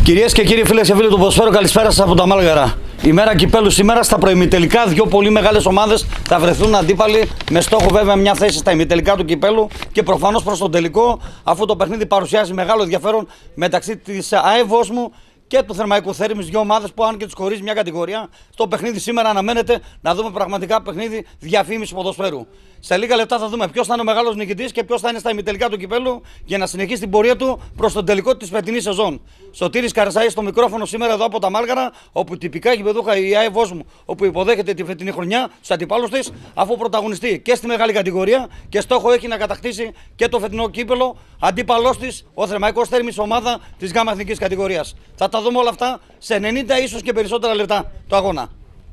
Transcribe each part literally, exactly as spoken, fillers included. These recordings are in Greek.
Κυρίες και κύριοι, φίλες και φίλοι του ποδοσφαίρου, καλησπέρα σας από τα Μάλγαρα. Ημέρα κυπέλου σήμερα στα προημιτελικά. Δύο πολύ μεγάλες ομάδες θα βρεθούν αντίπαλοι, με στόχο βέβαια μια θέση στα ημιτελικά του κυπέλου και προφανώς προς τον τελικό, αφού το παιχνίδι παρουσιάζει μεγάλο ενδιαφέρον μεταξύ της ΑΕ Βόσμου και του Θερμαϊκού Θέρμης, δύο ομάδες που αν και τους χωρίζει μια κατηγορία, στο παιχνίδι σήμερα αναμένεται να δούμε πραγματικά παιχνίδι διαφήμιση ποδοσφαίρου. Σε λίγα λεπτά θα δούμε ποιος θα είναι ο μεγάλος νικητής και ποιος θα είναι στα ημιτελικά του κυπέλου για να συνεχίσει την πορεία του προς τον τελικό της φετινής σεζόν. Σωτήρης Καρασάης στο μικρόφωνο σήμερα εδώ από τα Μάλγαρα, όπου τυπικά γηπεδούχα η ΑΕ Βόσμου, όπου υποδέχεται τη φετινή χρονιά στους αντιπάλους της, αφού πρωταγωνιστεί και στη μεγάλη κατηγορία και στόχο έχει να κατακτήσει και το φετινό κύπελο, αντίπαλός της ο Θερμαϊκός Θέρμης, ομάδα της ΓΑΜΑ εθνικής κατηγορίας. Θα τα δούμε όλα αυτά σε ενενήντα ίσως και περισσότερα λεπτά το αγώνα.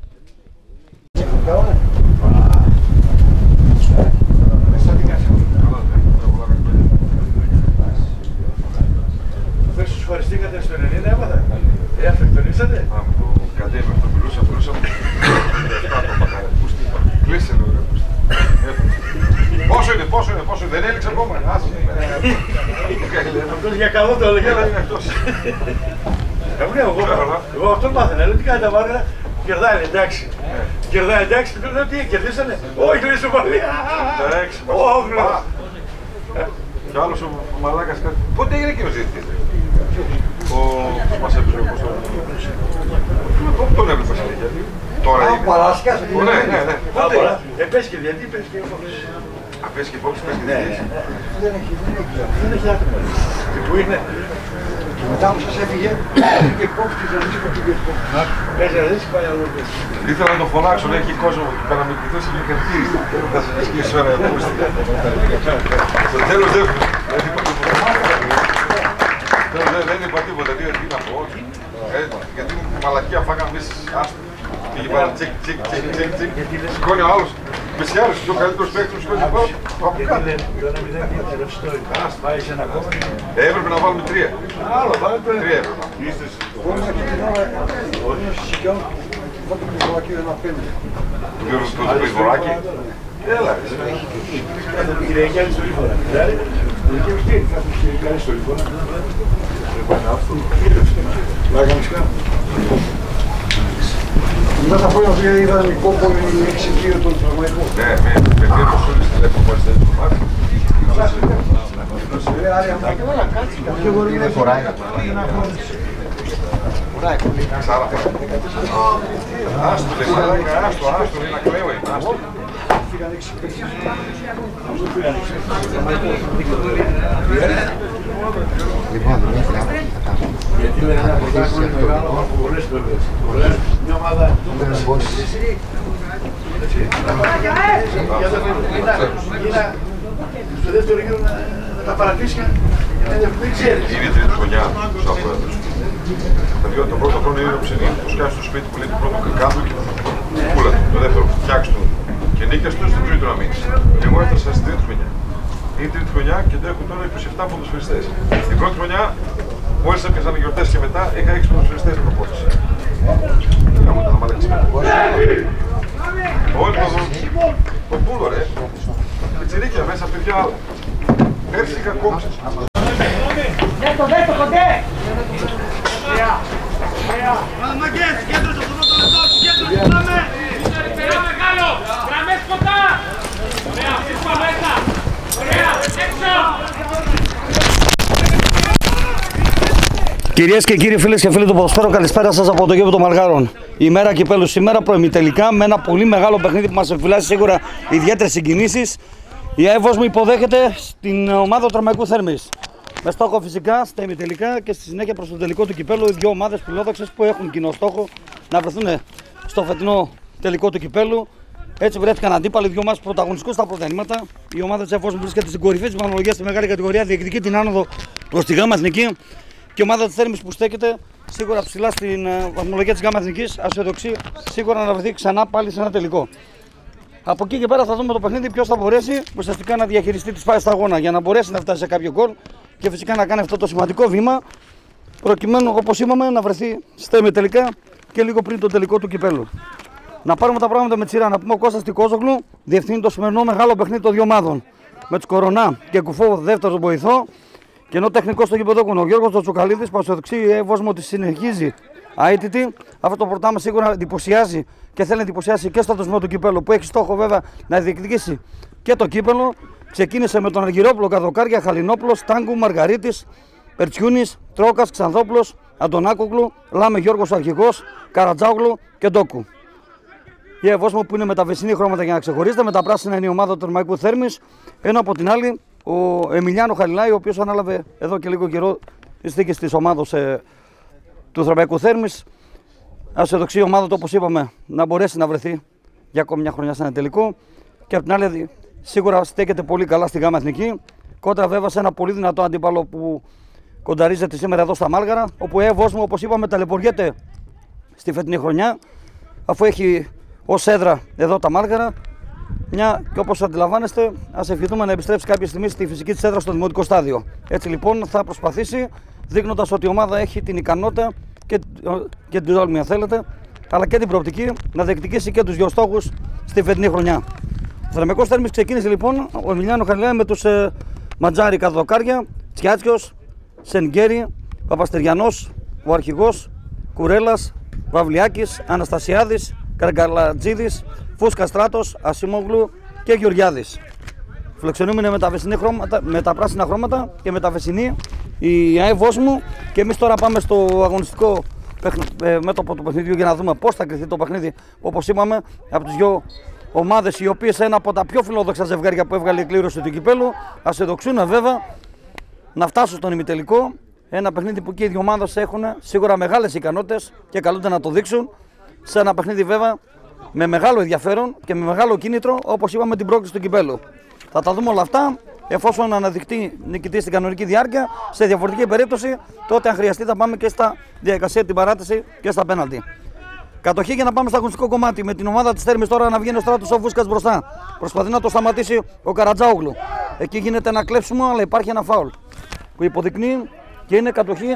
Χωριστήκατε στο ενενήντα, έμαθα. Έφερε, τον ήρθατε. Πάμε, το κατέβη, αυτό μιλούσα, μιλούσα. Αυτά το πακάρε, πούστη. Κλείσε το, ρε, πούστη. Πόσο είναι, πόσο είναι, πόσο είναι, δεν έλειξε ακόμα. Άσε. Αυτός για καλό το έλεγε, αλλά είναι αυτός. Εγώ αυτόν μάθαινα, λέω τι κάνει τα Μάλγαρα, κερδάει, εντάξει. Κερδάει, εντάξει, και λέω τι, κερδίσανε. Όχι, λέει σου πάλι. Εντάξει, μας. Κι ο άλλος ο μαλάκας κάτι. Πότε έγινε εκείνος διαιτητής, ρε. Ο... μας έπαιζε όπως το... Πού τον έβλεπα συνέχεια. Τώρα είναι. Α, Παράσκας. Ναι, ναι, ναι. Πότε. Επές και διαιτή, πες και υπόψη. Α, πες και υπόψη, πες και διαιτής. Δεν έχει, δεν έχει άτομο. Τι που είναι. Και μετά που σας έφυγε, και υπόψη της δεν είσαι ποτέ υπόψη. Πες ρε, δεν πάει αλλού. Ήθελα να τον φωνάξω, να έχει κόσμο πέρα με κρυθές και χαρτί. Θα σας ασκήσει ώρα εδώ. Στο τέλος δεν δεν είπα τίποτα, τι να πω, όχι. Γιατί τη μαλακία φάγαμε εμείς άστο. Πήγε πάρα τσικ, τσικ, τσικ, τσικ, τσικ. Σηκώνει ο άλλος, μεσιάρος, ο καλύτερος παίκτης του σηκώνει πάνω. Από κάτω. Έπρεπε να βάλουμε τρία. Άλλο, πάμε τώρα. Τρία έπρεπε. Μπορούμε και την ώρα, όχι σηκώ, θα το πλησβολάκι ένα πέντε. Το πλησβολάκι. Έλα. Κυριακή άλλη στο λίφορα. Και αυτή κυριακή άλλη στο λίφορα. Λάγαμε σκά. Μετά θα πω ότι είδα Νικόπολη εξαιτία των Θερμαϊκών. Ναι, με πήρε ο Σούλης τηλέφωνο που έρθει το μάτι. Δεν φοράει. Ξάρα πάει. Άστο, λέει μαλάκα, άστο, άστο, λέει να κλαίω, είναι άστο. Λοιπόν, γιατί λένε ένα πρωτάθλημα μεγάλο από πολλές πλευρές. Μια ομάδα στο δεύτερο γύρο να τα παρατήσει και δεν ξέρεις. Είναι η τρίτη χρονιά τους απόεδρους. Το πρώτο χρόνο είναι ο ψενής, τους κάνει στο σπίτι που λέει το πρώτο κακάδου και το κούλα του. Το δεύτερο, φτιάξει του και νίκιας του, στο τρίτο να μείνεις. Εγώ έφτασα στην τρίτη χρονιά. Είναι η τρίτη χρονιά και έχω τώρα είκοσι επτά ποδοσφαιριστές. Την πρώτη χρονιά, μόλις έπιασαν οι γιορτές και μετά, είχα έξι ποδοσφαιριστές με προπόνηση. Κάμω τα μαλακισμένα. Όλοι μας το πούλο ρε. Πιτσιρίκια μέσα, παιδιά άλλα. Πέρσι είχα κόψει. Δέστο, δέστο, κοντέ! Μαγκές, κέντρο στο πρώτο λεπτό, κέντρο στο πάμε! Αριστερά μεγάλο! Γραμμές κοντά! Ωραία, πίσω μέσα! Ωραία, έξω! Κυρίες και κύριοι, φίλες και φίλοι του ποδοσφαίρου, καλησπέρα σας από το γήπεδο των Μαλγάρων. Η μέρα κυπέλου σήμερα, προημιτελικά, με ένα πολύ μεγάλο παιχνίδι που μας εμφυλάσσει σίγουρα ιδιαίτερες συγκινήσεις. Η ΑΕ Βόσμου υποδέχεται στην ομάδα του Θερμαϊκού Θέρμης. Με στόχο φυσικά στα ημιτελικά και στη συνέχεια προς το τελικό του κυπέλου, οι δύο ομάδες φιλόδοξες που έχουν κοινό στόχο να βρεθούν στο φετινό τελικό του κυπέλου. Έτσι βρέθηκαν αντίπαλοι, δύο ομάδες πρωταγωνιστικούς στα πρωταθλήματα. Η ομάδα της ΑΕ Βόσμου βρίσκεται στην κορυφή της βαθμολογίας στη μεγάλη κατηγορία, διεκδικεί την άνοδο προς τη ΓΑΜΑ εθνική. Και η ομάδα της Θέρμης που στέκεται σίγουρα ψηλά στην βαθμολογία της ΓΑΜΑ εθνικής, αισιοδοξεί σίγουρα να βρεθεί ξανά πάλι σε ένα τελικό. Από εκεί και πέρα θα δούμε το παιχνίδι ποιος θα μπορέσει ουσιαστικά να διαχειριστεί τις φάσεις στα αγώνα για να μπορέσει να φτάσει σε κάποιο γκολ και φυσικά να κάνει αυτό το σημαντικό βήμα προκειμένου, όπως είπαμε, να βρεθεί στα ημιτελικά και λίγο πριν το τελικό του κυπέλου. Να πάρουμε τα πράγματα με τη σειρά. Να πούμε ο Κώστας Τικόζογλου διευθύνει το σημερινό μεγάλο παιχνίδι των δύο ομάδων. Με τους Κορονά και Κουφό δεύτερο βοηθό Και ενώ τεχνικό στο γήπεδο έχουν ο Γιώργος Τσουκαλίδης, πασοδεξί Εύωσμο ότι συνεχίζει αίτητη. Αυτό το πρωτάθλημα σίγουρα εντυπωσιάζει και θέλει να εντυπωσιάσει και στο δοσμό του κυπέλου που έχει στόχο βέβαια να διεκδικήσει και το κύπελο. Ξεκίνησε με τον Αργυρόπουλο, Καδοκάρια, Χαλινόπουλος, Τάγκου, Μαργαρίτης, Περτσιούνης, Τρόκας, Ξανθόπουλος, Αντωνάκογλου, Λάμε Γιώργος αρχηγός, Καρατζάογλου και Ντόκου. Η Εύωσμο που είναι με τα βεσσινή χρώματα για να ξεχωρίζεται, με τα πράσινα είναι η ομάδα του Θερμαϊκού Θέρμης, ενώ από την άλλη ο Εμιλιάνο Χαλιλάη, ο οποίος ανάλαβε εδώ και λίγο καιρό τις θήκες της ομάδος ε, του Θερμαϊκού Θέρμης. Ας εδοξεί η ομάδα του, όπως είπαμε, να μπορέσει να βρεθεί για ακόμη μια χρονιά σε ένα τελικό. Και από την άλλη, σίγουρα στέκεται πολύ καλά στη Γάμα Εθνική. Κόντρα βέβαια σε ένα πολύ δυνατό αντίπαλο που κονταρίζεται σήμερα εδώ στα Μάλγαρα. Όπου η Εύωσμο, όπως είπαμε, ταλαιπωριέται στη φετινή χρονιά, αφού έχει ως έδρα εδώ τα Μάλγαρα. Μια και όπως αντιλαμβάνεστε, ας ευχηθούμε να επιστρέψει κάποια στιγμή στη φυσική της έδρα στο δημοτικό στάδιο. Έτσι λοιπόν θα προσπαθήσει, δείχνοντας ότι η ομάδα έχει την ικανότητα και, και την τόλμη, αν θέλετε, αλλά και την προοπτική να διεκδικήσει και τους δύο στόχους στη φετινή χρονιά. Ο Θερμαϊκός Θέρμης ξεκίνησε λοιπόν ο Εμιλιάνο Χαλιλάη με τους ε, Ματζάρι, Καδοκάρια, Τσιάτσιος, Σενγκέρι, Παπαστεριανός, ο αρχηγός, Κουρέλας, Βαυλιάκης, Αναστασιάδης, Καργκαλατζίδης, Φούσκα Στράτος, Ασιμόγλου και Γεωργιάδης. Φιλοξενούμενοι με τα, χρώματα, με τα πράσινα χρώματα και με τα βεσσινή η Εύωσμο. Και εμείς τώρα πάμε στο αγωνιστικό ε, μέτωπο του παιχνιδιού για να δούμε πώς θα κρυθεί το παιχνίδι. Όπως είπαμε, από τις δύο ομάδες οι οποίες ένα από τα πιο φιλόδοξα ζευγάρια που έβγαλε η κλήρωση του κυπέλου. Ας εδοξούν βέβαια να φτάσουν στον ημιτελικό. Ένα παιχνίδι που και οι δύο ομάδες έχουν σίγουρα μεγάλες ικανότητες και καλούνται να το δείξουν. Σε ένα παιχνίδι βέβαια με μεγάλο ενδιαφέρον και με μεγάλο κίνητρο, όπως είπαμε, την πρόκληση του κυπέλου. Θα τα δούμε όλα αυτά εφόσον αναδειχτεί νικητή στην κανονική διάρκεια. Σε διαφορετική περίπτωση, τότε αν χρειαστεί θα πάμε και στα διαδικασία, την παράταση και στα πέναλτι. Κατοχή για να πάμε στο αγωνιστικό κομμάτι με την ομάδα της Θέρμης τώρα να βγαίνει ο Στράτος ο Φούσκας μπροστά. Προσπαθεί να το σταματήσει ο Καρατζάογλου. Εκεί γίνεται ένα κλέψιμο, αλλά υπάρχει ένα φάουλ που υποδεικνύει και είναι κατοχή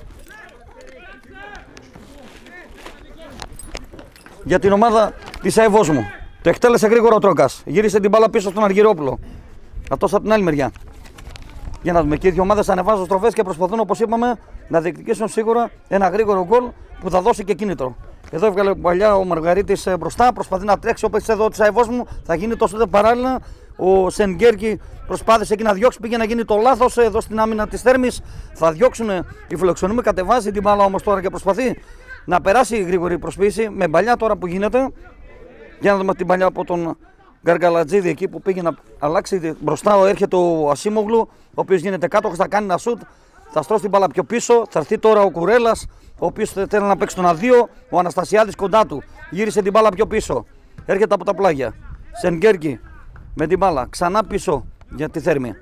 για την ομάδα της Εύωσμου. Το εκτέλεσε γρήγορα ο Τρόκας. Γύρισε την μπάλα πίσω στον Αργυρόπουλο. Αυτός από την άλλη μεριά. Για να δούμε. Και οι δύο ομάδες ανεβάζουν στροφές και προσπαθούν, όπως είπαμε, να διεκδικήσουν σίγουρα ένα γρήγορο γκολ που θα δώσει και κίνητρο. Εδώ έβγαλε παλιά ο Μαργαρίτης μπροστά. Προσπαθεί να τρέξει όπως εδώ της Εύωσμου. Θα γίνει τόσο δε παράλληλα. Ο Σενγκέρκι προσπάθησε εκεί να διώξει. Πήγε να γίνει το λάθος εδώ στην άμυνα της Θέρμης. Θα διώξουν οι φιλοξενούμενοι. Κατεβάζει την μπάλα όμως τώρα και προσπαθεί να περάσει η γρήγορη προσποίηση με παλιά τώρα που γίνεται. Για να δούμε την παλιά από τον Γκαργαλατζίδη εκεί που πήγε να αλλάξει μπροστά. Έρχεται ο Ασίμογλου, ο οποίος γίνεται κάτοχος, θα κάνει ένα σουτ. Θα στρώσει την μπάλα πιο πίσω. Θα έρθει τώρα ο Κουρέλας, ο οποίος θέλει να παίξει τον αδείο. Ο Αναστασιάδης κοντά του. Γύρισε την μπάλα πιο πίσω. Έρχεται από τα πλάγια. Σενγκέρκι με την μπάλα. Ξανά πίσω για τη Θέρμη.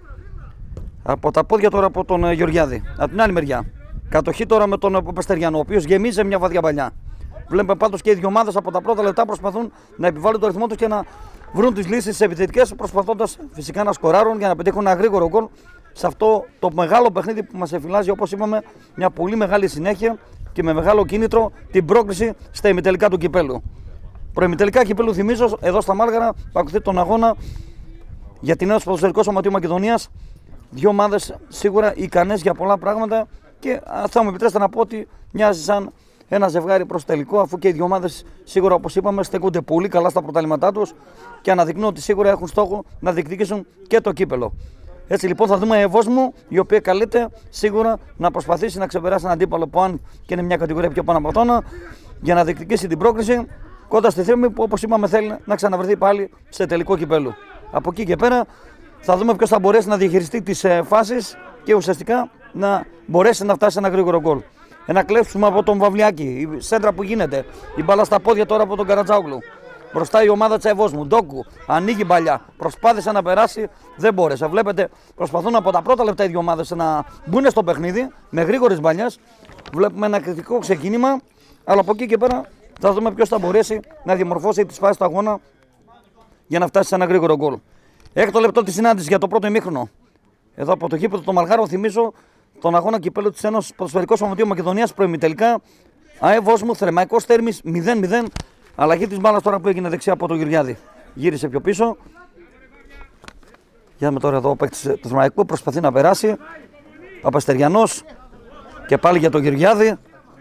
Από τα πόδια τώρα από τον Γεωργιάδη. Από την άλλη μεριά. Κατοχή τώρα με τον Παπαστεριανό, ο οποίος γεμίζει μια βαδιά παλιά. Βλέπουμε πάντως και οι δύο ομάδες από τα πρώτα λεπτά προσπαθούν να επιβάλλουν το ρυθμό τους και να βρουν τις λύσεις επιθετικές, προσπαθώντας φυσικά να σκοράρουν για να πετύχουν ένα γρήγορο γκολ σε αυτό το μεγάλο παιχνίδι που μας εφυλάζει, όπως είπαμε, μια πολύ μεγάλη συνέχεια και με μεγάλο κίνητρο την πρόκριση στα ημιτελικά του κυπέλου. Προημιτελικά κυπέλου, θυμίζω, εδώ στα Μάλγαρα, που ακολουθεί τον αγώνα για την Ένωση Ποδοσφαιρικό Σωματείο Μακεδονίας. Δύο ομάδες σίγουρα ικανές για πολλά πράγματα και θα μου επιτρέψετε να πω ότι μοιάζει σαν ένα ζευγάρι προς τελικό, αφού και οι δύο ομάδες σίγουρα, όπως είπαμε, στέκονται πολύ καλά στα πρωταλήματά τους και αναδεικνύουν ότι σίγουρα έχουν στόχο να διεκδικήσουν και το κύπελο. Έτσι λοιπόν θα δούμε Εύωσμο, η οποία καλείται σίγουρα να προσπαθήσει να ξεπεράσει έναν αντίπαλο που αν και είναι μια κατηγορία πιο πάνω από τόνα, για να διεκδικήσει την πρόκριση κοντά στη Θέρμη που, όπως είπαμε, θέλει να ξαναβρεθεί πάλι σε τελικό κυπέλου. Από εκεί και πέρα θα δούμε ποιος θα μπορέσει να διαχειριστεί τις ε, φάσεις και ουσιαστικά να μπορέσει να φτάσει σε ένα γρήγορο γκολ. Ένα κλέψιμο από τον Βαυλιάκη, η σέντρα που γίνεται, η μπάλα στα πόδια τώρα από τον Καρατζάογλου. Μπροστά η ομάδα της Εύωσμου, Ντόκου, ανοίγει παλιά, προσπάθησε να περάσει, δεν μπόρεσε. Βλέπετε, προσπαθούν από τα πρώτα λεπτά οι δύο ομάδες να μπουν στο παιχνίδι με γρήγορες μπαλιές. Βλέπουμε ένα κριτικό ξεκίνημα, αλλά από εκεί και πέρα θα δούμε ποιος θα μπορέσει να διαμορφώσει τις φάσεις του αγώνα για να φτάσει σε ένα γρήγορο γκολ. Έκτο λεπτό τη συνάντηση για το πρώτο ημίχρονο. Εδώ από το γήπεδο των Μαλγάρων, θυμίζω τον αγώνα κυπέλου της Ένωσης Ποδοσφαιρικό Σωματείο Μακεδονίας προημιτελικά. Εύωσμου, Θερμαϊκός Θέρμης μηδέν μηδέν. Αλλαγή της μπάλας τώρα που έγινε δεξιά από τον Γεωργιάδη. Γύρισε πιο πίσω. Για να δούμε τώρα εδώ ο παίκτης του Θερμαϊκού, προσπαθεί να περάσει. Παπαστεριανός και πάλι για τον Γεωργιάδη.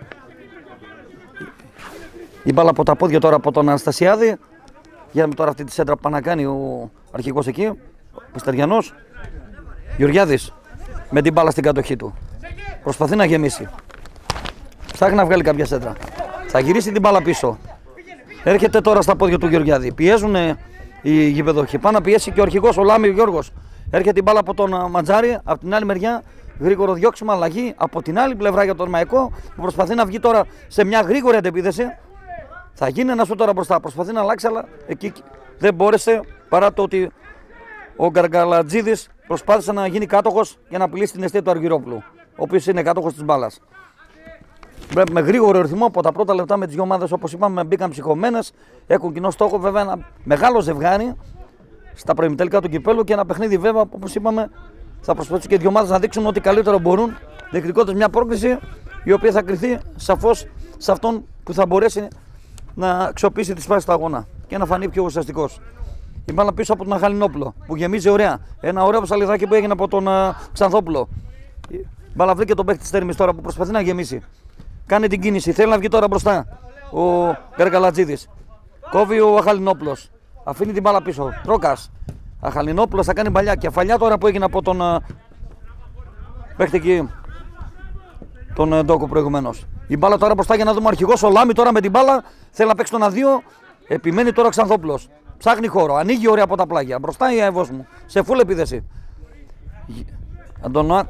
Η μπάλα από τα πόδια τώρα από τον Αναστασιάδη. Για τώρα αυτή τη σέντρα που να κάνει ο αρχηγός εκεί. Παπαστεριανός. Γεωργιάδης με την μπάλα στην κατοχή του. Προσπαθεί να γεμίσει. Ψάχνει να βγάλει κάποια σέντρα. Θα γυρίσει την μπάλα πίσω. Έρχεται τώρα στα πόδια του Γεωργιάδη. Πιέζουν οι γηπεδοχοί. Πάνω να πιέσει και ο αρχηγός, ο Λάμι, ο Γιώργος. Έρχεται η μπάλα από τον Ματζάρη. Από την άλλη μεριά, γρήγορο διώξιμο, αλλαγή. Από την άλλη πλευρά για τον Μαϊκό που προσπαθεί να βγει τώρα σε μια γρήγορη αντεπίθεση. Θα γίνει ένα σου τώρα μπροστά. Προσπαθεί να αλλάξει, αλλά εκεί δεν μπόρεσε παρά το ότι ο Γκαργαλατζίδης προσπάθησε να γίνει κάτοχος για να απειλήσει την αιστεία του Αργυρόπουλου, ο οποίος είναι κάτοχος της μπάλας. Με γρήγορο ρυθμό από τα πρώτα λεπτά με τις δύο ομάδες, όπως είπαμε, μπήκαν ψυχωμένες. Έχουν κοινό στόχο, βέβαια, ένα μεγάλο ζευγάρι στα προημιτελικά του κυπέλου και ένα παιχνίδι, βέβαια, όπως είπαμε, θα προσπαθήσουν και οι δύο ομάδες να δείξουν ότι καλύτερο μπορούν, διεκδικώντας μια πρόκληση η οποία θα κριθεί σαφώς σε αυτόν που θα μπορέσει να αξιοποιήσει τις φάσεις του αγώνα και να φανεί πιο ουσιαστικός. Η μπάλα πίσω από τον Αχαλινόπουλο που γεμίζει ωραία. Ένα ωραίο ψαλιδάκι που έγινε από τον uh, Ξανθόπουλο. Η μπάλα βρήκε τον παίκτη της Θέρμης τώρα που προσπαθεί να γεμίσει. Κάνει την κίνηση, θέλει να βγει τώρα μπροστά ο Γκαργαλατζίδης. Κόβει ο Αχαλινόπουλος. Αφήνει την μπάλα πίσω. Τρόκας. Αχαλινόπουλος θα κάνει παλιά. Κεφαλιά τώρα που έγινε από τον uh, παίκτη εκεί, τον uh, Ντόκο προηγουμένως. Η μπάλα τώρα μπροστά για να δούμε ο αρχηγός. Ο Λάμι τώρα με την μπάλα θέλει να παίξει τον αδείο. Επιμένει τώρα ο Ξανθόπουλος. Ψάχνει χώρο. Ανοίγει ωραία από τα πλάγια. Μπροστά η Αεβός μου. Σε φουλ επίδεση. Αντωνά...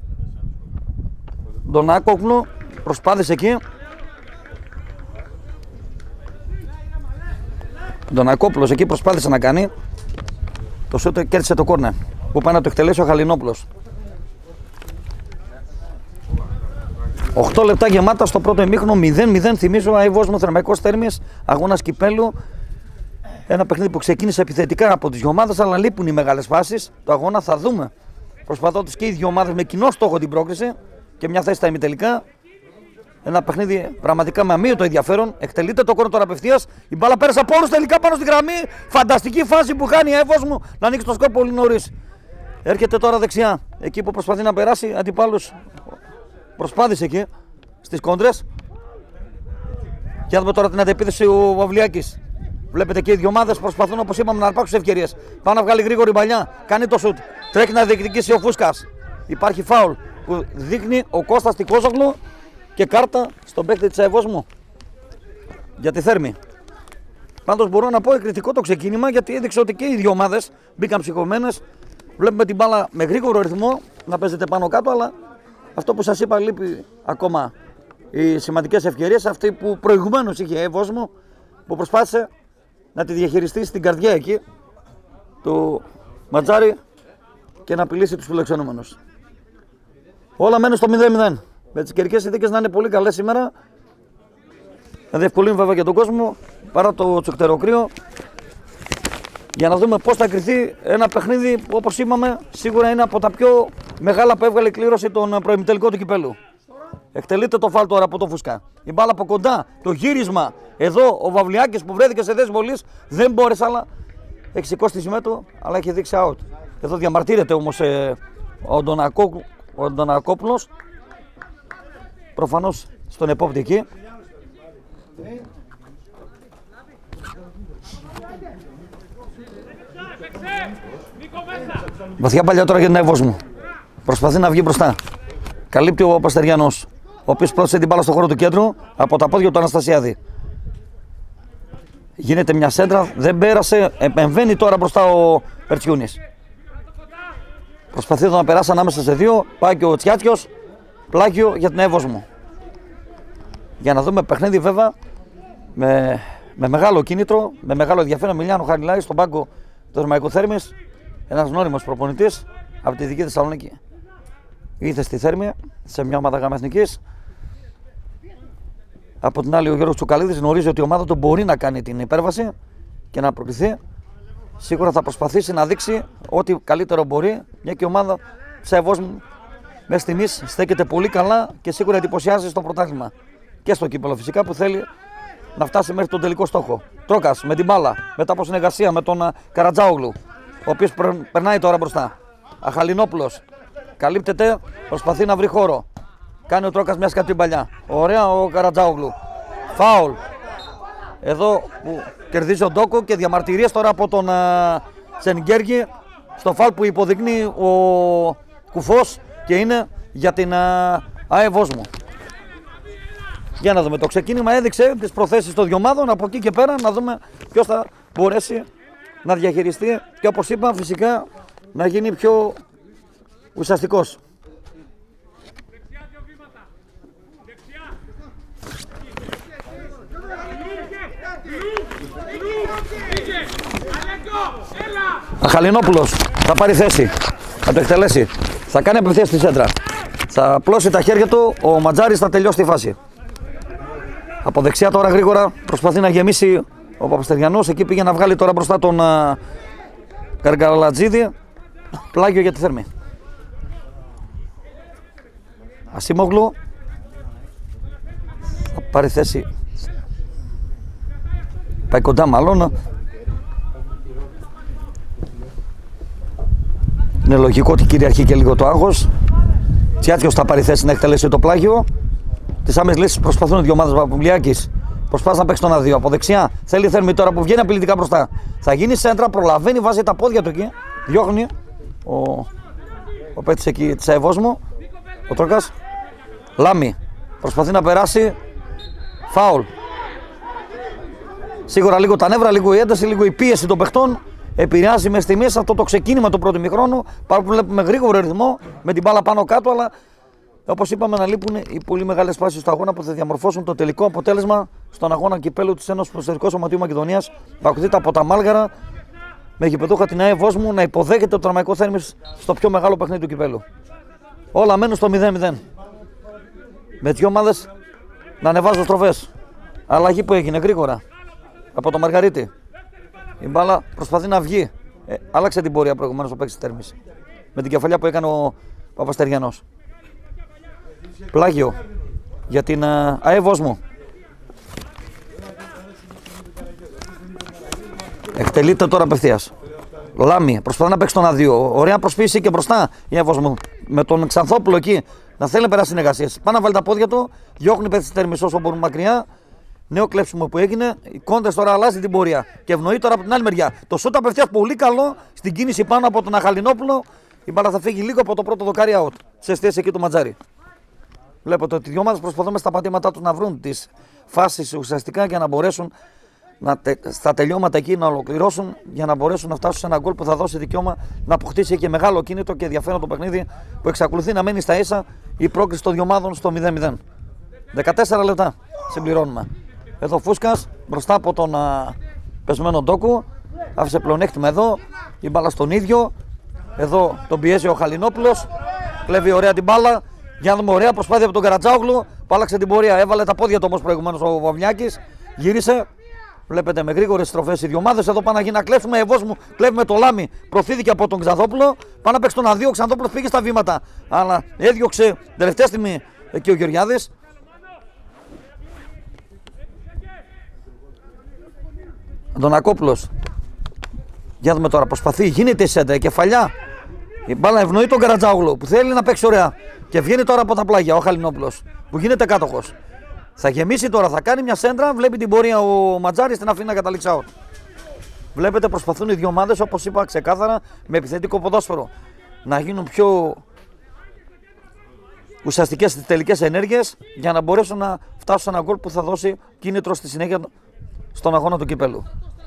Ντονάκοκλου προσπάθησε εκεί. Ντονακόπουλος εκεί προσπάθησε να κάνει. Το σούτ κέρδισε το κόρνερ που πάει να το εκτελέσει ο Χαλινόπουλος. οκτώ λεπτά γεμάτα στο πρώτο ημίχρονο, μηδέν μηδέν. Θυμίζω Αεβός μου, Θερμαϊκός Θέρμης, αγώνας κυπέλου. Ένα παιχνίδι που ξεκίνησε επιθετικά από τις δύο ομάδες, αλλά λείπουν οι μεγάλες φάσεις. Το αγώνα θα δούμε. Προσπαθώντας και οι δύο ομάδες με κοινό στόχο την πρόκριση και μια θέση στα ημιτελικά. Ένα παιχνίδι πραγματικά με αμύωτο ενδιαφέρον. Εκτελείται το κόρνερ τώρα απευθείας. Η μπάλα πέρασε από όλους τελικά πάνω στη γραμμή. Φανταστική φάση που χάνει η Αεβός μου να ανοίξει το σκορ πολύ νωρίς. Έρχεται τώρα δεξιά. Εκεί που προσπαθεί να περάσει αντιπάλους. Προσπάθησε εκεί στις κόντρες. Και θα δούμε τώρα την αντεπίθεση ο Παυλιάκης. Βλέπετε και οι δύο ομάδες προσπαθούν, όπως είπαμε, να αρπάξουν ευκαιρίες. Πάει να βγάλει γρήγορη παλιά. Κάνει το σουτ. Τρέχει να διεκδικήσει ο Φούσκας. Υπάρχει φάουλ που δείχνει ο Κώστας Τικόζογλου και κάρτα στον παίκτη της Αεβός μου για τη Θέρμη. Πάντως μπορώ να πω εκριτικό το ξεκίνημα, γιατί έδειξε ότι και οι δύο ομάδες μπήκαν ψυχωμένες. Βλέπουμε την μπάλα με γρήγορο ρυθμό να παίζεται πάνω κάτω, αλλά αυτό που σας είπα, λείπει ακόμα οι σημαντικές ευκαιρίες. Αυτή που προηγουμένως είχε η Αεβός μου, που προσπάθησε να τη διαχειριστεί στην καρδιά εκεί του Ματζάρη και να απειλήσει τους φιλοξενούμενους. Όλα μένουν στο μηδέν μηδέν. Με τις καιρικές συνθήκες να είναι πολύ καλές σήμερα. Να διευκολύνουν βέβαια και τον κόσμο παρά το τσουκτεροκρύο. Για να δούμε πώς θα κριθεί ένα παιχνίδι που, όπως είπαμε, σίγουρα είναι από τα πιο μεγάλα που έβγαλε η κλήρωση των προημιτελικών του κυπέλου. Εκτελείται το φάουλ τώρα από το Φουσκά. Η μπάλα από κοντά, το γύρισμα. Εδώ ο Παυλιάκης που βρέθηκε σε θέση βολής δεν μπόρεσε, αλλά έχει σηκώσει τη σημαία του, αλλά έχει δείξει out. Εδώ διαμαρτύρεται όμως ε, ο, Ντονακό, ο Ντονακόπουλος. Προφανώς στον επόπτη εκεί. Βαθιά παλιά τώρα για την Αεβός μου. Προσπαθεί να βγει μπροστά. Καλύπτει ο Παστεριανός, ο οποίος πρόσθεσε την μπάλα στο χώρο του κέντρου από τα πόδια του Αναστασιάδη. Γίνεται μια σέντρα, δεν πέρασε, επεμβαίνει τώρα μπροστά ο Περτσιούνης. Προσπαθεί εδώ να περάσει ανάμεσα σε δύο, πάει και ο Τσιάτιος, πλάγιο για την Αεβός μου. Για να δούμε παιχνίδι βέβαια με, με μεγάλο κίνητρο, με μεγάλο ενδιαφέρον. Μιλιάνο Χαριλάη στον πάγκο του Θερμαϊκού Θέρμης, ένας γνώριμος προπονητής από τη δική Θεσσαλονίκη. Ήρθε στη Θέρμη, σε μια ομάδα γάμα εθνικής. Από την άλλη ο Γιώργος Τσουκαλίδης γνωρίζει ότι η ομάδα του μπορεί να κάνει την υπέρβαση και να προκριθεί. Σίγουρα θα προσπαθήσει να δείξει ό,τι καλύτερο μπορεί, μια και η ομάδα της Αεβός μου μέχρι στιγμής στέκεται πολύ καλά και σίγουρα εντυπωσιάζει στο πρωτάθλημα και στο κύπελλο φυσικά, που θέλει να φτάσει μέχρι τον τελικό στόχο. Τρόκας με την μπάλα, μετά από συνεργασία με τον Καρατζάογλου, ο οποίος περνάει τώρα μπροστά. Αχαλινόπουλος Καλύπτεται, προσπαθεί να βρει χώρο. Κάνει ο Τρόκας μια σκατή παλιά. Ωραία ο Καρατζάογλου. Φάουλ. Εδώ που κερδίζει ο Ντόκο και διαμαρτυρίες τώρα από τον uh, Σενγκέργη στο φάουλ που υποδεικνύει ο Κουφός και είναι για την uh, ΑΕ Βόσμου. Για να δούμε, το ξεκίνημα έδειξε τις προθέσεις των δυο ομάδων, από εκεί και πέρα να δούμε ποιος θα μπορέσει να διαχειριστεί και όπως είπα φυσικά να γίνει πιο ουσιαστικός. Αχαλινόπουλος θα πάρει θέση, θα το εκτελέσει, θα κάνει απευθείας στη σέντρα, θα απλώσει τα χέρια του, ο Ματζάρης θα τελειώσει τη φάση. Από δεξιά τώρα γρήγορα προσπαθεί να γεμίσει ο Παπαστεριανός, εκεί πήγε να βγάλει τώρα μπροστά τον uh, Καργκαλατζίδη, πλάγιο για τη Θέρμη. Ασίμογλου θα πάρει θέση, πάει κοντά μάλλον. Είναι λογικό ότι κυριαρχεί και λίγο το άγχος. Τσιάτιος θα πάρει θέση να εκτελέσει το πλάγιο. Τις άμεσες λύσεις προσπαθούν οι δύο ομάδες. Παπουλιάκης προσπάθει να παίξει τον αδείο. Από δεξιά θέλει η Θέρμη τώρα που βγαίνει απειλητικά μπροστά. Θα γίνει σέντρα, προλαβαίνει, βάζει τα πόδια του εκεί. Διώχνει ο, ο παίκτης εκεί της ΑΕ Βόσμου. Ο Τρόκας. Λάμι προσπαθεί να περάσει. Φάουλ. Σίγουρα λίγο τα νεύρα, λίγο η ένταση, λίγο η πίεση των παιχτών επηρεάζει με στιγμές αυτό το ξεκίνημα του πρώτου ημιχρόνου. Παρόλο που βλέπουμε γρήγορο ρυθμό με την μπάλα πάνω κάτω, αλλά όπως είπαμε να λείπουν οι πολύ μεγάλες φάσεις του αγώνα που θα διαμορφώσουν το τελικό αποτέλεσμα στον αγώνα κυπέλου της Ένωσης Ποδοσφαιρικού Σωματείου Μακεδονίας. Πακουθείται από τα Μάλγαρα με γηπεδούχα την ΑΕ Βόσμου να υποδέχεται το Τραμαϊκό Θέρμης στο πιο μεγάλο παιχνίδι του κυπέλου. Όλα μένουν στο μηδέν μηδέν. Με δύο ομάδες να ανεβάζουν στροφές. Αλλαγή που έγινε γρήγορα από το Μαργαρίτη. Η μπάλα προσπαθεί να βγει. Ε, άλλαξε την πορεία προηγουμένως ο παίκτης της Θέρμης. Με την κεφαλιά που έκανε ο Παπαστεριανός. Πλάγιο για την uh, ΑΕ Βόσμου. Εκτελείται τώρα απευθείας. Λάμι προσπαθεί να παίξει τον αδείο. Ωραία προσποίηση και μπροστά η ΑΕ Βόσμου. Με τον Ξανθόπουλο εκεί να θέλει να περάσει συνεργασίες. Πάει να βάλει τα πόδια του, διώχνει οι παίκτες της Θέρμης όσο μπορούν μακριά. Νέο κλέψιμο που έγινε. Οι Κόντες τώρα αλλάζει την πορεία και ευνοεί τώρα από την άλλη μεριά. Το σούτ απευθείας πολύ καλό στην κίνηση πάνω από τον Αχαλινόπουλο. Η μπάλα θα φύγει λίγο από το πρώτο δοκάρι out. Σε αισθέση εκεί του Ματζάρη. Βλέπετε ότι οι δυο ομάδες προσπαθούν στα πατήματά τους να βρουν τις φάσεις ουσιαστικά για να μπορέσουν να τε, στα τελειώματα εκεί να ολοκληρώσουν για να μπορέσουν να φτάσουν σε ένα γκολ που θα δώσει δικαίωμα να αποκτήσει και μεγάλο κίνητο και ενδιαφέρον το παιχνίδι που εξακολουθεί να μένει στα ίσα η πρόκριση των δυο ομάδων στο μηδέν μηδέν. δεκατέσσερα λεπτά συμπληρώνουμε. Εδώ Φούσκας μπροστά από τον α, πεσμένο Ντόκου. Άφησε πλεονέκτημα εδώ. Η μπάλα στον ίδιο. Εδώ τον πιέζει ο Χαλινόπουλος. Κλέβει ωραία την μπάλα. Για να δούμε, ωραία προσπάθεια από τον Καρατζάογλου. Πάλαξε την πορεία. Έβαλε τα πόδια του όμως προηγουμένως ο Βαμιάκης. Γύρισε. Βλέπετε με γρήγορες στροφές οι δύο ομάδες. Εδώ πάνε να γίνει να κλέψουμε. Ευώς μου κλέβουμε το Λάμι. Προθήθηκε από τον Ξανθόπουλο. Πάνε να παίξει τον αδείο. Ο Ξανθόπουλος πήγε στα βήματα. Αλλά έδιωξε τελευταία στιγμή εκεί ο Γεωργιάδης. Αντωνακόπουλος. Για δούμε τώρα. Προσπαθεί. Γίνεται η σέντα. Η κεφαλιά. Η μπάλα ευνοεί τον Καρατζάογλου που θέλει να παίξει ωραία. Και βγαίνει τώρα από τα πλάγια ο Χαλινόπουλος που γίνεται κάτοχος. Θα γεμίσει τώρα. Θα κάνει μια σέντρα. Βλέπει την πορεία ο Ματζάρης. Την αφήνει να καταλήξει out. Βλέπετε προσπαθούν οι δύο ομάδες όπως είπα ξεκάθαρα με επιθετικό ποδόσφαιρο να γίνουν πιο ουσιαστικές στις τελικές ενέργειες για να μπορέσουν να φτάσουν σε ένα γκολ που θα δώσει κίνητρο στη συνέχεια στον αγώνα του κυπέλου.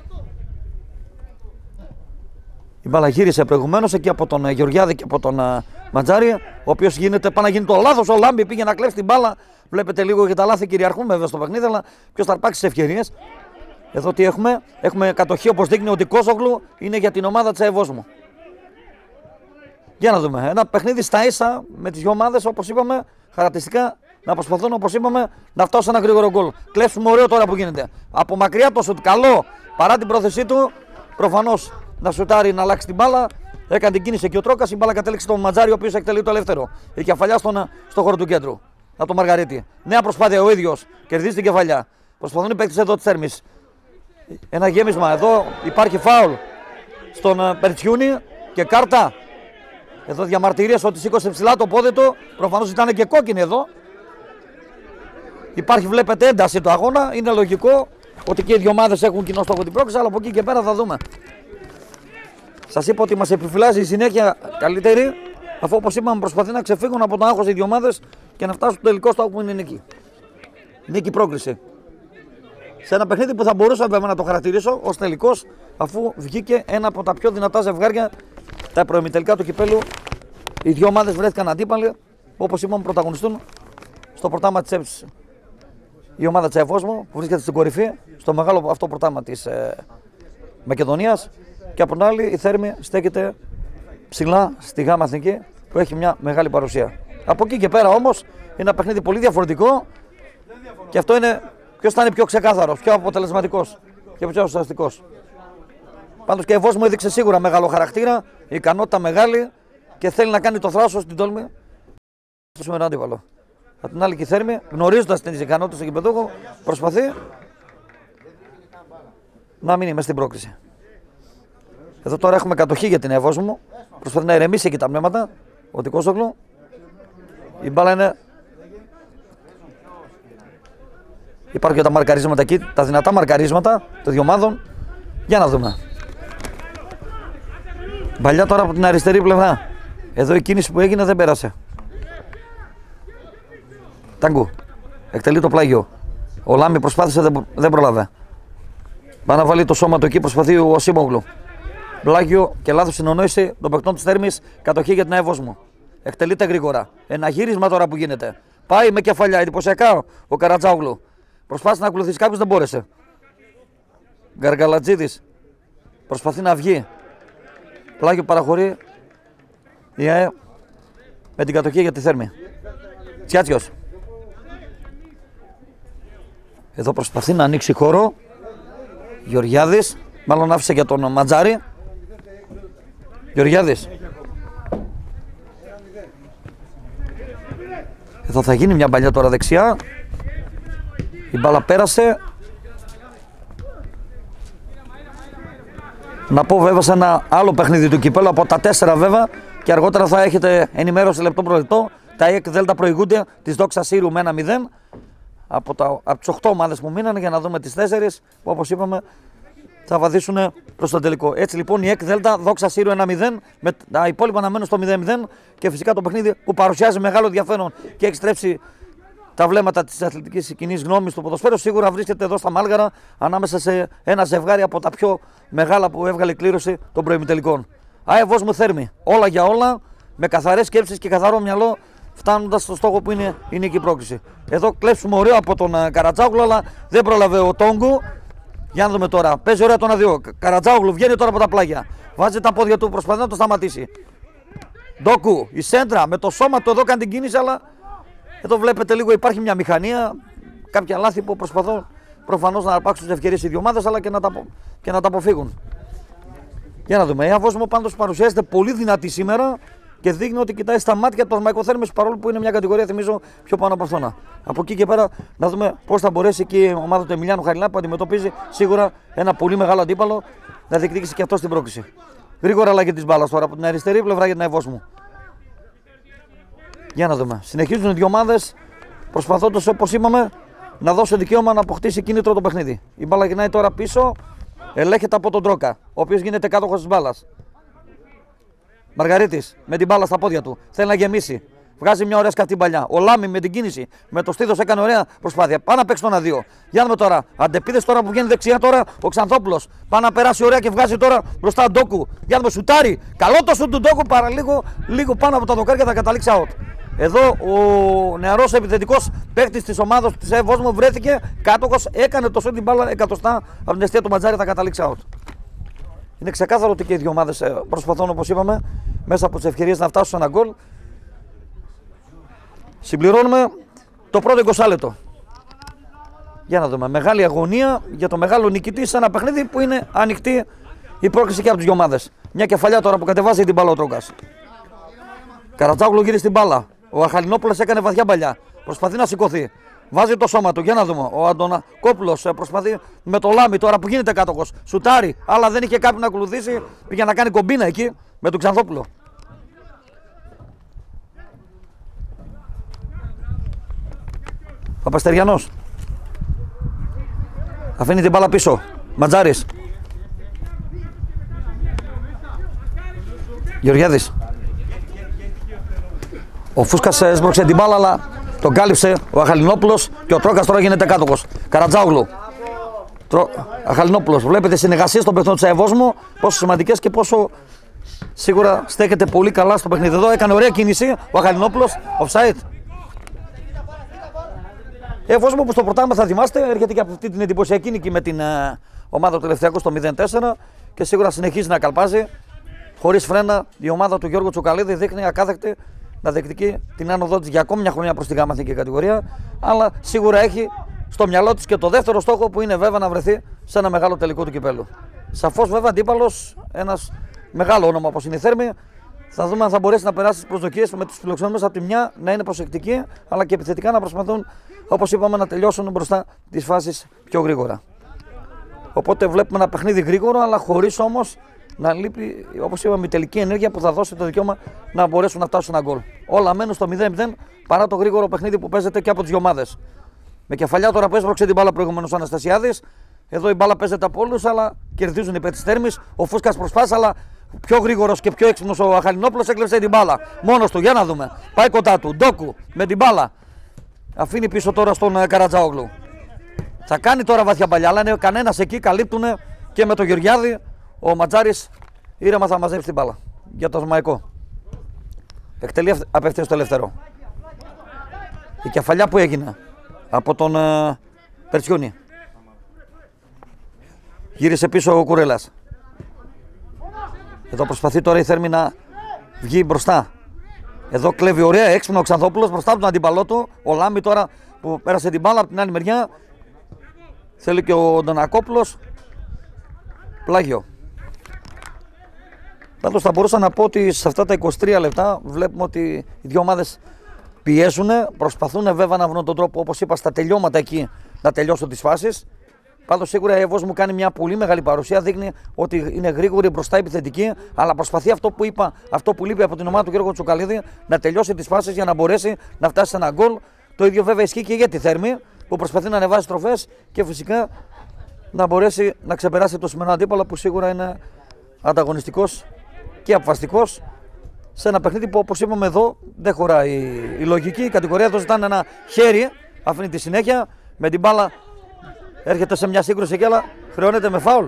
Η μπάλα γύρισε προηγουμένως εκεί από τον Γεωργιάδη και από τον uh, Ματζάρη, ο οποίος γίνεται, πάει να γίνει το λάθος. Ο Λάμπη πήγε να κλέψει την μπάλα. Βλέπετε λίγο και τα λάθη κυριαρχούν βέβαια στο παιχνίδι, αλλά ποιος θα αρπάξει τις ευκαιρίες. Εδώ τι έχουμε, έχουμε κατοχή όπως δείχνει ότι Κόσογλου είναι για την ομάδα της ΑΕ Βόσμου. Για να δούμε, ένα παιχνίδι στα ίσα με τις δύο ομάδες όπως είπαμε, χαρακτηριστικά να προσπαθούν όπως είπαμε να φτάσουν σε ένα γρήγορο γκολ. Κλέψουμε ωραίο τώρα που γίνεται. Από μακριά το σουτ, καλό παρά την πρόθεσή του, προφανώς να σουτάρει να αλλάξει την μπάλα. Έκανε την κίνηση και ο Τρόκας, η μπάλα κατέληξε στον Ματζάρη ο οποίος εκτελεί το ελεύθερο. Η κεφαλιά στον, στο χώρο του κέντρου. Από τον Μαργαρίτη. Νέα προσπάθεια ο ίδιος, κερδίζει την κεφαλιά. Προσπαθούν οι παίκτες εδώ της Θέρμης. Ένα γέμισμα εδώ, υπάρχει φάουλ στον Περτσιούνι και κάρτα Εδώ διαμαρτυρίες ότι σήκωσε ψηλά το πόδι του. Προφανώς ήταν και κόκκινη εδώ. Υπάρχει, βλέπετε, ένταση του αγώνα. Είναι λογικό ότι και οι δύο ομάδες έχουν κοινό στόχο την πρόκληση, αλλά από εκεί και πέρα θα δούμε. Σας είπα ότι μας επιφυλάζει η συνέχεια καλύτερη, αφού όπως είπαμε προσπαθεί να ξεφύγουν από τον άγχος οι δύο ομάδες και να φτάσουν στο τελικό στόχο που είναι η νίκη. Νίκη πρόκριση. Σε ένα παιχνίδι που θα μπορούσα βέβαια να το χαρακτηρίσω ως τελικός, αφού βγήκε ένα από τα πιο δυνατά ζευγάρια, τα προημιτελικά του κυπέλου. Οι δύο ομάδες βρέθηκαν αντίπαλοι, που όπως είπαμε πρωταγωνιστούν στο πρωτάθλημα της ΕΦΣ. Η ομάδα της Εφόσμου που βρίσκεται στην κορυφή, στο μεγάλο αυτό πρωτάθλημα της ε, Μακεδονίας, και από την άλλη η Θέρμη στέκεται ψηλά στη Γάμα Εθνική που έχει μια μεγάλη παρουσία. Από εκεί και πέρα όμως είναι ένα παιχνίδι πολύ διαφορετικό και αυτό είναι ποιος θα είναι πιο ξεκάθαρος, πιο αποτελεσματικός και πιο ουσιαστικός. Πάντως και η Εφόσμου έδειξε σίγουρα μεγάλο χαρακτήρα, ικανότητα μεγάλη και θέλει να κάνει το θράσος στην τόλμη στο σημερινό αντίπαλο. Απ' την άλλη και η Θέρμη, γνωρίζοντας τις ικανότητες του γηπεδούχου, προσπαθεί να μείνει μέσα στην πρόκριση. Εδώ τώρα έχουμε κατοχή για την Εφόσμου. Προσπαθεί να ηρεμήσει εκεί τα πνεύματα. Ο Τικόσογλου. Η μπάλα είναι. Υπάρχουν και τα μαρκαρίσματα εκεί, τα δυνατά μαρκαρίσματα των δύο ομάδων. Για να δούμε. Μπαλιά τώρα από την αριστερή πλευρά. Εδώ η κίνηση που έγινε δεν πέρασε. Ταγκού. Εκτελεί το πλάγιο. Ο Λάμι προσπάθησε, δεν, δεν πρόλαβε. Πάει να βάλει το σώμα του εκεί, προσπαθεί ο Σίμογλου. Πλάγιο και λάθος συνεννόηση των παικτών της Θέρμης. Κατοχή για την Εφόσμου. Εκτελείται γρήγορα. Ένα γύρισμα τώρα που γίνεται. Πάει με κεφαλιά. Εντυπωσιακά ο Καρατζάογλου. Προσπάθησε να ακολουθήσει κάποιος, δεν μπόρεσε. Γκαργαλατζίδης προσπαθεί να βγει. Πλάγιο παραχωρεί. Η ΑΕ με την κατοχή για τη Θέρμη. Τσιάτσιος. Εδώ προσπαθεί να ανοίξει χώρο. Γεωργιάδης. Μάλλον άφησε για τον Ματζάρη. Γεωργιάδης. Εδώ θα γίνει μια μπαλιά τώρα δεξιά. Η μπάλα πέρασε. Να πω βέβαια σε ένα άλλο παιχνίδι του κυπέλου από τα τέσσερα βέβαια και αργότερα θα έχετε ενημέρωση λεπτό προ λεπτό. Τα ΕΚ Δέλτα προηγούνται της Δόξα Σύρου με ένα μηδέν από, τα, από τις οκτώ ομάδες που μείνανε για να δούμε τις τέσσερις που όπως είπαμε θα βαδίσουν προς το τελικό. Έτσι λοιπόν η ΕΚ Δέλτα Δόξα Σύρου ένα μηδέν με τα υπόλοιπα να μένουν στο μηδέν μηδέν και φυσικά το παιχνίδι που παρουσιάζει μεγάλο ενδιαφέρον και έχει στρέψει τα βλέμματα της αθλητικής κοινής γνώμης του ποδοσφαίρου σίγουρα βρίσκεται εδώ στα Μάλγαρα ανάμεσα σε ένα ζευγάρι από τα πιο μεγάλα που έβγαλε κλήρωση των προημιτελικών. ΑΕ Εφόσμου Θέρμη, όλα για όλα, με καθαρές σκέψεις και καθαρό μυαλό, φτάνοντας στο στόχο που είναι η νίκη πρόκληση. Εδώ κλέψουμε ωραίο από τον Καρατζάογλου, αλλά δεν πρόλαβε ο Τόγκου. Για να δούμε τώρα. Παίζει ωραία τον αδειό. Καρατζάογλου βγαίνει τώρα από τα πλάγια. Βάζει τα πόδια του, προσπαθεί να το σταματήσει. Ντόκου, η σέντρα με το σώμα του εδώ κάνει την κίνηση, αλλά εδώ βλέπετε λίγο υπάρχει μια μηχανία. Κάποια λάθη που προσπαθούν προφανώς να αρπάξουν τις ευκαιρίες οι δύο ομάδες, αλλά και να, τα, και να τα αποφύγουν. Για να δούμε. Η Εφόσμου πάντως παρουσιάζεται πολύ δυνατή σήμερα και δείχνει ότι κοιτάει στα μάτια του Θερμαϊκό Θέρμης, παρόλο που είναι μια κατηγορία, θυμίζω, πιο πάνω από αυτόν. Από εκεί και πέρα να δούμε πώς θα μπορέσει και η ομάδα του Εμιλιάνου Χαριλά που αντιμετωπίζει σίγουρα ένα πολύ μεγάλο αντίπαλο να διεκδικήσει και αυτό στην πρόκληση. Γρήγορα αλλαγή της μπάλας τώρα από την αριστερή πλευρά για την Εφόσμου. Για να δούμε. Συνεχίζουν οι δύο ομάδες προσπαθώντας, όπως είπαμε, να δώσει δικαίωμα να αποκτήσει κίνητρο το παιχνίδι. Η μπάλα γυρνάει τώρα πίσω, ελέγχεται από τον Τρόκα, ο οποίος γίνεται κάτοχος της μπάλας. Μαργαρίτης με την μπάλα στα πόδια του. Θέλει να γεμίσει. Βγάζει μια ωραία σκαφτή παλιά. Ο Λάμι με την κίνηση. Με το στήθος έκανε ωραία προσπάθεια. Πάει να παίξει τον αδείο. Για να δούμε τώρα. Αντεπίδες τώρα που βγαίνει δεξιά τώρα ο Ξανθόπουλος. Πάει να περάσει ωραία και βγάζει τώρα μπροστά Ντόκου. Για να δούμε σουτάρι. Καλό το σουτ του Ντόκου παρά λίγο, λίγο πάνω από τα δοκάρια θα καταλήξει out. Εδώ ο νεαρός επιθετικός παίκτης της ομάδας της Εφόσμου βρέθηκε κάτοχος. Έκανε το σουτ την μπάλα εκατοστά από την αιστεία του Ματζάρη θα καταλήξει out. Είναι ξεκάθαρο ότι και οι δύο ομάδες προσπαθούν, όπως είπαμε, μέσα από τις ευκαιρίες να φτάσουν σε ένα γκολ. Συμπληρώνουμε το πρώτο είκοσι λεπτό. Για να δούμε. Μεγάλη αγωνία για το μεγάλο νικητή σε ένα παιχνίδι που είναι ανοιχτή η πρόκληση και από τις δύο ομάδες. Μια κεφαλιά τώρα που κατεβάζει την μπάλα ο Τρόκας. Καρατζάογλου γύρισε την μπάλα. Ο Αχαλινόπουλος έκανε βαθιά παλιά. Προσπαθεί να σηκωθεί. Βάζει το σώμα του. Για να δούμε. Ο Αντωνακόπουλος προσπαθεί με το Λάμι τώρα που γίνεται κάτοχος. Σουτάρει, αλλά δεν είχε κάποιον να ακολουθήσει. Πήγε να κάνει κομπίνα εκεί με τον Ξανθόπουλο. Παπαστεριανός. Αφήνει την μπάλα πίσω. Ματζάρης. Γεωργιάδης. Ο Φούσκας έσπρωξε την μπάλα, αλλά τον κάλυψε ο Αχαλινόπουλος και ο Τρόκας τώρα γίνεται κάτοχος. Καρατζάογλου. Τρο... Αχαλινόπουλος. Βλέπετε συνεργασίες των παιχνών της Ευόσμου, πόσο σημαντικές και πόσο σίγουρα στέκεται πολύ καλά στο παιχνίδι. Εδώ έκανε ωραία κίνηση ο Αχαλινόπουλος. Offside. Ευόσμου που στο πρωτάθλημα θα θυμάστε έρχεται και από αυτή την εντυπωσιακή νίκη με την uh, ομάδα του Ελευθεριακού στο μηδέν τέσσερα και σίγουρα συνεχίζει να καλπάζει. Χωρίς φρένα η ομάδα του Γιώργου Τσουκαλίδη δείχνει ακάθεκτη να διεκδικεί την άνοδό της για ακόμη μια χρονιά προς την γάμα εθνική κατηγορία, αλλά σίγουρα έχει στο μυαλό της και το δεύτερο στόχο που είναι βέβαια να βρεθεί σε ένα μεγάλο τελικό του κυπέλου. Σαφώς βέβαια αντίπαλος, ένας μεγάλο όνομα όπως είναι η Θέρμη. Θα δούμε αν θα μπορέσει να περάσει τις προσδοκίες με τους φιλοξενούμενους από τη μια να είναι προσεκτικοί, αλλά και επιθετικά να προσπαθούν, όπως είπαμε, να τελειώσουν μπροστά τις φάσεις πιο γρήγορα. Οπότε βλέπουμε ένα παιχνίδι γρήγορο, αλλά χωρίς όμως να λείπει, όπως είπαμε, η τελική ενέργεια που θα δώσει το δικαίωμα να μπορέσουν να φτάσουν ένα γκολ. Όλα μένουν στο μηδέν μηδέν παρά το γρήγορο παιχνίδι που παίζεται και από τις δύο ομάδες. Με κεφαλιά τώρα που έσπρωξε την μπάλα προηγουμένως ο Αναστασιάδης. Εδώ η μπάλα παίζεται από όλους, αλλά κερδίζουν υπέρ της Θέρμης. Ο Φούσκας προσπάθησε, αλλά πιο γρήγορος και πιο έξυπνος ο Αχαλινόπουλος έκλεψε την μπάλα. Μόνος του, για να δούμε. Πάει κοντά του. Ντόκου με την μπάλα. Αφήνει πίσω τώρα στον Καρατζάογλου. Θα κάνει τώρα βαθιά παλιά, αλλά είναι κανένας εκεί. Καλύπτουν και με τον Γεωργιάδη. Ο Ματζάρης ήρεμα θα μαζέψει την μπάλα για το Θωμαϊκό. Εκτελεί απευθείας στο ελεύθερο. Η κεφαλιά που έγινε από τον uh, Περτσιούνι. Γύρισε πίσω ο Κουρέλας. Εδώ προσπαθεί τώρα η Θέρμη να βγει μπροστά. Εδώ κλέβει ωραία έξυπνο ο Ξανθόπουλος μπροστά από τον αντίπαλό του. Ο Λάμπη τώρα που πέρασε την μπάλα από την άλλη μεριά. Θέλει και ο Ντονακόπουλος. Πλάγιο. Πάντως θα μπορούσα να πω ότι σε αυτά τα είκοσι τρία λεπτά βλέπουμε ότι οι δύο ομάδες πιέζουν, προσπαθούν βέβαια να βρουν τον τρόπο, όπως είπα, στα τελειώματα εκεί να τελειώσουν τις φάσεις. Πάντως σίγουρα η Ευόσμου κάνει μια πολύ μεγάλη παρουσία, δείχνει ότι είναι γρήγορη μπροστά επιθετική, αλλά προσπαθεί αυτό που είπα, αυτό που λείπει από την ομάδα του Γιώργου Τσουκαλίδη, να τελειώσει τις φάσεις για να μπορέσει να φτάσει σε ένα γκολ. Το ίδιο βέβαια ισχύει και για τη Θέρμη που προσπαθεί να ανεβάσει τροφές και φυσικά να μπορέσει να ξεπεράσει το σημερινό αντίπαλο που σίγουρα είναι ανταγωνιστικός και αποφασιστικός σε ένα παιχνίδι που, όπως είπαμε, εδώ δεν χωράει η λογική. Η κατηγορία εδώ ζητάνε ένα χέρι, αφήνει τη συνέχεια με την μπάλα. Έρχεται σε μια σύγκρουση εκεί, αλλά χρεώνεται με φάουλ.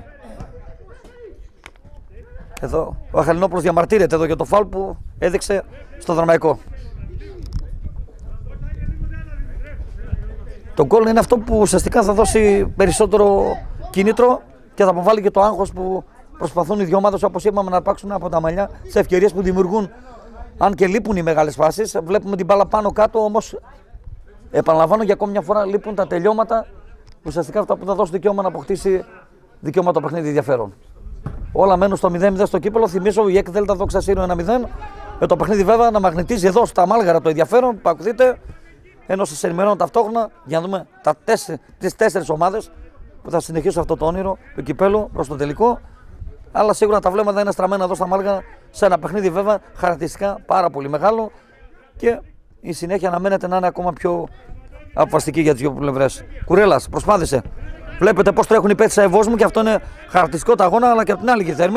Εδώ ο Αχαλινόπουλος διαμαρτύρεται εδώ για το φάουλ που έδειξε στο Δραμαϊκό. Το γκολ είναι αυτό που ουσιαστικά θα δώσει περισσότερο κίνητρο και θα αποβάλει και το άγχος που προσπαθούν οι δυο ομάδες, όπως είπαμε, να αρπάξουν από τα μαλλιά σε ευκαιρίες που δημιουργούν. Αν και λείπουν οι μεγάλες φάσεις, βλέπουμε την μπάλα πάνω κάτω, όμως επαναλαμβάνω για ακόμη μια φορά, λείπουν τα τελειώματα. Ουσιαστικά αυτά που θα δώσουν δικαίωμα να αποκτήσει δικαίωμα το παιχνίδι ενδιαφέρον. Όλα μένουν στο μηδέν μηδέν στο κύπελο. Θυμίζω η ΕΚ Δέλτα Δόξα Σύριο ένα μηδέν. Με το παιχνίδι βέβαια να μαγνητίζει εδώ στα Μάλγαρα το ενδιαφέρον που ακουθείτε. Ενώ σας ενημερώνω ταυτόχρονα για να δούμε τα τέσσερι, τις τέσσερις ομάδες που θα συνεχίσουν αυτό το όνειρο του κυπέλου προς το τελικό. Αλλά σίγουρα τα βλέμματα είναι στραμμένα εδώ στα Μάλγαρα σε ένα παιχνίδι βέβαια χαρακτηριστικά πάρα πολύ μεγάλο και η συνέχεια αναμένεται να είναι ακόμα πιο αποφασιστική για τις δύο πλευρές. Κουρέλας προσπάθησε. Βλέπετε πώς τρέχουν οι παίκτες της Ευόσμου και αυτό είναι χαρακτηριστικό το αγώνα, αλλά και από την άλλη και η Θέρμη.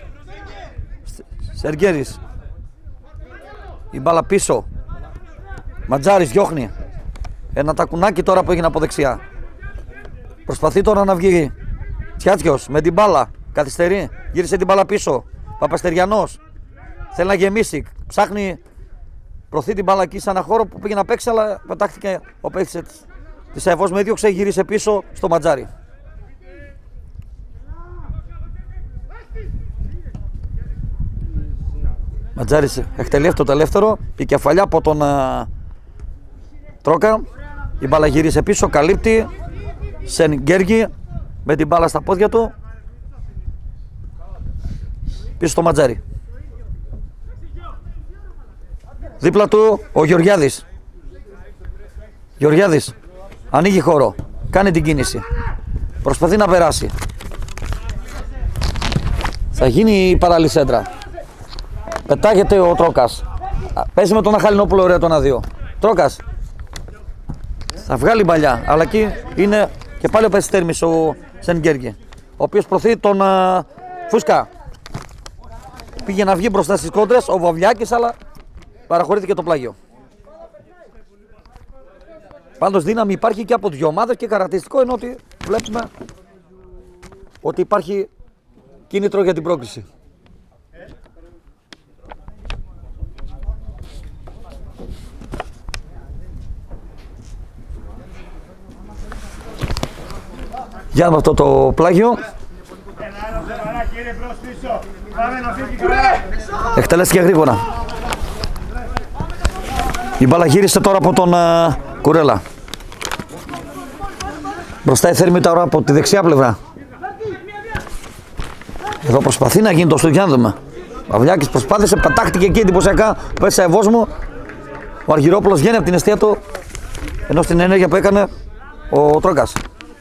Σεργέρης. Η μπάλα πίσω. Ματζάρης διώχνει. Ένα τακουνάκι τώρα που έγινε από δεξιά. Προσπαθεί τώρα να βγει. Τσιάτσιος με την μπάλα. Καθυστερεί. Γύρισε την μπάλα πίσω. Παπαστεριανός. Θέλει να γεμίσει. Ψάχνει. Προωθεί την μπάλα εκεί σε ένα χώρο που πήγε να παίξει, αλλά πετάχτηκε ο παίκτης της Ευόσμου. Έδιωξε, γύρισε πίσω στο Ματζάρι. Ματζάρης εκτελεί αυτό το ελεύθερο. Η κεφαλιά από τον uh, Τρόκα. Η μπάλα γύρισε πίσω, καλύπτει. Σεν Γκέργη με την μπάλα στα πόδια του. Πίσω στο Ματζάρι. Δίπλα του ο Γεωργιάδης. Γεωργιάδης ανοίγει χώρο. Κάνει την κίνηση. Προσπαθεί να περάσει. Θα γίνει η παράλληλη σέντρα. Πετάγεται ο Τρόκας. Παίζει με τον Αχαλινόπουλο, ωραία το ένα δύο. Τρόκας. Θα βγάλει παλιά, αλλά εκεί είναι και πάλι ο παίκτης Τέρμης, ο Σενγκέργη, ο οποίος προωθεί τον uh, Φούσκα. Πήγε να βγει μπροστά στις κόντρες ο Βαβλιάκης, αλλά παραχωρήθηκε το πλάγιο. Πάντως δύναμη υπάρχει και από δύο ομάδες και χαρακτηριστικό είναι ότι βλέπουμε ότι υπάρχει κίνητρο για την πρόκληση. Για με αυτό το πλάγιο. Εκτελέστηκε γρήγορα. Η μπάλα γύρισε τώρα από τον uh, Κουρέλα. Μπροστά η Θέρμη τώρα από τη δεξιά πλευρά. Εδώ προσπαθεί να γίνει το Στουγιάνδημα. Ο Αυλιάκης προσπάθησε, πατάχτηκε εκεί εντυπωσιακά. Πέσε Ευόσμου. Ο Αργυρόπουλος βγαίνει από την αιστεία του, ενώ στην ενέργεια που έκανε ο Τρόκας.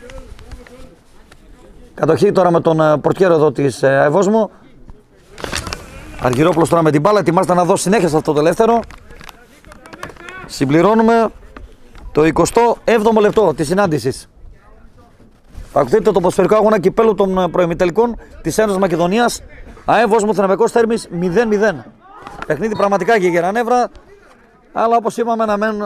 Κατοχή τώρα με τον πορτιέρο εδώ της Ευόσμου. Αργυρόπουλος τώρα με την μπάλα, ετοιμάζεται να δώσει συνέχεια σε αυτό το ελεύθερο. Συμπληρώνουμε το εικοστό έβδομο λεπτό της συνάντησης. Ακολουθείτε το ποδοσφαιρικό αγώνα κυπέλου των προημιτελικών της Ένωσης Μακεδονίας. ΑΕ Βόσμου Θρηναμπεκός Θέρμης μηδέν μηδέν. Παιχνίδι πραγματικά και γερά νεύρα, αλλά όπως είπαμε να μένουν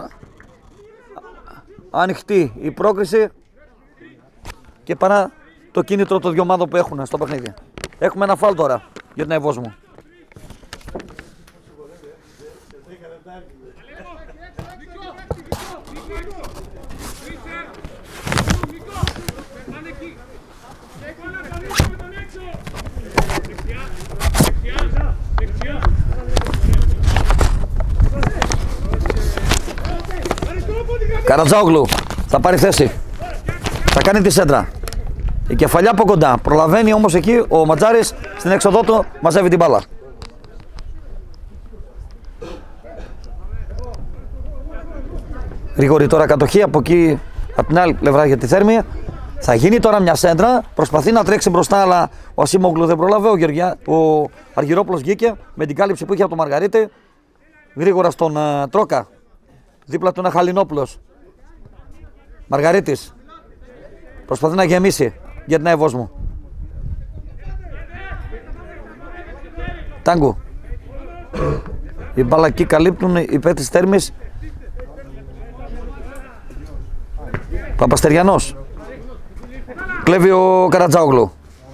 ανοιχτή η πρόκριση και παρά το κίνητρο των δυο ομάδων που έχουν στο παιχνίδι. Έχουμε ένα φάουλ τώρα για την ΑΕ Βόσμου. Καρατζάογλου θα πάρει θέση. Θα κάνει τη σέντρα. Η κεφαλιά από κοντά. Προλαβαίνει όμως εκεί ο Ματζάρης στην έξοδό του, μαζεύει την μπάλα. Γρήγορη τώρα κατοχή από εκεί, από την άλλη πλευρά για τη Θέρμη. Θα γίνει τώρα μια σέντρα. Προσπαθεί να τρέξει μπροστά, αλλά ο Ασίμογλου δεν προλαβαίνει. Ο, Γεωργιά, ο Αργυρόπουλος βγήκε με την κάλυψη που είχε από τον Μαργαρίτη. Γρήγορα στον uh, Τρόκα. Δίπλα του είναι Χαλινόπουλος. Μαργαρίτης. Προσπαθεί να γεμίσει για την ΑΕ Βόσμου. Τάγκου. Η μπάλα εκεί καλύπτουν οι παίκτες Θέρμης. Παπαστεριανός. Κλέβει ο Καρατζάογλου.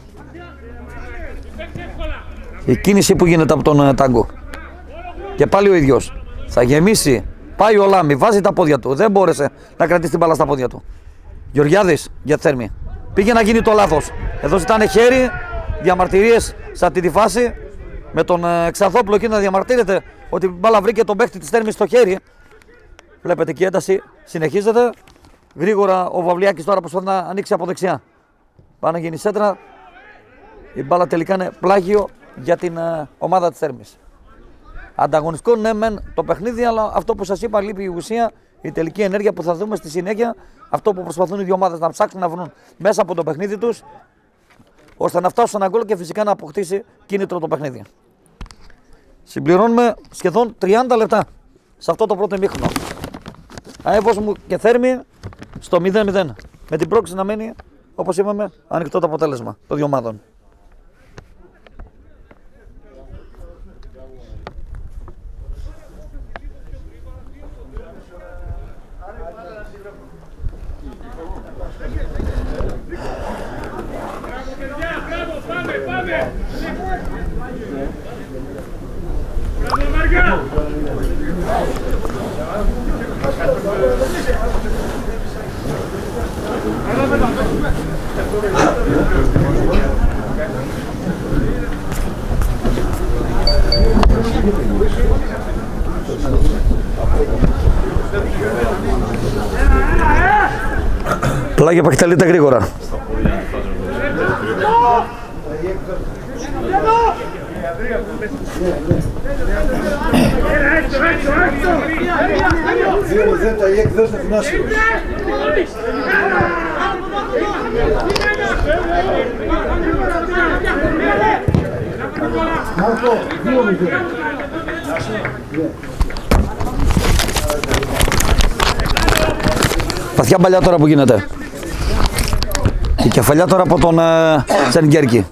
Η κίνηση που γίνεται από τον Τάγκου. Και πάλι ο ίδιος. Θα γεμίσει. Πάει ο Λάμι, βάζει τα πόδια του. Δεν μπόρεσε να κρατήσει την μπάλα στα πόδια του. Γεωργιάδης για τη Θέρμη. Πήγε να γίνει το λάθος. Εδώ ζητάνε χέρι. Διαμαρτυρίες σε αυτή τη φάση. Με τον Εξαθόπουλο εκεί να διαμαρτύρεται ότι η μπάλα βρήκε τον παίκτη της Θέρμης στο χέρι. Βλέπετε και η ένταση συνεχίζεται. Γρήγορα ο Βαβλιάκης τώρα προσπαθεί να ανοίξει από δεξιά. Πάει να γίνει σέντρα. Η μπάλα τελικά είναι πλάγιο για την uh, ομάδα της Θέρμης. Ανταγωνιστικό ναι μεν το παιχνίδι, αλλά αυτό που σας είπα λείπει η ουσία, η τελική ενέργεια που θα δούμε στη συνέχεια. Αυτό που προσπαθούν οι δύο ομάδες να ψάξουν να βρουν μέσα από το παιχνίδι τους, ώστε να φτάσουν σε ένα γκολ και φυσικά να αποκτήσει κίνητρο το παιχνίδι. Συμπληρώνουμε σχεδόν τριάντα λεπτά σε αυτό το πρώτο ημίχρονο. ΑΕ Βόσμου και Θέρμη στο μηδέν μηδέν. Με την πρόκληση να μένει, όπως είπαμε, ανοιχτό το αποτέλεσμα των δύο ομάδων. Πλάγια που εκτελείται γρήγορα. Δεν τα γεκ δώστε την άσχη. Μάρκο, δύο μηδέν. Σπαθιά παλιά τώρα που γίνεται. Η κεφαλιά τώρα από τον ε, Σενγκέρκη.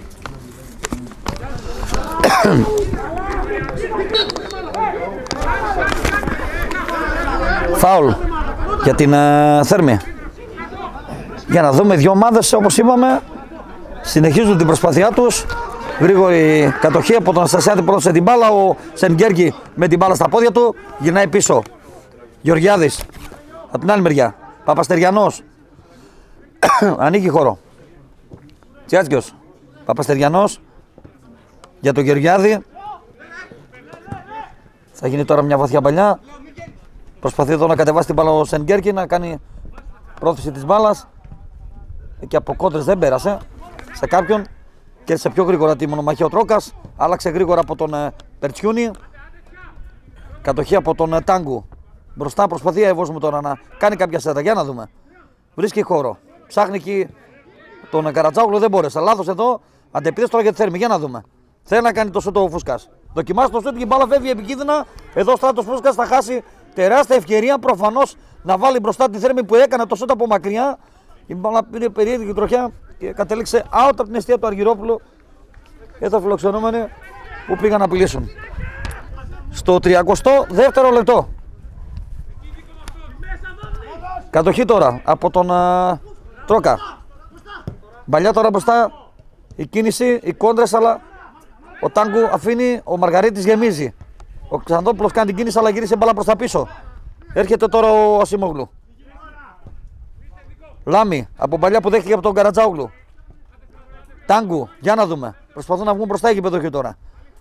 Φάουλ για την ε, Θέρμη. Για να δούμε, δύο ομάδες όπως είπαμε συνεχίζουν την προσπάθειά τους. Γρήγορη κατοχή από τον Αναστασιάδη, πρόδωσε την μπάλα. Ο Σενγκέρκη με την μπάλα στα πόδια του γυρνάει πίσω. Γεωργιάδης από την άλλη μεριά. Παπαστεριανός ανοίγει χώρο. Τσιάτσκιος. Παπαστεριανός για τον Γεωργιάδη. Θα γίνει τώρα μια βαθιά παλιά. Προσπαθεί εδώ να κατεβάσει την μπάλα ο Σενγκέρκη, να κάνει πρόθεση της μπάλας. Και από κόντρες δεν πέρασε σε κάποιον. Και σε πιο γρήγορα τη μονομαχία ο Τρόκας. Άλλαξε γρήγορα από τον ε, Περτσιούνι. Κατοχή από τον ε, Τάγκου. Μπροστά προσπαθεί Εύωσμου τώρα να κάνει κάποια σέτα. Για να δούμε. Βρίσκει χώρο. Ψάχνει εκεί τον ε, Καρατζάογλου, δεν μπόρεσε. Λάθος εδώ. Αντεπίθεση τώρα για τη Θέρμη. Για να δούμε. Θέλει να κάνει το σούτ ο Φούσκας. Δοκιμάζει το σούτ και η μπάλα φεύγει επικίνδυνα. Εδώ ο Στράτος Φούσκας θα χάσει τεράστια ευκαιρία προφανώς να βάλει μπροστά τη Θέρμη που έκανε το σούτ από μακριά. Η μπάλα πήρε περίεργη τροχιά και κατέληξε out από την αιστεία του Αργυρόπουλου. Εδώ φιλοξενούμενοι που πήγαν να απειλήσουν. Στο τριακοστό δεύτερο λεπτό. Κατοχή τώρα από τον uh, Τρόκα. Μπαλιά τώρα μπροστά η κίνηση, οι κόντρες, αλλά ο Τάγκου αφήνει, ο Μαργαρίτης γεμίζει. Ο Ξανθόπουλος κάνει την κίνηση αλλά γύρισε μπάλα προς τα πίσω. Έρχεται τώρα ο Ασίμογλου. Λάμι από παλιά που δέχτηκε από τον Καρατζάογλου. Τάγκου, για να δούμε. Προσπαθούν να βγουν μπροστά η γηπεδοχή τώρα.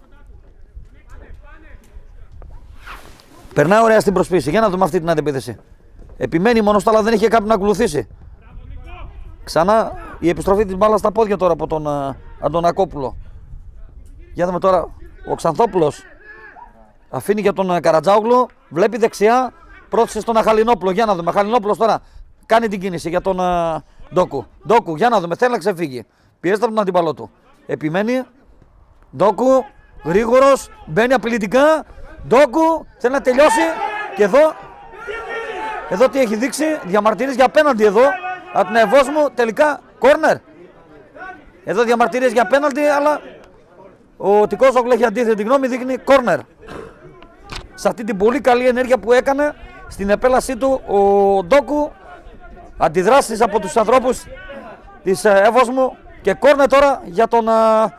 Περνάει ωραία στην προσπίση. Για να δούμε αυτή την αντεπίθεση. Επιμένει μόνο στο, αλλά δεν είχε κάποιον να ακολουθήσει. Ξανά η επιστροφή της μπάλας στα πόδια τώρα από τον uh, Αντωνακόπουλο. Για δούμε τώρα. Ο Ξανθόπουλος αφήνει για τον uh, Καρατζάογλου. Βλέπει δεξιά. Πρόθεσε στον Αχαλινόπουλο. Για να δούμε. Αχαλινόπουλος τώρα κάνει την κίνηση για τον uh, Ντόκου. Ντόκου, για να δούμε. Θέλει να ξεφύγει. Πιέζεται από τον αντίπαλό του. Επιμένει. Ντόκου. Γρήγορος. Μπαίνει απειλητικά. Ντόκου. Θέλει να τελειώσει. Και εδώ. Εδώ τι έχει δείξει. Διαμαρτυρίες για απέναντι εδώ. Από την Ευόσμου. Τελικά κόρνερ. Εδώ διαμαρτυρίες για απέναντι. Αλλά ο Τικόζογλου έχει αντίθετη γνώμη. Δείχνει κόρνερ. Σε αυτή την πολύ καλή ενέργεια που έκανε. Στην επέλασή του ο Ντόκου. Αντιδράσεις από τους ανθρώπους της Εύωσμου και κόρνε τώρα για τον α,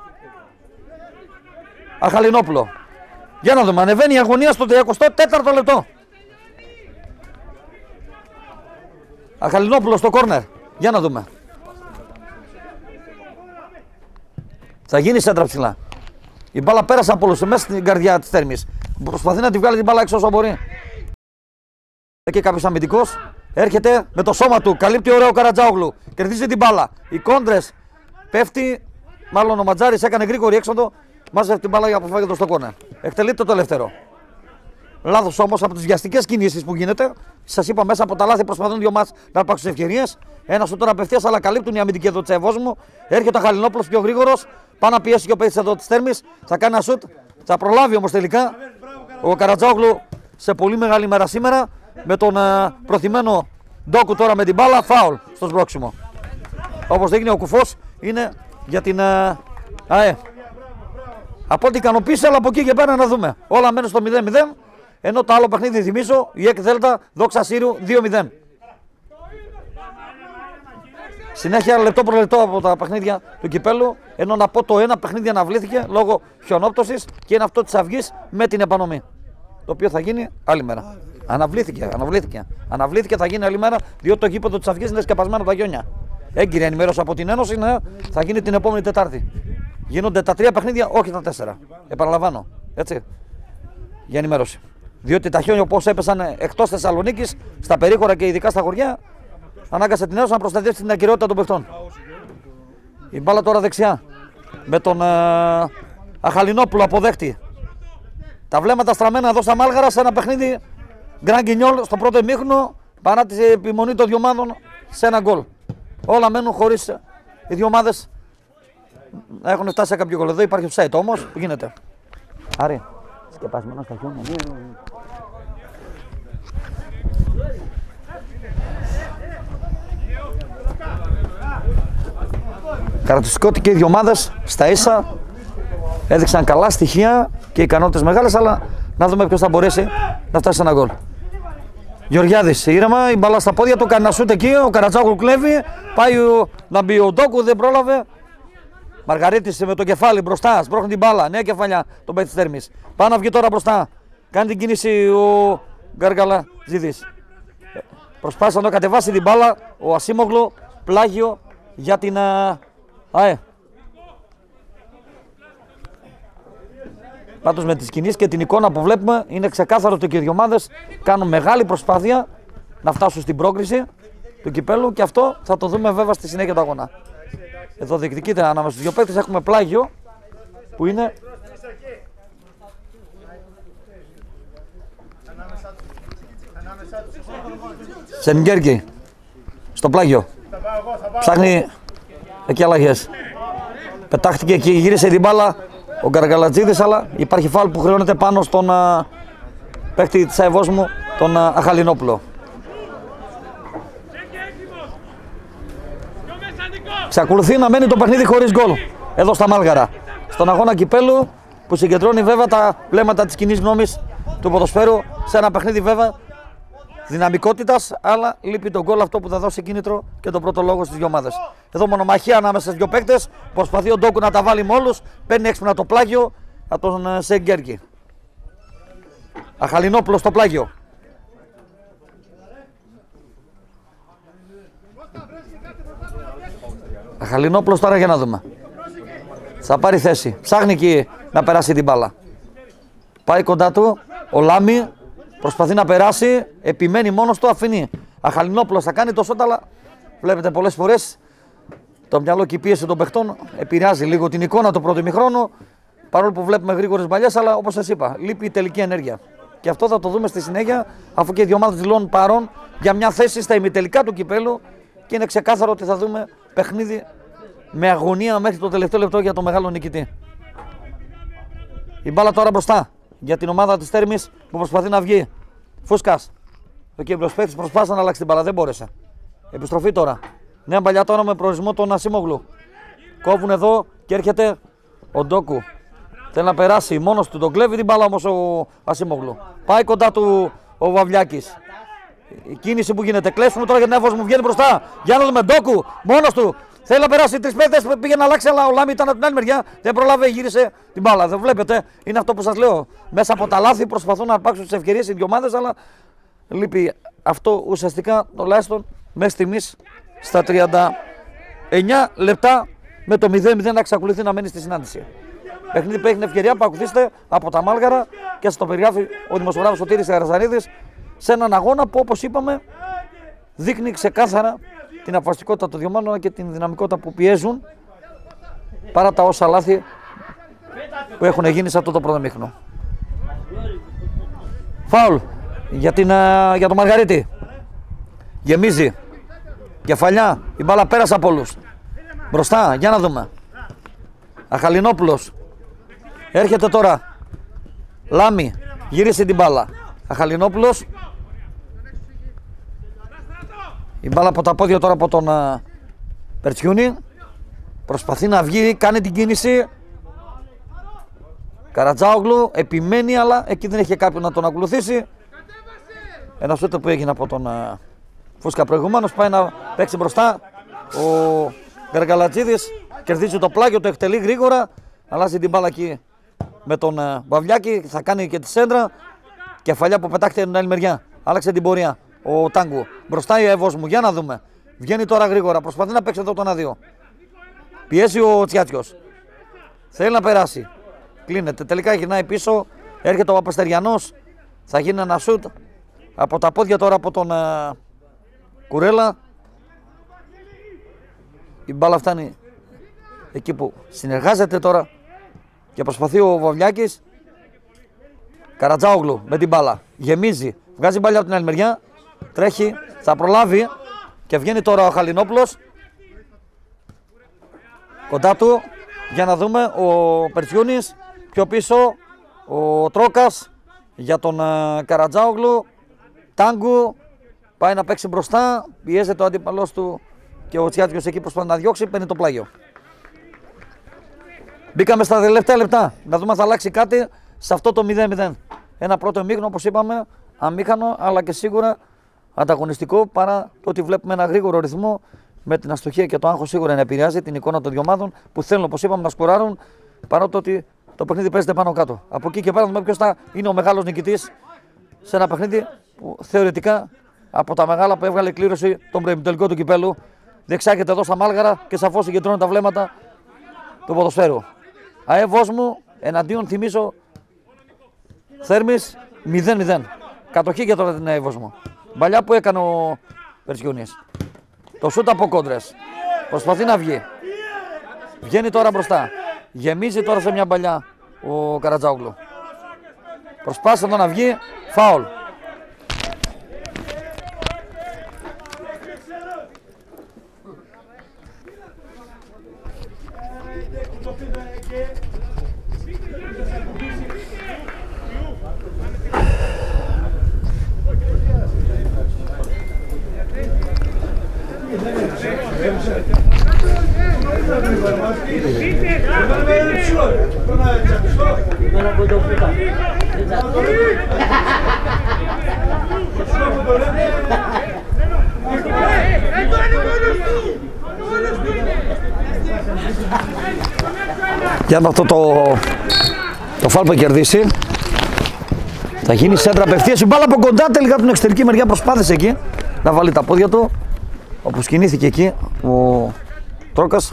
Αχαλινόπουλο. Για να δούμε, ανεβαίνει η αγωνία στο τριακοστό τέταρτο λεπτό. Αχαλινόπουλο στο κόρνερ. Για να δούμε. Θα γίνει σέντρα ψηλά. Η μπάλα πέρασε από όλους μέσα στην καρδιά της Θέρμης. Προσπαθεί να τη βγάλει την μπάλα έξω όσο μπορεί. Και κάποιος αμυντικός έρχεται με το σώμα του, καλύπτει ωραίο Καρατζάογλου, κερδίζει την μπάλα. Οι κόντρες πέφτει, μάλλον ο Ματζάρης έκανε γρήγορη έξοδο, μάζευε την μπάλα για αποφάγεται στο κόρνερ. Εκτελείται το ελεύθερο. Λάθος όμως από τις βιαστικές κινήσεις που γίνεται. Σας είπα, μέσα από τα λάθη προσπαθούν δύο μάτς να αρπάξουν ευκαιρίες. Ένα σου τώρα απευθείας, αλλά καλύπτουν οι αμυντικοί εδώ της Ευόσμου. Έρχεται ο Χαλινόπουλος πιο γρήγορος, πάει να πιέσει και ο παίκτης εδώ της Θέρμης. Θα κάνει ένα σουτ, θα προλάβει όμως τελικά ο Καρατζάογλου σε πολύ μεγάλη μέρα σήμερα. Με τον uh, προθυμένο Ντόκου τώρα με την μπάλα, φάουλ στο σμπρόξιμο. Όπως δείχνει ο κουφός είναι για την uh, ΑΕ. Από ό,τι ικανοποίησε, αλλά από εκεί και πέρα να δούμε. Όλα μένουν στο μηδέν μηδέν, ενώ το άλλο παιχνίδι θυμίσω, η ΕΚ Δέλτα Δόξα Σύρου δύο μηδέν. Συνέχεια λεπτό προ λεπτό από τα παιχνίδια του κυπέλου, ενώ να πω το ένα παιχνίδι αναβλήθηκε λόγω χιονόπτωσης και είναι αυτό της Αυγής με την επανομή. Το οποίο θα γίνει άλλη μέρα. Αναβλήθηκε, αναβλήθηκε. Αναβλήθηκε, θα γίνει άλλη μέρα, διότι το γήπεδο της Αυγής είναι σκεπασμένο τα γιόνια. Έγκυρη ενημέρωση από την Ένωση, ναι, θα γίνει την επόμενη Τετάρτη. Γίνονται τα τρία παιχνίδια, όχι τα τέσσερα. Επαναλαμβάνω. Έτσι. Για ενημέρωση. Διότι τα χιόνια όπως έπεσαν εκτός Θεσσαλονίκης, στα περίχωρα και ειδικά στα χωριά, ανάγκασε την Ένωση να προστατεύσει την ακυρεότητα των παιχτών. Η μπάλα τώρα δεξιά. Με τον uh, Αχαλινόπουλο αποδέχτη. Τα βλέμματα στραμμένα εδώ στα Μάλγαρα σε ένα παιχνίδι Γκραν Γκινιόλ στο πρώτο ημίχρονο παρά τη επιμονή των δύο ομάδων σε ένα γκολ. Όλα μένουν χωρίς οι δύο ομάδες να έχουν φτάσει σε κάποιο γκολ. Εδώ υπάρχει offside όμως που γίνεται. Άρη, σκεπασμένο στα χιόνια. Χαρακτηριστικό ότι και οι δύο ομάδες στα ίσα έδειξαν καλά στοιχεία και ικανότητες μεγάλες, αλλά να δούμε ποιος θα μπορέσει να φτάσει σε ένα γκολ. Γεωργιάδης ήρεμα, η μπάλα στα πόδια του, κάνει ένα σούτ εκεί, ο Καρατζάκου κλέβει, πάει ο, να μπει ο Ντόκου, δεν πρόλαβε. Μαργαρίτης με το κεφάλι μπροστά, σπρώχνει την μπάλα, νέα κεφαλιά τον παίκτη της Θέρμης. Πάει να βγει τώρα μπροστά, κάνει την κίνηση ο Γκαργαλατζίδης. Προσπάθησε να το κατεβάσει την μπάλα, ο Ασίμογλου, πλάγιο για την ΑΕ. Πάντως με τις κινήσεις και την εικόνα που βλέπουμε είναι ξεκάθαρο ότι και οι δύο ομάδες κάνουν μεγάλη προσπάθεια να φτάσουν στην πρόκριση του κυπέλου και αυτό θα το δούμε βέβαια στη συνέχεια του αγώνα. Εδώ διεκδικείται ανάμεσα στους δύο παίκτες, έχουμε πλάγιο που είναι Σενγκέρκι στο πλάγιο. Ψάχνει εκεί αλλαγές. Πετάχτηκε εκεί, γύρισε την μπάλα ο Γκαργαλατζίδης, αλλά υπάρχει φάουλ που χρεώνεται πάνω στον α, παίκτη της Αεβόσμου, τον α, Αχαλινόπουλο. Ξακολουθεί να μένει το παιχνίδι χωρίς γκολ εδώ στα Μάλγαρα. Στον αγώνα κυπέλου που συγκεντρώνει βέβαια τα βλέμματα της κοινής γνώμης του ποδοσφαίρου σε ένα παιχνίδι βέβαια δυναμικότητας, αλλά λείπει το γκολ αυτό που θα δώσει κίνητρο και τον πρώτο λόγο στις δύο ομάδες. Εδώ μονομαχία ανάμεσα στις δύο παίκτες. Προσπαθεί ο Ντόκου να τα βάλει με όλους. Παίρνει έξυπνα το πλάγιο από τον Σενγκέρκι. Αχαλινόπουλο στο πλάγιο. Αχαλινόπουλος τώρα για να δούμε. Θα πάρει θέση. Ψάχνει εκεί να περάσει την μπάλα. Πάει κοντά του ο Λάμι. Προσπαθεί να περάσει, επιμένει μόνος του, αφήνει. Αχαλινόπουλος θα κάνει το σώτα, αλλά βλέπετε πολλές φορές το μυαλό και η πίεση των παιχτών επηρεάζει λίγο την εικόνα του πρώτου ημιχρόνου. Παρόλο που βλέπουμε γρήγορες μπαλιές, αλλά όπως σας είπα, λείπει η τελική ενέργεια. Και αυτό θα το δούμε στη συνέχεια, αφού και οι δύο ομάδες δηλώνουν παρόν για μια θέση στα ημιτελικά του κυπέλου και είναι ξεκάθαρο ότι θα δούμε παιχνίδι με αγωνία μέχρι το τελευταίο λεπτό για το μεγάλο νικητή. Η μπάλα τώρα μπροστά για την ομάδα της Θέρμης που προσπαθεί να βγει. Φούσκας. Ο Κύπριος παίκτης προσπάθησε να αλλάξει την μπάλα, δεν μπόρεσε. Επιστροφή τώρα. Νέα παλιά τώρα με προορισμό τον Ασίμογλου. Κόβουν εδώ και έρχεται ο Ντόκου. Θέλει να περάσει μόνος του, τον κλέβει την μπάλα όμως ο Ασίμογλου. Πάει κοντά του ο Βαβλιάκης. Η κίνηση που γίνεται. Κλέσουμε τώρα για την Αεβόσμου, βγαίνει μπροστά. Για να δούμε Ντόκου μόνος του. Θέλει να περάσει τρεις παίκτες, πήγε να αλλάξει, αλλά ο Λάμι ήταν από την άλλη μεριά. Δεν προλάβε, γύρισε την μπάλα. Δεν βλέπετε, είναι αυτό που σας λέω. Μέσα από τα λάθη προσπαθούν να αρπάξουν τις ευκαιρίες οι δύο ομάδες, αλλά λείπει αυτό ουσιαστικά τουλάχιστον μέχρι στιγμής στα τριάντα εννιά λεπτά με το μηδέν μηδέν να εξακολουθεί να μένει στη συνάντηση. Παιχνίδι που έχει την ευκαιρία που ακολουθήσετε από τα Μάλγαρα και σας το περιγράφει ο δημοσιογράφος Σωτήρης Γαραζαρίδης σε έναν αγώνα που, όπως είπαμε, δείχνει ξεκάθαρα την αποφασιστικότητα των δύο ομάδων και την δυναμικότητα που πιέζουν παρά τα όσα λάθη που έχουν γίνει σε αυτό το πρώτο μήχρονο. Φάουλ για, την, για τον Μαργαρίτη. Γεμίζει. Κεφαλιά. Η μπάλα πέρασε από όλους. Μπροστά. Για να δούμε. Αχαλινόπουλος. Έρχεται τώρα. Λάμι. Γύρισε την μπάλα. Αχαλινόπουλος. Η μπάλα από τα πόδια τώρα από τον uh, Περτσιούνι. Προσπαθεί να βγει, κάνει την κίνηση. Καρατζάογλου επιμένει, αλλά εκεί δεν είχε κάποιον να τον ακολουθήσει. Ένα σούτ που έγινε από τον uh, Φούσκα προηγουμένως. Πάει να παίξει μπροστά ο Γκαργαλατζίδης. Κερδίζει το πλάγιο, το εκτελεί γρήγορα. Αλλάζει την μπάλα εκεί με τον uh, Μπαβλιάκη. Θα κάνει και τη σέντρα. Κεφαλιά που πετάχτηκε την άλλη μεριά. Άλλαξε την πορεία ο Τάγκου. Μπροστά η Αεβόσμου. Για να δούμε. Βγαίνει τώρα γρήγορα. Προσπαθεί να παίξει εδώ τον αδειό. Πιέσει ο Τσιάτσιος. Θέλει να περάσει. Κλείνεται. Τελικά γυρνάει πίσω. Έρχεται ο Παπαστεριανός. Θα γίνει ένα σουτ από τα πόδια τώρα από τον uh, Κουρέλα. Η μπάλα φτάνει εκεί που συνεργάζεται τώρα και προσπαθεί ο Βαβλιάκης. Καρατζάογλου με την μπάλα. Γεμίζει. Βγάζει μπάλια από την άλλη μεριά. Τρέχει. Θα προλάβει. Και βγαίνει τώρα ο Χαλινόπουλος. Κοντά του. Για να δούμε ο Περτσιούνης. Πιο πίσω ο Τρόκας. Για τον uh, Καρατζάογλου. Τάγκου. πάει να παίξει μπροστά, πιέζεται ο αντίπαλος του και ο Τσιάτικος εκεί προσπαθεί να διώξει, παίρνει το πλάγιο. Μπήκαμε στα τελευταία λεπτά, να δούμε αν θα αλλάξει κάτι σε αυτό το μηδέν μηδέν. Ένα πρώτο ημίχρονο, όπως είπαμε, αμήχανο, αλλά και σίγουρα ανταγωνιστικό, παρά το ότι βλέπουμε ένα γρήγορο ρυθμό με την αστοχία και το άγχος σίγουρα να επηρεάζει την εικόνα των δύο ομάδων που θέλουν, όπως είπαμε, να σκοράρουν, παρά το ότι το παιχνίδι παίζεται πάνω κάτω. Από εκεί και πέρα δούμε ποιος θα είναι ο μεγάλος νικητής σε ένα παιχνίδι που θεωρητικά από τα μεγάλα που έβγαλε κλήρωση τον προημιτελικό του κυπέλου διεξάγεται εδώ στα Μάλγαρα και σαφώς συγκεντρώνουν τα βλέμματα του ποδοσφαίρου. ΑΕ Βόσμου εναντίον, θυμίζω, Θέρμης μηδέν μηδέν. Κατοχή για τώρα την ΑΕ Βόσμου. Μπαλιά που έκανε ο Περσιούνης. Το σούτ από κόντρες. Προσπαθεί να βγει. Βγαίνει τώρα μπροστά. Γεμίζει τώρα σε μια μπαλιά ο Καρατζάογλου. Προσπάθησε εδώ να βγει. Φάουλ. Για αυτό το, το φάλ που κερδίσει θα γίνει σέντρα απευθείας. Η μπάλα από κοντά τελικά από την εξωτερική μεριά προσπάθησε εκεί να βάλει τα πόδια του, όπως κινήθηκε εκεί ο Τρόκας.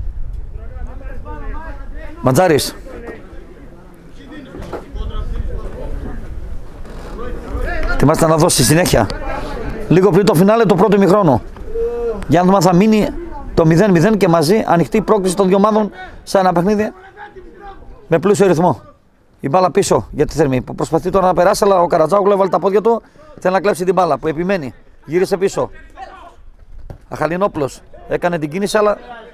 Μαντζάρης. Ετοιμάζεται να δώσει συνέχεια λίγο πριν το φινάλε το πρώτο ημιχρόνο. Για να δούμε αν θα μείνει το μηδέν μηδέν και μαζί ανοιχτή πρόκληση των δύο ομάδων σε ένα παιχνίδι με πλούσιο ρυθμό. Η μπάλα πίσω για τη Θέρμη που προσπαθεί τώρα να περάσει, αλλά ο Καρατζάογλου έβαλε τα πόδια του. Θέλει να κλέψει την μπάλα που επιμένει. Γύρισε πίσω. Αχαλινόπουλος έκανε την κίνηση, αλλά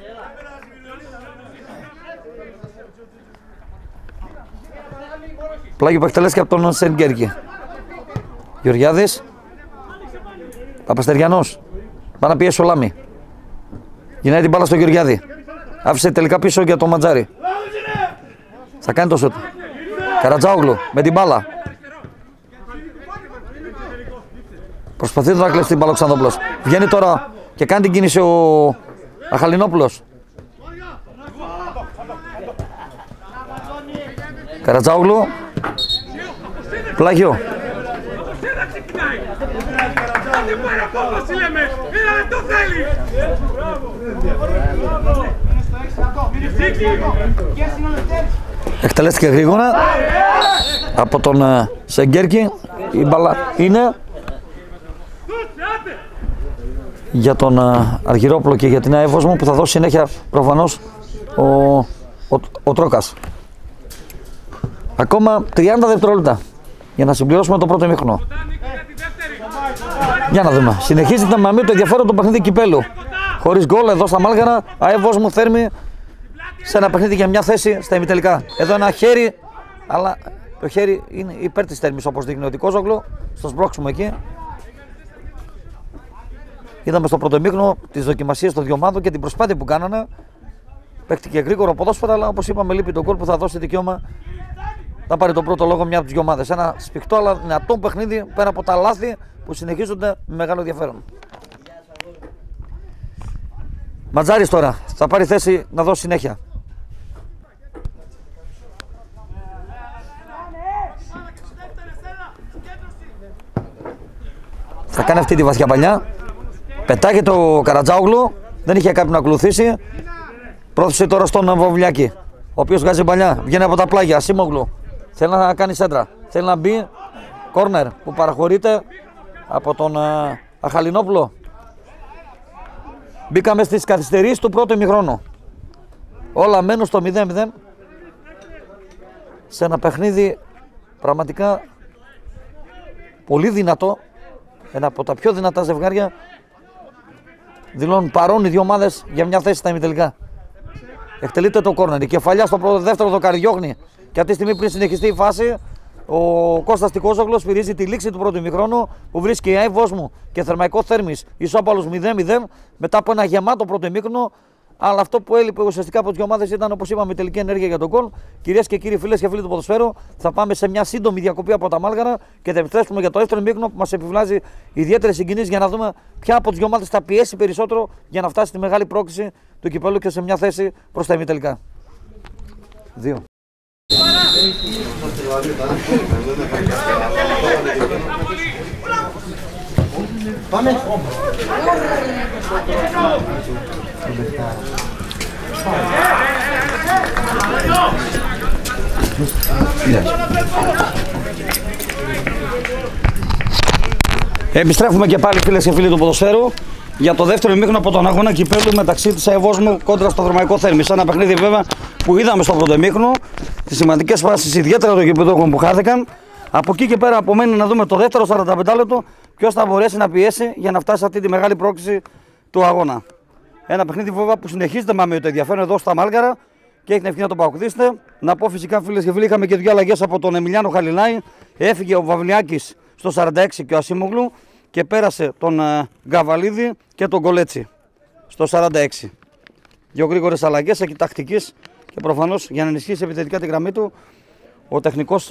πλάγιο που εκτελέστηκε από τον Σενγκέρκη. Γεωργιάδης. Παπαστεριανός. Πάει να πιέσει ο Λάμι. Γυρνάει την μπάλα στο Γεωργιάδη. Άφησε τελικά πίσω για τον Μαντζάρη. Θα κάνει το σούτ. Καρατζάογλου με την μπάλα. Προσπαθεί να κλέψει την μπάλα ο Ξανδόπουλος. Βγαίνει τώρα και κάνει την κίνηση ο Αχαλινόπουλος. Καρατζάογλου. Πλάγιο. Εκτελέστηκε γρήγορα από τον uh, Σενγκέρκη. Η μπάλα είναι για τον uh, Αργυρόπουλο και για την ΑΕ Βόσμου που θα δώσει συνέχεια προφανώς ο, ο, ο Τρόκας. Ακόμα τριάντα δευτερόλεπτα για να συμπληρώσουμε το πρώτο ημίχρονο. Για να δούμε. Συνεχίζεται με το ενδιαφέρον το παιχνίδι κυπέλου. Χωρίς γκολ εδώ στα Μάλγαρα. ΑΕ Βόσμου Θέρμη σε ένα παιχνίδι για μια θέση στα ημιτελικά. Εδώ ένα χέρι, αλλά το χέρι είναι υπέρ της Θέρμης όπως δείχνει ο Τικόζογλου. Στο σμπρόξιμο εκεί. Είδαμε στο πρώτο ημίχρονο τις δοκιμασίες των δύο ομάδων και την προσπάθεια που κάνανε. Παίχτηκε γρήγορο ποδόσφαιρο, αλλά όπως είπαμε λείπει το γκολ που θα δώσει δικαίωμα να πάρει τον πρώτο λόγο μια από τις δύο ομάδες. Ένα σφιχτό αλλά δυνατό παιχνίδι πέρα από τα λάθη που συνεχίζονται με μεγάλο ενδιαφέρον. Μαντζάρης τώρα θα πάρει θέση να δώσει συνέχεια. Θα κάνει αυτή τη βαθιά παλιά. Πετάγεται ο Καρατζάογλου. Δεν είχε κάποιον να ακολουθήσει. Πρόθεσε τώρα στον Βοβουλιάκη, ο οποίος βγάζει παλιά. Βγαίνει από τα πλάγια. Σίμογλου θέλει να κάνει σέντρα. Θέλει να μπει. Κόρνερ που παραχωρείται από τον uh, Αχαλινόπουλο. Μπήκαμε στις καθυστερήσεις του πρώτου ημιχρόνου. Όλα μένουν στο μηδέν μηδέν. Σε ένα παιχνίδι πραγματικά πολύ δυνατό. Ένα από τα πιο δυνατά ζευγάρια. Δηλώνουν παρόν οι δύο ομάδες για μια θέση στα ημιτελικά. Εκτελείται το κόρνερ. Η κεφαλιά στο πρώτο, δεύτερο δοκάρι διώχνει. Και αυτή τη στιγμή πριν συνεχιστεί η φάση Ο Κώστας Τικόζογλος σφυρίζει τη λήξη του πρώτου ημιχρόνου που βρίσκει η Εύβος μου και Θερμαϊκό Θέρμης ισόπαλος μηδέν μηδέν μετά από ένα γεμάτο πρώτο ημίχρονο. Αλλά αυτό που έλειπε ουσιαστικά από τις δύο ομάδες ήταν, όπως είπαμε, η τελική ενέργεια για τον γκολ. Κυρίες και κύριοι, φίλες και φίλοι του ποδοσφαίρου, θα πάμε σε μια σύντομη διακοπή από τα Μάλγαρα και θα επιστρέψουμε για το δεύτερο ημίχρονο που μας επιβλάζει ιδιαίτερες συγκινήσεις για να δούμε ποια από τις δύο ομάδες θα πιέσει περισσότερο για να φτάσει στη μεγάλη πρόκληση του κυπέλλου και σε μια θέση προς τα ημιτελικά. Δύο. Πάμε. Επιστρέφουμε και πάλι, φίλες και φίλοι του ποδοσφαίρου, για το δεύτερο ημίχρονο από τον αγώνα κυπέλλου μεταξύ της ΑΕΒΟΣ μου κόντρα στο Θερμαϊκό Θέρμης. Ένα παιχνίδι βέβαια που είδαμε στο πρώτο ημίχρονο, τις σημαντικές φάσεις ιδιαίτερα των γηπεδούχων που χάθηκαν. Από εκεί και πέρα απομένει να δούμε το δεύτερο σαράντα πέντε λεπτό ποιος θα μπορέσει να πιέσει για να φτάσει σε αυτή τη μεγάλη πρόκληση του αγώνα. Ένα παιχνίδι βέβαια που συνεχίζεται με το ενδιαφέρον εδώ στα Μάλγαρα και έχει την ευκαιρία να το παρακολουθήσετε. Να πω φυσικά, φίλες και φίλοι, είχαμε και δύο αλλαγές από τον Εμιλιάνο Χαλιλάη. Έφυγε ο Βαβλιάκης στο σαράντα έξι και ο Ασίμογλου και πέρασε τον uh, Γκαβαλίδη και τον Κολέτσι στο σαράντα έξι. Δύο γρήγορες αλλαγές εκεί τακτικής και προφανώς για να ενισχύσει επιθετικά τη γραμμή του ο τεχνικός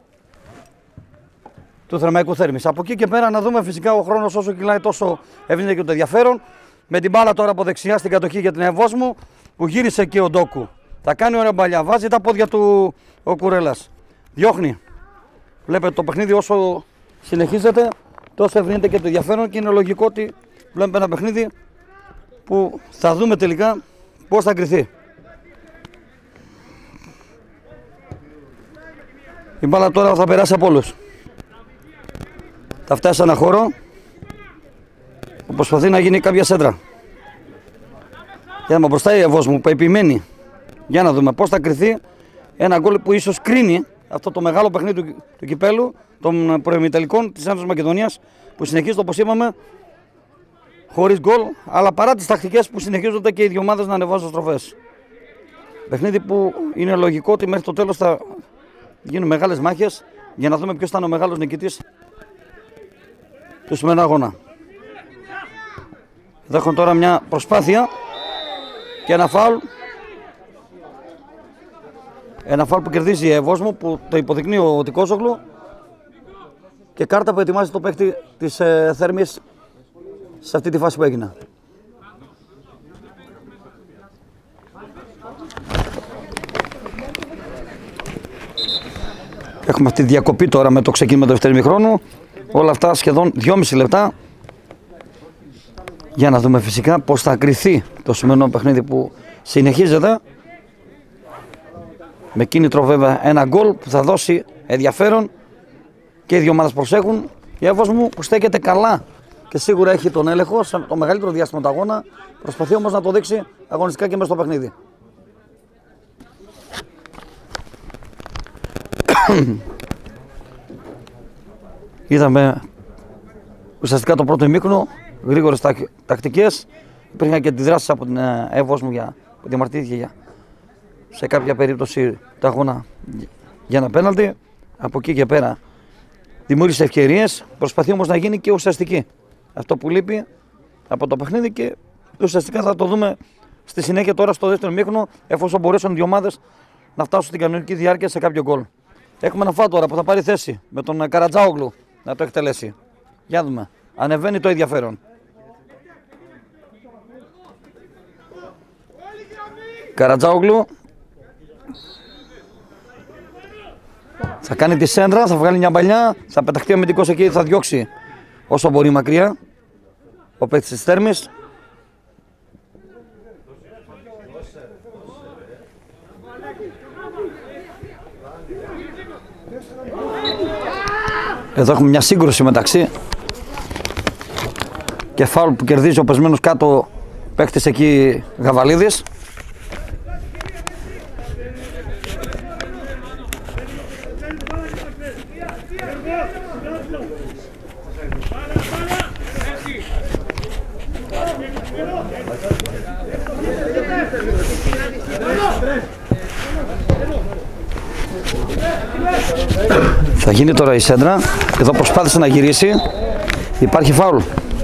του Θερμαϊκού Θέρμης. Από εκεί και πέρα να δούμε φυσικά ο χρόνος όσο κυλάει τόσο έβγαινε και το ενδιαφέρον. Με την μπάλα τώρα από δεξιά στην κατοχή για την ΑΕΒΟΣ μου που γύρισε και ο Ντόκου. Θα κάνει ωραία μπαλιά, βάζει τα πόδια του ο Κουρέλας. Διώχνει. Βλέπετε το παιχνίδι όσο συνεχίζεται τόσο ευρύνεται και το ενδιαφέρον και είναι λογικό ότι βλέπουμε ένα παιχνίδι που θα δούμε τελικά πώς θα κρυθεί. Η μπάλα τώρα θα περάσει από όλους. Θα φτάσει σε ένα χώρο που προσπαθεί να γίνει κάποια σέντρα. Για να με μπροστά η ΑΕΒΟΣ μου που επιμένει. Για να δούμε πώς θα κρυθεί ένα γκολ που ίσως κρίνει αυτό το μεγάλο παιχνίδι του, του κυπέλλου των προημιτελικών της Ένωσης Μακεδονίας που συνεχίζεται, όπως είπαμε, χωρίς γκολ, αλλά παρά τις τακτικές που συνεχίζονται και οι δύο ομάδες να ανεβάζουν στροφές. Παιχνίδι που είναι λογικό ότι μέχρι το τέλος θα γίνουν μεγάλες μάχες για να δούμε ποιος θα είναι ο μεγάλος νικητής του σημερινού αγώνα. Εδώ έχουν τώρα μια προσπάθεια και ένα φάουλ. Ένα φάουλ που κερδίζει η ΑΕΒΟΣ μου που το υποδεικνύει ο Τικόζογλου και κάρτα που ετοιμάζει το παίκτη της ε, Θέρμης σε αυτή τη φάση που έγινε. Έχουμε αυτή τη διακοπή τώρα με το ξεκίνημα του δεύτερου ημιχρόνου. Όλα αυτά σχεδόν δυόμιση λεπτά για να δούμε φυσικά πώς θα κριθεί το σημερινό παιχνίδι που συνεχίζεται. Με κίνητρο βέβαια ένα γκολ που θα δώσει ενδιαφέρον και οι δύο ομάδες προσέχουν. Η ΑΕΒΟΣ μου που στέκεται καλά και σίγουρα έχει τον έλεγχο σε το μεγαλύτερο διάστημα του αγώνα. Προσπαθεί όμως να το δείξει αγωνιστικά και μέσα στο παιχνίδι. Είδαμε ουσιαστικά το πρώτο ημίχρονο, γρήγορες τακτικές. Υπήρχαν και αντιδράσεις από την ΑΕΒΟΣ μου για, που διαμαρτύρηκε για, σε κάποια περίπτωση του αγώνα για ένα πέναλτι. Από εκεί και πέρα δημιούργησε ευκαιρίες, προσπαθεί όμως να γίνει και ουσιαστική. Αυτό που λείπει από το παιχνίδι και ουσιαστικά θα το δούμε στη συνέχεια τώρα στο δεύτερο ημίχρονο, εφόσον μπορέσουν οι δύο ομάδες να φτάσουν στην κανονική διάρκεια σε κάποιο γκολ. Έχουμε ένα φάουλ τώρα που θα πάρει θέση με τον Καρατζάογλου να το εκτελέσει. Για δούμε. Ανεβαίνει το ενδιαφέρον. Καρατζάογλου θα κάνει τη σέντρα, θα βγάλει μια μπαλιά, θα πεταχτεί αμυντικός εκεί, θα διώξει όσο μπορεί μακριά ο παίκτης της Θέρμης. Εδώ έχουμε μια σύγκρουση μεταξύ και φάουλ που κερδίζει ο πεσμένος κάτω παίκτης εκεί Γαβαλίδης. Θα γίνει τώρα η σέντρα. Εδώ προσπάθησε να γυρίσει. Υπάρχει φάουλ.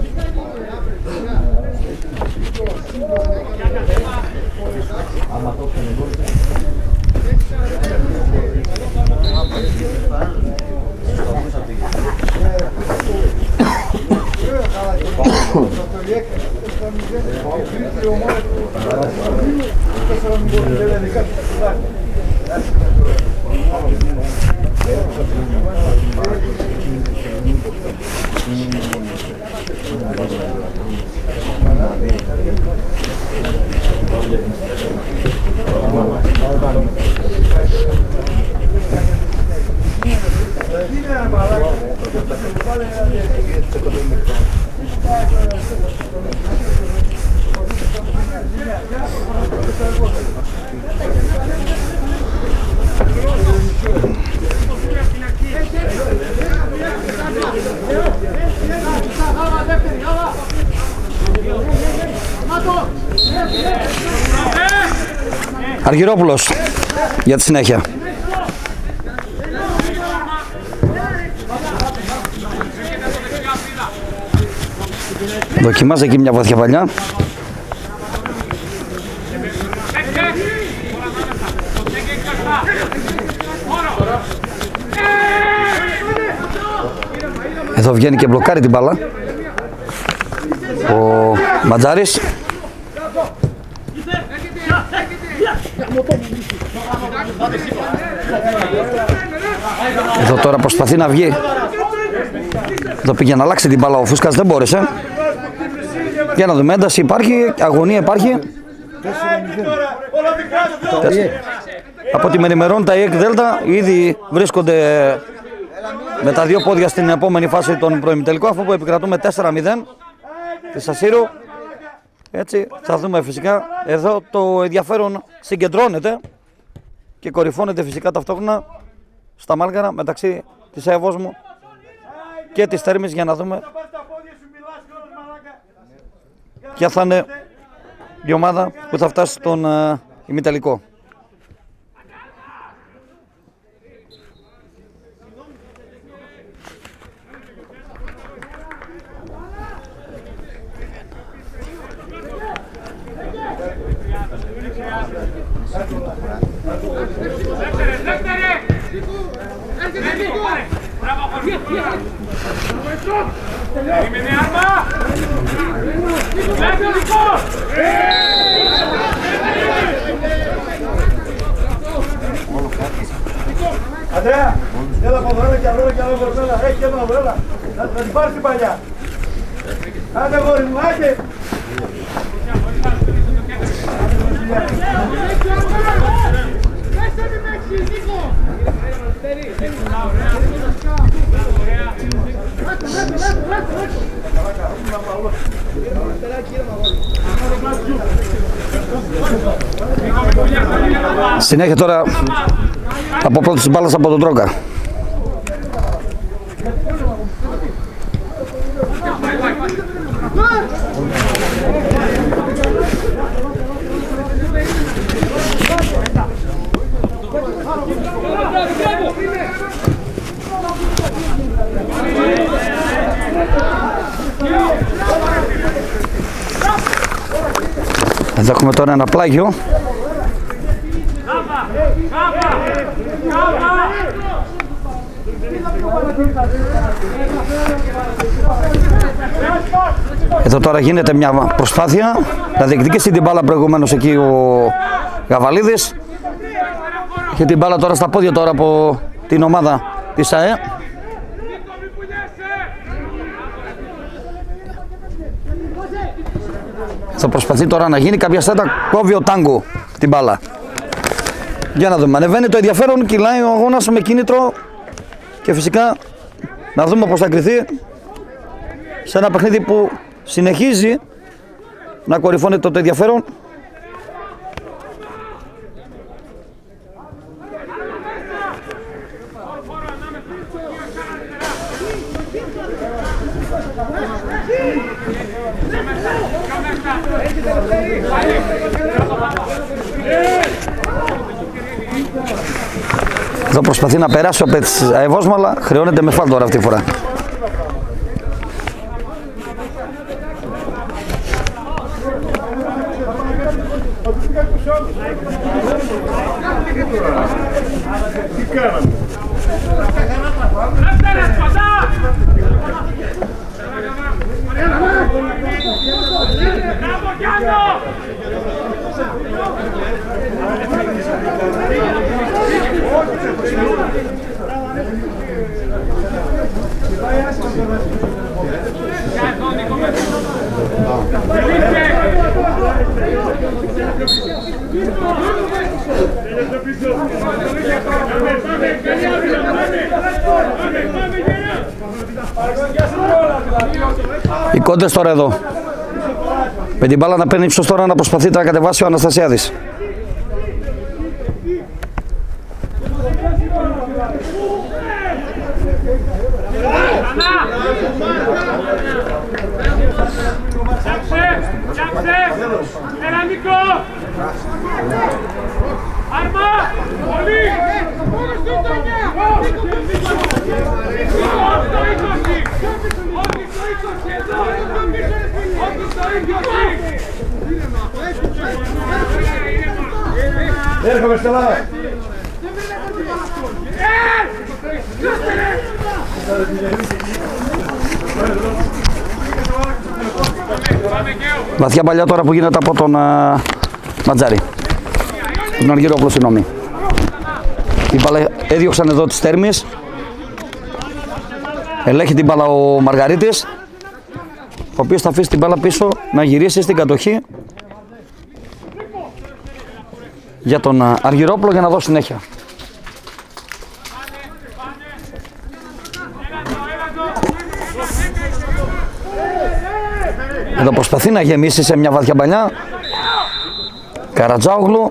Αργυρόπουλος για τη συνέχεια. Δοκιμάζει εκεί μια βαθιά παλιά. Εδώ βγαίνει και μπλοκάρει την μπάλα ο Ματζάρης. Εδώ τώρα προσπαθεί να βγει. Εδώ πήγε να αλλάξει την μπάλα, ο Φούσκας δεν μπόρεσε. Για να δούμε, ένταση υπάρχει, αγωνία υπάρχει. Από ό,τι με ενημερώνει τα ΙΕΚ Δέλτα ήδη βρίσκονται με τα δύο πόδια στην επόμενη φάση των προημιτελικών, αφού που επικρατούμε τέσσερα μηδέν της Ασύρου. Έτσι θα δούμε φυσικά εδώ το ενδιαφέρον συγκεντρώνεται και κορυφώνεται φυσικά ταυτόχρονα στα Μάλγαρα μεταξύ της Εύωσμου και της Θέρμης, για να δούμε ποια θα είναι η ομάδα που θα φτάσει στον uh, ημιτελικό. Αντρέα, έλα από εδώ και άλλο και άλλο βορβέλα, έχει ένα βορβέλα, να την πάρεις την παλιά. Άντε γόρι μου, άντε. Συνέχεια τώρα από πρώτης μπάλας από τον Τρόγκα. Εδώ έχουμε τώρα ένα πλάγιο. Εδώ τώρα γίνεται μια προσπάθεια να διεκδικήσει την μπάλα, προηγουμένως εκεί ο Γαβαλίδης. Έχει την μπάλα τώρα στα πόδια τώρα από την ομάδα της ΑΕ. Θα προσπαθεί τώρα να γίνει κάποια στέτα, κόβει ο Τάγκο την μπάλα. Για να δούμε, ανεβαίνει το ενδιαφέρον, κυλάει ο αγώνας με κίνητρο και φυσικά να δούμε πώς θα κριθεί σε ένα παιχνίδι που συνεχίζει να κορυφώνεται το ενδιαφέρον. Εδώ προσπαθεί να περάσει ο Πέτς Αεβόσμου, αλλά χρεώνεται με φάουλ τώρα αυτή τη φορά. Οι κόντρες τώρα εδώ. Με την μπάλα να παίρνει ύψος τώρα, να προσπαθεί να κατεβάσει ο Αναστασιάδης. Έρχομαι Στελάρα. Βαθιά παλιά τώρα που γίνεται από τον uh, Ματζάρη. Τον Αργυρόπουλο, συγγνώμη. Η μπάλα έδιωξαν εδώ τις Θέρμης. Ελέγχει την μπάλα ο Μαργαρίτης, ο οποίος θα αφήσει την μπάλα πίσω να γυρίσει στην κατοχή για τον uh, Αργυρόπουλο για να δώσει συνέχεια. Εδώ προσπαθεί να γεμίσει σε μια βαθιά μπαλιά. Καρατζάογλου.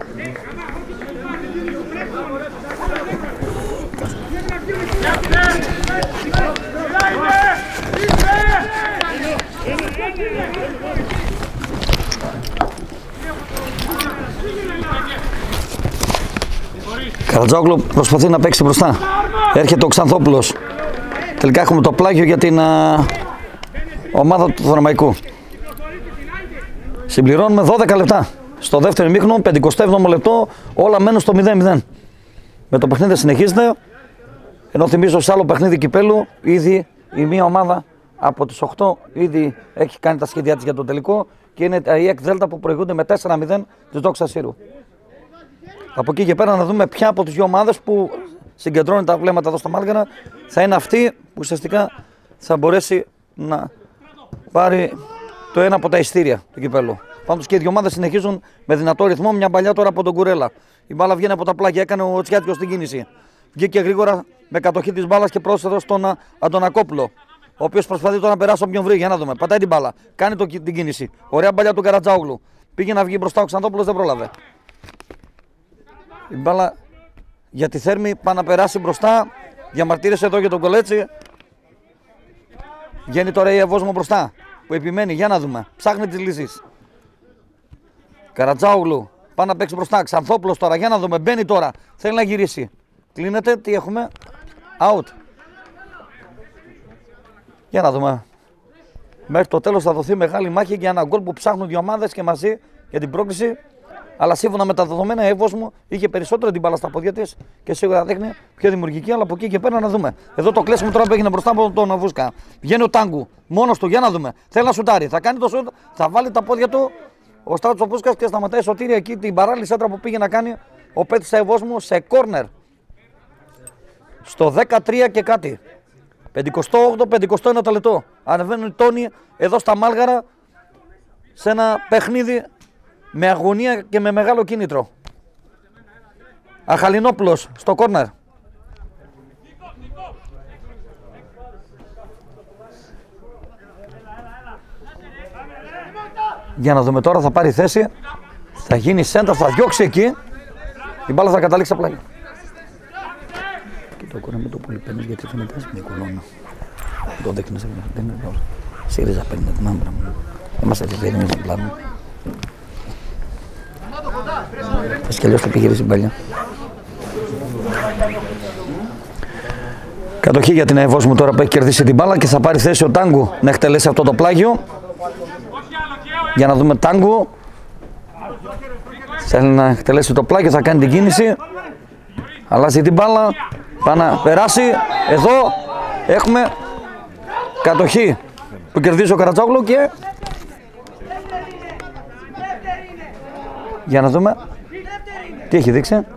Καρατζάογλου προσπαθεί να παίξει μπροστά. Έρχεται ο Ξανθόπουλος. Τελικά έχουμε το πλάγιο για την α, ομάδα του Θωραμαϊκού. Συμπληρώνουμε δώδεκα λεπτά. Στο δεύτερο ημίχρονο, πενηκοστό έβδομο λεπτό, όλα μένουν στο μηδέν μηδέν. Με το παιχνίδι συνεχίζεται. Ενώ θυμίζω σε άλλο παιχνίδι κυπέλου, ήδη η μία ομάδα από τις οκτώ ήδη έχει κάνει τα σχέδιά της για το τελικό και είναι η ΕΚ Δέλτα που προηγούνται με τέσσερα μηδέν της Δόξα Σύρου. Από εκεί και πέρα να δούμε ποια από τις δύο ομάδες που συγκεντρώνει τα βλέμματα εδώ στο Μάλγαρα θα είναι αυτή που ουσιαστικά θα μπορέσει να πάρει το ένα από τα ειστήρια του κυπέλου. Πάντως και οι δύο ομάδες συνεχίζουν με δυνατό ρυθμό. Μια μπαλιά τώρα από τον Κουρέλα. Η μπάλα βγαίνει από τα πλάγια, έκανε ο Τσιάτικος την κίνηση. Βγήκε γρήγορα με κατοχή της μπάλας και πρόσθετο στον Αντωνακόπουλο. Ο οποίος προσπαθεί τώρα να περάσει όποιον βρει. Για να δούμε. Πατάει την μπάλα. Κάνει το, την κίνηση. Ωραία μπαλιά του Καρατζάογλου. Πήγε να βγει μπροστά ο Ξανθόπουλος, δεν πρόλαβε. Η μπάλα για τη Θέρμη πάει να περάσει μπροστά. Διαμαρτύρησε εδώ για τον Κολέτσι. Βγαίνει τώρα η Εβόσμου μπροστά. Που επιμένει. Για να δούμε. Ψάχνει τις λύσεις. Καρατζάογλου. Πάει να παίξει μπροστά. Ξανθόπουλος τώρα. Για να δούμε. Μπαίνει τώρα. Θέλει να γυρίσει. Κλείνεται. Τι έχουμε. Out. Για να δούμε. Μέχρι το τέλος θα δοθεί μεγάλη μάχη για ένα γκολ που ψάχνουν δύο ομάδες και μαζί για την πρόκληση. Αλλά σύμφωνα με τα δεδομένα, η Εβόσμου είχε περισσότερο την μπάλα στα πόδια της και σίγουρα δείχνει πιο δημιουργική. Αλλά από εκεί και πέρα να δούμε. Εδώ το κλέσιμο τώρα που έγινε μπροστά από τον Βούσκα. Βγαίνει ο Τάγκου. Μόνος του. Για να δούμε. Θέλει να σουτάρει. Θα κάνει το σουτ. Θα βάλει τα πόδια του. Ο Στράτος Βούσκας και σταματάει σωτήρια εκεί την παράλληλη σέντρα που πήγε να κάνει ο Πέτης Εβόσμου σε κόρνερ. Στο δεκατρία και κάτι. πενηκοστό όγδοο πενηκοστό ένατο λεπτό. Ανεβαίνουν οι τόνοι εδώ στα Μάλγαρα σε ένα παιχνίδι με αγωνία και με μεγάλο κίνητρο. Αχαλινόπουλος στο κόρνερ. Για να δούμε τώρα, θα πάρει θέση. Θα γίνει σέντρα, θα διώξει εκεί. Η μπάλα θα καταλήξει απλά. Και το κόρνερ με το πολύ παίρνεις γιατί θα μετάσει με κολόνα. Το δείχνεις, δεν είναι εδώ. ΣΥΡΙΖΑ παίρνει την άμπρα μου. Δεν μας έφυγε, δεν είναι πλάνο. Έτσι κι αλλιώς θα επιχειρήσει η μπαλιά. κατοχή για την Αϊβός μου τώρα που έχει κερδίσει την μπάλα και θα πάρει θέση ο Τάγκου να εκτελέσει αυτό το πλάγιο. Για να δούμε Τάγκου. Θέλει να εκτελέσει το πλάγιο, θα κάνει την κίνηση. Αλλάζει την μπάλα. Πάει να περάσει. Εδώ έχουμε κατοχή που κερδίζει ο Καρατζόγλου και... Για να δούμε τι έχει δείξει.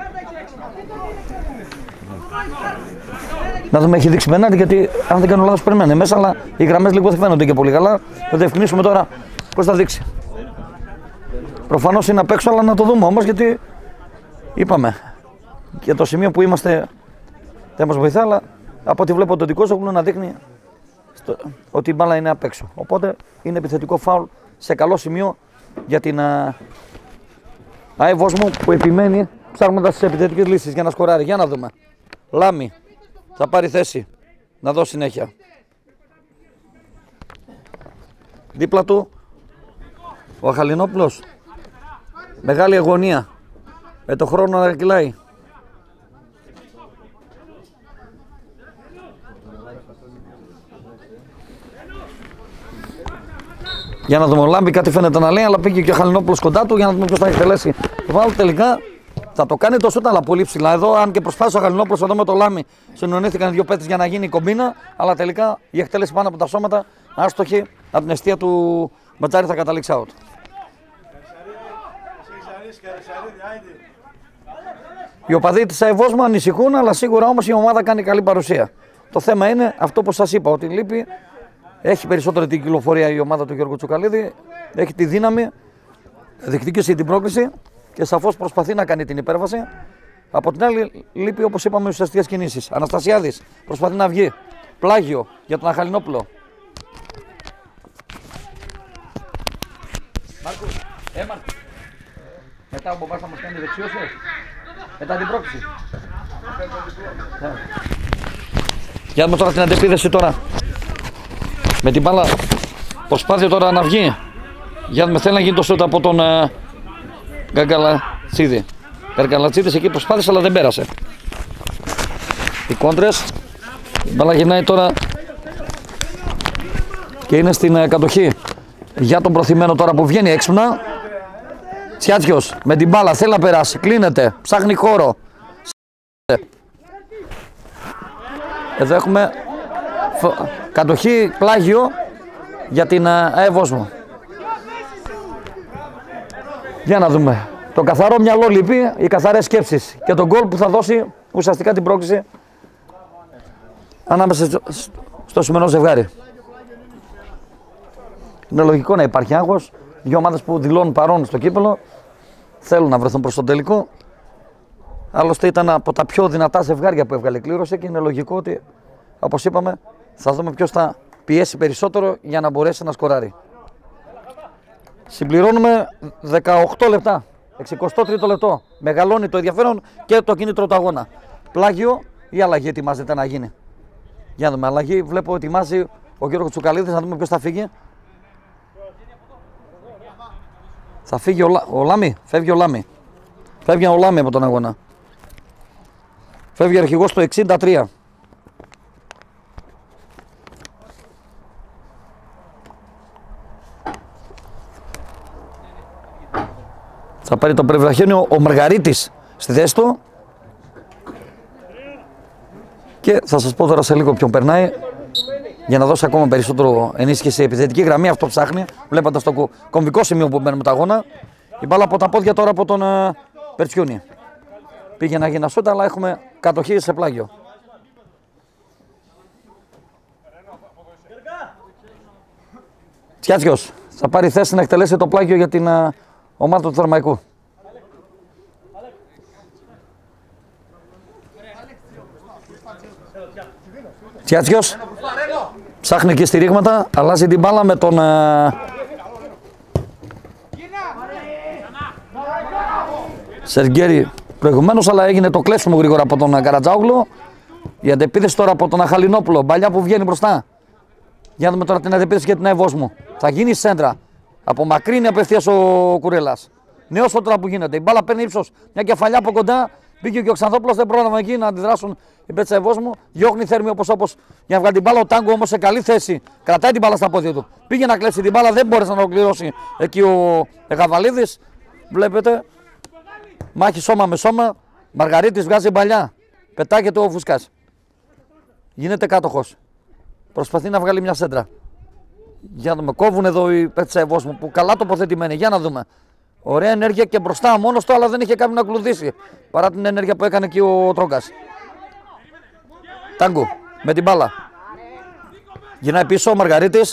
Να δούμε, έχει δείξει πενάλτι, γιατί αν δεν κάνω λάθος περιμένει μέσα, αλλά οι γραμμές λίγο δεν φαίνονται και πολύ καλά. Θα διευκρινίσουμε τώρα πώς θα δείξει. Προφανώς είναι απ' έξω, αλλά να το δούμε όμως, γιατί είπαμε και το σημείο που είμαστε δεν μας βοηθά, αλλά από ό,τι βλέπω τον Ντικόζογλου να δείχνει στο, ότι η μπάλα είναι απ' έξω. Οπότε είναι επιθετικό φάουλ σε καλό σημείο για την Αϊβός μου που επιμένει ψάχνοντας τις επιθετικές λύσεις για να σκοράρει. Για να δούμε. Λάμι θα πάρει θέση να δώσει συνέχεια. Δίπλα του ο Αχαλινόπουλος. Μεγάλη αγωνία με το χρόνο να κυλάει. Για να δούμε, ο Λάμπη κάτι φαίνεται να λέει, αλλά πήγε και ο Χαλινόπουλος κοντά του για να δούμε ποιος θα εκτελέσει το φάουλ. Τελικά θα το κάνει το σούτ, αλλά πολύ ψηλά. Εδώ, αν και προσπάθησε ο Χαλινόπουλος εδώ με το Λάμι, συνονίστηκαν δύο παίκτες για να γίνει η κομπίνα, αλλά τελικά η εκτέλεση πάνω από τα σώματα, άστοχη, από την αιστεία του Μπατζάρη θα καταλήξει out. Οι οπαδοί της Αϊβός μου ανησυχούν, αλλά σίγουρα όμως η ομάδα κάνει καλή παρουσία. Το θέμα είναι αυτό που σας είπα, ότι λείπει. Έχει περισσότερη την κυκλοφορία η ομάδα του Γιώργου Τσουκαλίδη, έχει τη δύναμη, διεκδίκησε την πρόκληση και σαφώς προσπαθεί να κάνει την υπέρβαση. Από την άλλη, λείπει, όπως είπαμε, οι ουσιαστικές κινήσεις. Αναστασιάδης προσπαθεί να βγει. Πλάγιο για τον Αχαλινόπουλο. Μάρκο, ε, Μάρκο. Μετά ο Μπομπάς θα μας κάνει δεξιώσεις. Μετά την πρόκληση. Για δούμε τώρα την αντεπίδεση τώρα. Με την μπάλα προσπάθεια τώρα να βγει. Για να θέλει να γίνει το σούτ από τον uh, Γκαγκαλατσίδη. Γκαγκαλατσίδης εκεί προσπάθησε, αλλά δεν πέρασε. Οι κόντρες. Η μπάλα γυρνάει τώρα και είναι στην uh, κατοχή για τον προθυμένο τώρα που βγαίνει έξυπνα. Τσιάτσιος με την μπάλα θέλει να περάσει. Κλείνεται, ψάχνει χώρο. Εδώ έχουμε κατοχή, πλάγιο για την Αϊβός μου. Για να δούμε. Το καθαρό μυαλό λείπει, οι καθαρές σκέψεις και τον γκολ που θα δώσει ουσιαστικά την πρόκληση ανάμεσα στο, στο σημερινό ζευγάρι. Είναι λογικό να υπάρχει άγχος. Δύο ομάδες που δηλώνουν παρόν στο κύπελλο θέλουν να βρεθούν προς τον τελικό. Άλλωστε ήταν από τα πιο δυνατά ζευγάρια που έβγαλε κλήρωση και είναι λογικό ότι, όπως είπαμε, θα δούμε ποιος θα πιέσει περισσότερο για να μπορέσει να σκοράρει. Συμπληρώνουμε δεκαοκτώ λεπτά, εξηκοστό τρίτο λεπτό. Μεγαλώνει το ενδιαφέρον και το κίνητρο του αγώνα. Πλάγιο ή αλλαγή ετοιμάζεται να γίνει. Για να δούμε, αλλαγή βλέπω ετοιμάζει ο Γιώργος Τσουκαλίδης, να δούμε ποιος θα φύγει. Θα φύγει ο, Λα... ο Λάμι, φεύγει ο Λάμι. Φεύγει ο Λάμι από τον αγώνα. Φεύγει αρχηγός το εξήντα τρία. Θα πάρει το περιβραχιόνιο ο Μαργαρίτης στη θέση του. Και θα σας πω τώρα σε λίγο ποιον περνάει για να δώσει ακόμα περισσότερο ενίσχυση επιθετική γραμμή. Αυτό ψάχνει, βλέποντας το κομβικό σημείο που μπαίνουμε τα αγώνα. Η μπάλα από τα πόδια τώρα από τον uh, Περτσιούνι. Πήγε να γίνει σούτα, αλλά έχουμε κατοχή σε πλάγιο. Τσιάτσιος θα πάρει θέση να εκτελέσει το πλάγιο για την uh, ομάδα του Θερμαϊκού. Τσιάτσιος ψάχνει και στηρίγματα, αλλάζει την μπάλα με τον uh, Σεργέρη προηγουμένως, αλλά έγινε το κλέψιμο γρήγορα από τον Καρατζάογλου. Η αντεπίθεση τώρα από τον Αχαλινόπουλο, μπαλιά που βγαίνει μπροστά. Για να δούμε τώρα την αντεπίθεση για την Αϊβός μου. Θα γίνει σέντρα. Απομακρύνει απευθείας ο Κουρέλας. Νέος τώρα που γίνεται. Η μπάλα παίρνει ύψος. Μια κεφαλιά από κοντά Μπήκε και ο Ξανθόπουλος, δεν πρόλαβαν εκεί να αντιδράσουν οι Πετσαεβός μου. Διώχνει Θέρμη όπως όπως για να βγάλει την μπάλα. Ο Τάγκο όμως σε καλή θέση. Κρατάει την μπάλα στα πόδια του. Πήγε να κλέψει την μπάλα, δεν μπόρεσε να ολοκληρώσει εκεί ο Γαβαλίδης. Βλέπετε, μάχη σώμα με σώμα. Μαργαρίτης βγάζει μπαλιά. Πετάγεται ο Φουσκάς. Γίνεται κάτοχος. Προσπαθεί να βγάλει μια σέντρα. Για να δούμε. Κόβουν εδώ οι Πετσαεβός μου που καλά τοποθετημένοι. Για να δούμε. Ωραία ενέργεια και μπροστά μόνος του, αλλά δεν είχε κάποιον να ακολουθήσει. Παρά την ενέργεια που έκανε και ο Τρόγκας. Τάγκο με την μπάλα. Γυρνάει πίσω ο Μαργαρίτης.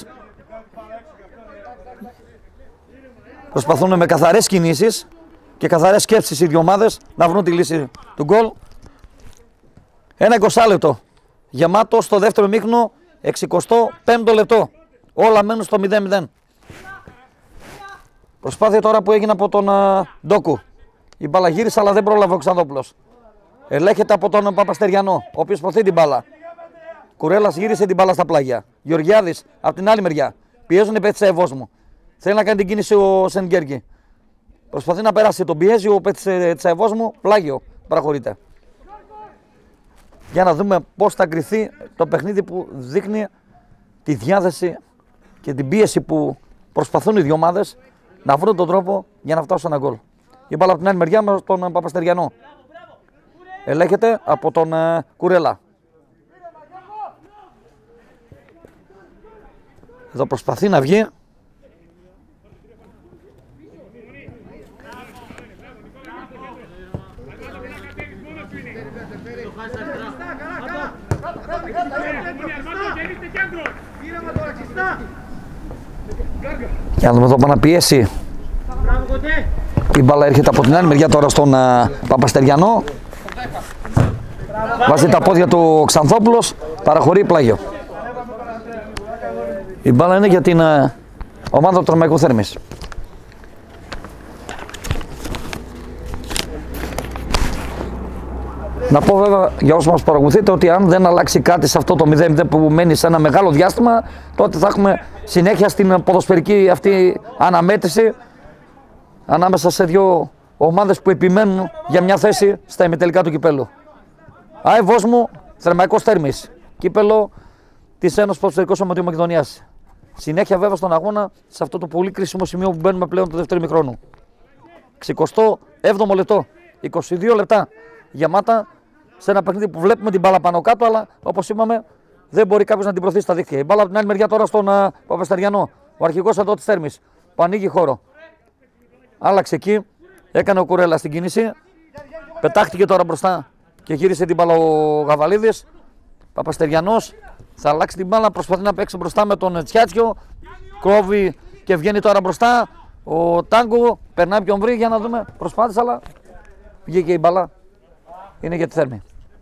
Προσπαθούν με καθαρές κινήσεις και καθαρές σκέψεις οι δύο ομάδες να βρουν τη λύση του γκολ. Ένα είκοσι λεπτό. Γεμάτο στο δεύτερο μήχρονο, εξηκοστό πέμπτο λεπτό. Όλα μένουν στο μηδέν μηδέν. Προσπάθεια τώρα που έγινε από τον uh, Ντόκου. Η μπάλα γύρισε, αλλά δεν πρόλαβε ο Ξανθόπουλος. Ελέγχεται από τον Παπαστεριανό, ο οποίος προωθεί την μπάλα. Κουρέλας γύρισε την μπάλα στα πλάγια. Γεωργιάδης από την άλλη μεριά. Πιέζουν οι Πετσαεβός μου. Θέλει να κάνει την κίνηση ο Σενγκέρκη. Προσπαθεί να περάσει, τον πιέζει ο Πετσαεβός μου. Πλάγιο, παραχωρείται. Για να δούμε πώς θα κρυθεί το παιχνίδι που δείχνει τη διάθεση και την πίεση που προσπαθούν οι δύο ομάδες να βρουν τον τρόπο για να φτάσουν ένα γκολ. Η μπάλα από την άλλη μεριά με τον Παπαστεριανό. Ελέγχεται από τον uh, Κουρέλα. Εδώ προσπαθεί να βγει. Για να δούμε εδώ πάνω να πιέσει. Η μπάλα έρχεται από την άλλη μεριά τώρα στον uh, Παπαστεριανό. Βάζει τα πόδια του Ξανθόπουλος, παραχωρεί πλάγιο. Η μπάλα είναι για την uh, ομάδα του Τρομαϊκού Θέρμης. Να πω βέβαια για όσους μας παρακολουθείτε ότι αν δεν αλλάξει κάτι σε αυτό το μηδέν μηδέν που μένει σε ένα μεγάλο διάστημα, τότε θα έχουμε συνέχεια στην ποδοσφαιρική αυτή αναμέτρηση ανάμεσα σε δύο ομάδες που επιμένουν για μια θέση στα ημιτελικά του κυπέλου. ΑΕΒ μου, Θερμαϊκός Θέρμης, κύπελο της Ένωσης Ποδοσφαιρικών Σωματείων Μακεδονίας. Συνέχεια βέβαια στον αγώνα σε αυτό το πολύ κρίσιμο σημείο που μπαίνουμε πλέον το δεύτερο ημιχρόνου. εξηκοστό έβδομο λεπτό, είκοσι δύο λεπτά γεμάτα σε ένα παιχνίδι που βλέπουμε την μπάλα πάνω κάτω, αλλά όπως είπαμε δεν μπορεί κάποιος να την προωθήσει στα δίχτυα. Η μπάλα από την άλλη μεριά τώρα στον uh, Παπαστεριανό, ο αρχηγός εδώ της Θέρμης, που ανοίγει χώρο. Άλλαξε εκεί, έκανε ο Κουρέλα στην κίνηση, πετάχτηκε τώρα μπροστά και γύρισε την μπάλα ο Γαβαλίδης. Παπαστεριανός θα αλλάξει την μπάλα, προσπαθεί να παίξει μπροστά με τον Τσιάτσιο, κόβει και βγαίνει τώρα μπροστά. Ο Τάγκο περνάει ποιον βρει για να δούμε, προσπάθησε αλλά βγήκε η μπάλα, είναι για τη Θέρμη.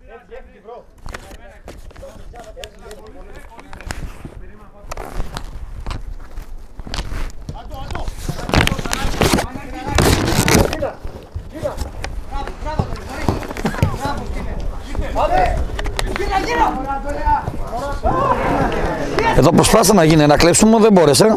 Εδώ προσπάθησε να γίνει ένα κλέψιμο, δεν μπόρεσε.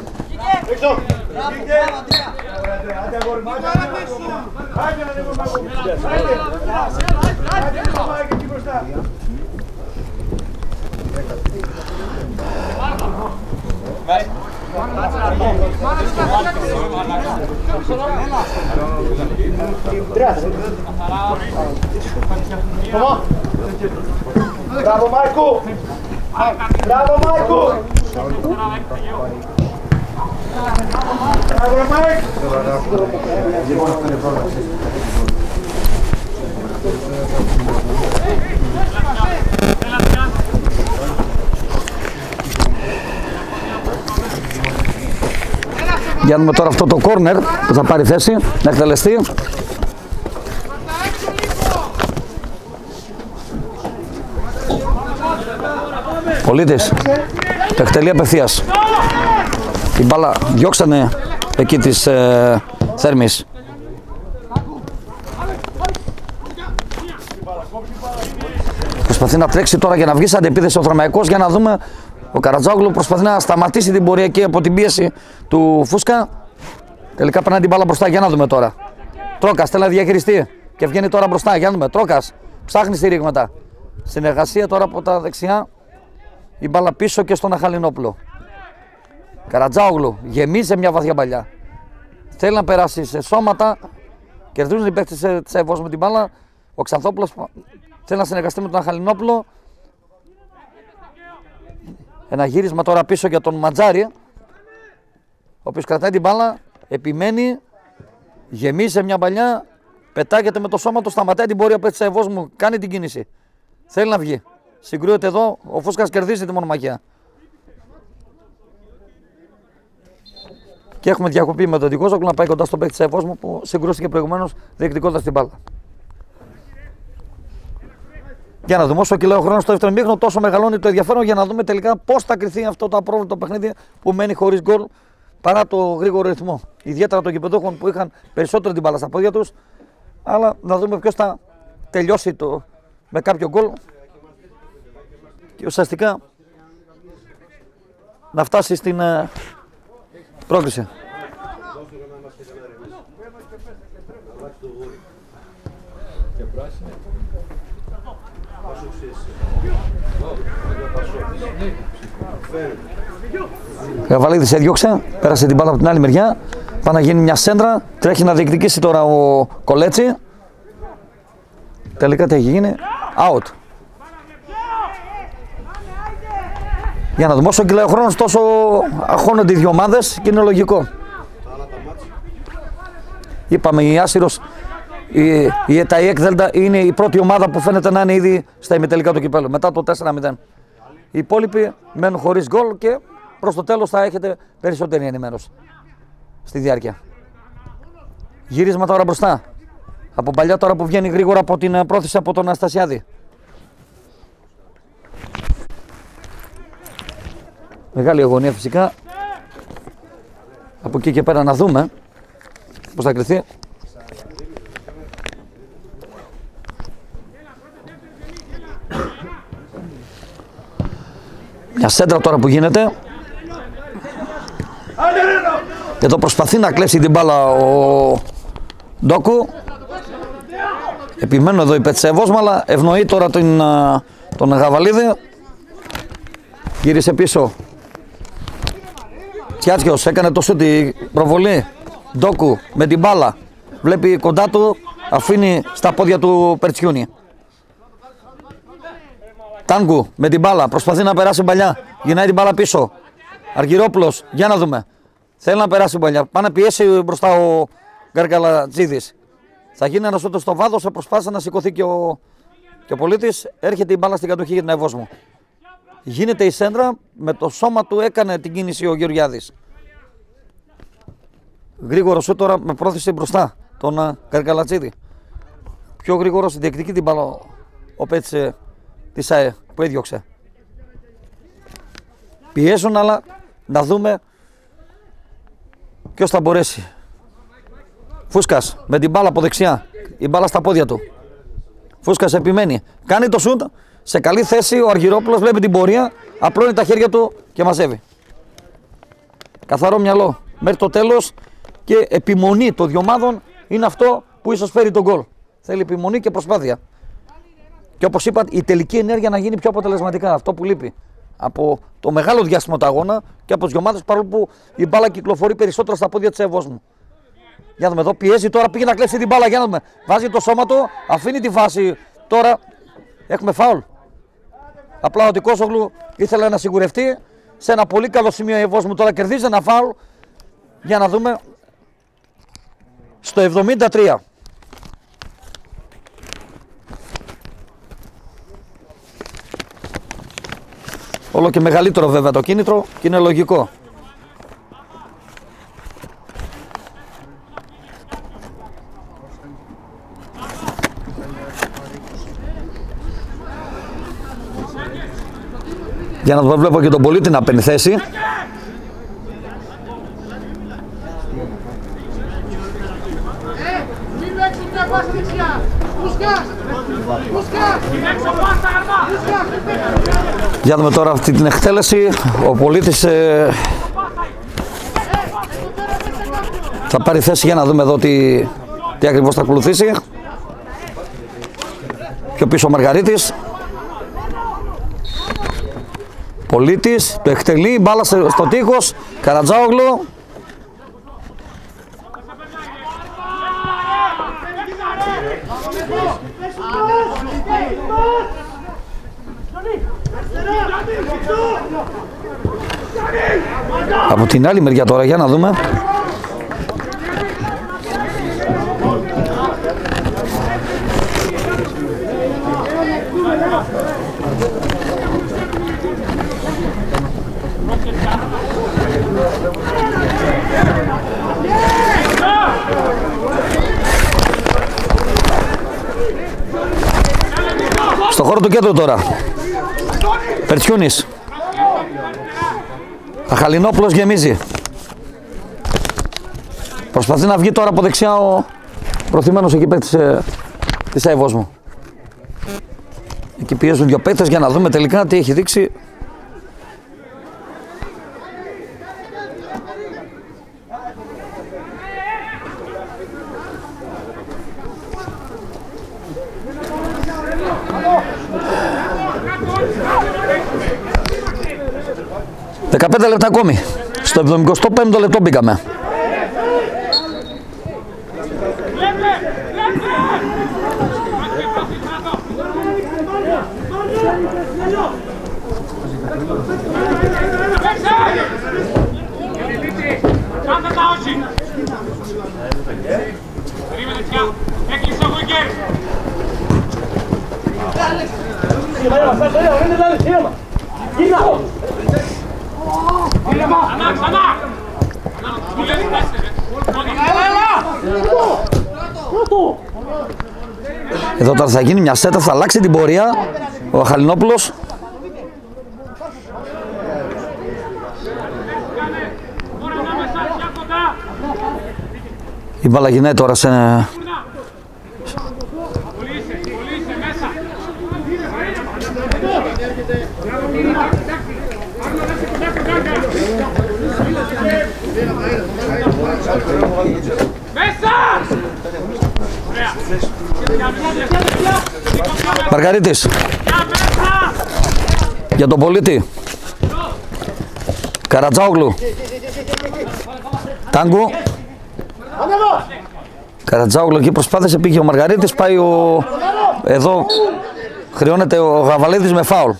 Μπράβο Μάρκο! Μπράβο Μάρκο! Μπράβο Μάρκο! Για να δούμε τώρα αυτό το κόρνερ που θα πάρει θέση να εκτελεστεί. Πολίτης το εκτελεί απευθείας. Η μπάλα διώξανε εκεί της ε, Θέρμης. Προσπαθεί να τρέξει τώρα για να βγει σαν αντεπίθεση ο Θερμαϊκός, για να δούμε. Ο Καρατζόγλου προσπαθεί να σταματήσει την πορεία εκεί από την πίεση του Φούσκα. Τελικά περνάει την μπάλα μπροστά, για να δούμε τώρα. Τρόκας θέλει να διαχειριστεί. και βγαίνει τώρα μπροστά. Για να δούμε. Τρόκας ψάχνει στηρίγματα. Συνεργασία τώρα από τα δεξιά. Η μπάλα πίσω και στον Αχαλινόπουλο. Καρατζάογλου γεμίζει μια βαθιά παλιά. Θέλει να περάσει σε σώματα. Κερδίζουν οι παίκτες της ΕΒΟΣ με την μπάλα. Ο Ξανθόπουλος θέλει να συνεργαστεί με τον Αχαλινόπουλο. Ένα γύρισμα τώρα πίσω για τον Ματζάρη, ο οποίος κρατάει την μπάλα, επιμένει, γεμίζει σε μια παλιά, πετάγεται με το σώμα του, σταματάει την πορεία της ΕΒΟΣ μου, κάνει την κίνηση. Θέλει να βγει. Συγκρούεται εδώ, ο Φούσκας κερδίζει τη μονομαχία. Και έχουμε διακοπή με τον Τικόζοκλου να πάει κοντά στον παίκτη της ΕΒΟΣ μου που συγκρούστηκε προηγουμένως διεκδικώντας την μπάλα. Για να δούμε, όσο κυλάει ο χρόνος στο δεύτερο ημίχρονο, τόσο μεγαλώνει το ενδιαφέρον για να δούμε τελικά πώς θα κρυθεί αυτό το απρόβλεπτο παιχνίδι που μένει χωρίς γκολ παρά το γρήγορο ρυθμό. Ιδιαίτερα των γηπεδούχων που είχαν περισσότερο την μπάλα στα πόδια τους. Αλλά να δούμε ποιος θα τελειώσει το με κάποιο γκολ και ουσιαστικά να φτάσει στην uh, πρόκριση. Γαβαλίδης έδιωξε, πέρασε την μπάλα από την άλλη μεριά. Πάει να γίνει μια σέντρα. Τρέχει να διεκδικήσει τώρα ο Κολέτσι. Τελικά τι έχει γίνει? Out. Για να δούμε, όσο κυλάει ο χρόνος τόσο αγχώνονται οι δύο ομάδες και είναι λογικό. Είπαμε η Άσυρος, η, η ΕΤΑΙΕΚ Δέλτα είναι η πρώτη ομάδα που φαίνεται να είναι ήδη στα ημιτελικά του κυπέλλου μετά το τέσσερα μηδέν. Οι υπόλοιποι μένουν χωρίς γκολ και προς το τέλος θα έχετε περισσότερη ενημέρωση στη διάρκεια. Γύρισμα τώρα μπροστά. Από παλιά τώρα που βγαίνει γρήγορα από την πρόθεση από τον Αναστασιάδη. Μεγάλη αγωνία φυσικά. Από εκεί και πέρα να δούμε πώς θα κριθεί. Μια σέντρα τώρα που γίνεται. Εδώ προσπαθεί να κλέψει την μπάλα ο Ντόκου. Επιμένω εδώ η Πετσεβός, αλλά ευνοεί τώρα τον, τον Γαβαλίδη. Γύρισε πίσω. Τσιάτσιος έκανε το σούτ, προβολή. Ντόκου με την μπάλα. Βλέπει κοντά του, αφήνει στα πόδια του Περτσιούνι. Τάνγκου με την μπάλα, προσπαθεί να περάσει παλιά. Γυρνάει την μπάλα πίσω. Αργυρόπουλος, για να δούμε. Θέλει να περάσει παλιά. Πάει να πιέσει μπροστά ο Γκαρκαλατζίδης. Θα γίνει ένα σούτ στο βάθος, θα προσπάθησε να σηκωθεί και ο, και ο πολίτης. Έρχεται η μπάλα στην κατοχή για την ΕΒΟΣ μου. Γίνεται η σέντρα, με το σώμα του έκανε την κίνηση ο Γεωργιάδης. Γρήγορο σούτ τώρα με πρόθεση μπροστά τον Γκαρκαλατζίδη. Πιο γρήγορος διεκδικεί την μπάλα ο Πέτσε της ΑΕ που έδιωξε. Πιέζουν, αλλά να δούμε ποιος θα μπορέσει. Φούσκας με την μπάλα από δεξιά. Η μπάλα στα πόδια του. Φούσκας επιμένει. Κάνει το σούτ. Σε καλή θέση ο Αργυρόπουλος βλέπει την πορεία. Απλώνει τα χέρια του και μαζεύει. Καθαρό μυαλό μέχρι το τέλος και επιμονή των δυο ομάδων είναι αυτό που ίσως φέρει τον γκολ. Θέλει επιμονή και προσπάθεια. Και όπως είπα, η τελική ενέργεια να γίνει πιο αποτελεσματικά. Αυτό που λείπει από το μεγάλο διάστημα του αγώνα και από τις δυο ομάδες, παρόλο που η μπάλα κυκλοφορεί περισσότερο στα πόδια της ΕΒΟΣ μου. Για να δούμε εδώ, πιέζει τώρα, πήγε να κλέψει την μπάλα. Για να δούμε, βάζει το σώμα του, αφήνει τη φάση. Τώρα έχουμε φάουλ. Απλά ο Τικόζογλου ήθελε να σιγουρευτεί. Σε ένα πολύ καλό σημείο η ΕΒΟΣ μου τώρα κερδίζει ένα φάουλ. Για να δούμε, στο εβδομήντα τρία. Όλο και μεγαλύτερο βέβαια το κίνητρο και είναι λογικό. Για να το βλέπω και τον πολίτη να παίρνει θέση. Για να δούμε τώρα αυτή την εκτέλεση. Ο πολίτης ε, θα πάρει θέση για να δούμε εδώ τι, τι ακριβώς θα ακολουθήσει. Πιο πίσω ο Μαργαρίτης. Πολίτης, το εκτελεί, μπάλα στο τείχος, Καρατζάογλου. Από την άλλη μεριά τώρα, για να δούμε. Στο χώρο του κέντρου τώρα. Περτσιούνης. Αχαλινόπουλος γεμίζει. Προσπαθεί να βγει τώρα από δεξιά ο προθυμένος εκεί παίκτης ε, της Αϊβόσμου. Εκεί πιέζουν δύο παίκτες για να δούμε τελικά τι έχει δείξει. δεκαπέντε λεπτά ακόμη. Στο εβδομηκοστό πέμπτο λεπτό μπήκαμε. Εδώ τώρα θα γίνει μια σέτα, θα αλλάξει την πορεία ο Αχαλινόπουλος. Η μπάλα γυρνάει τώρα σε... Μαργαρίτης για τον Πολίτη. Καρατζάογλου. Τάγκου. Καρατζάογλου εκεί προσπάθησε, πήγε ο Μαργαρίτης, πάει ο... Εδώ χρεώνεται ο Γαβαλίδης με φάουλ.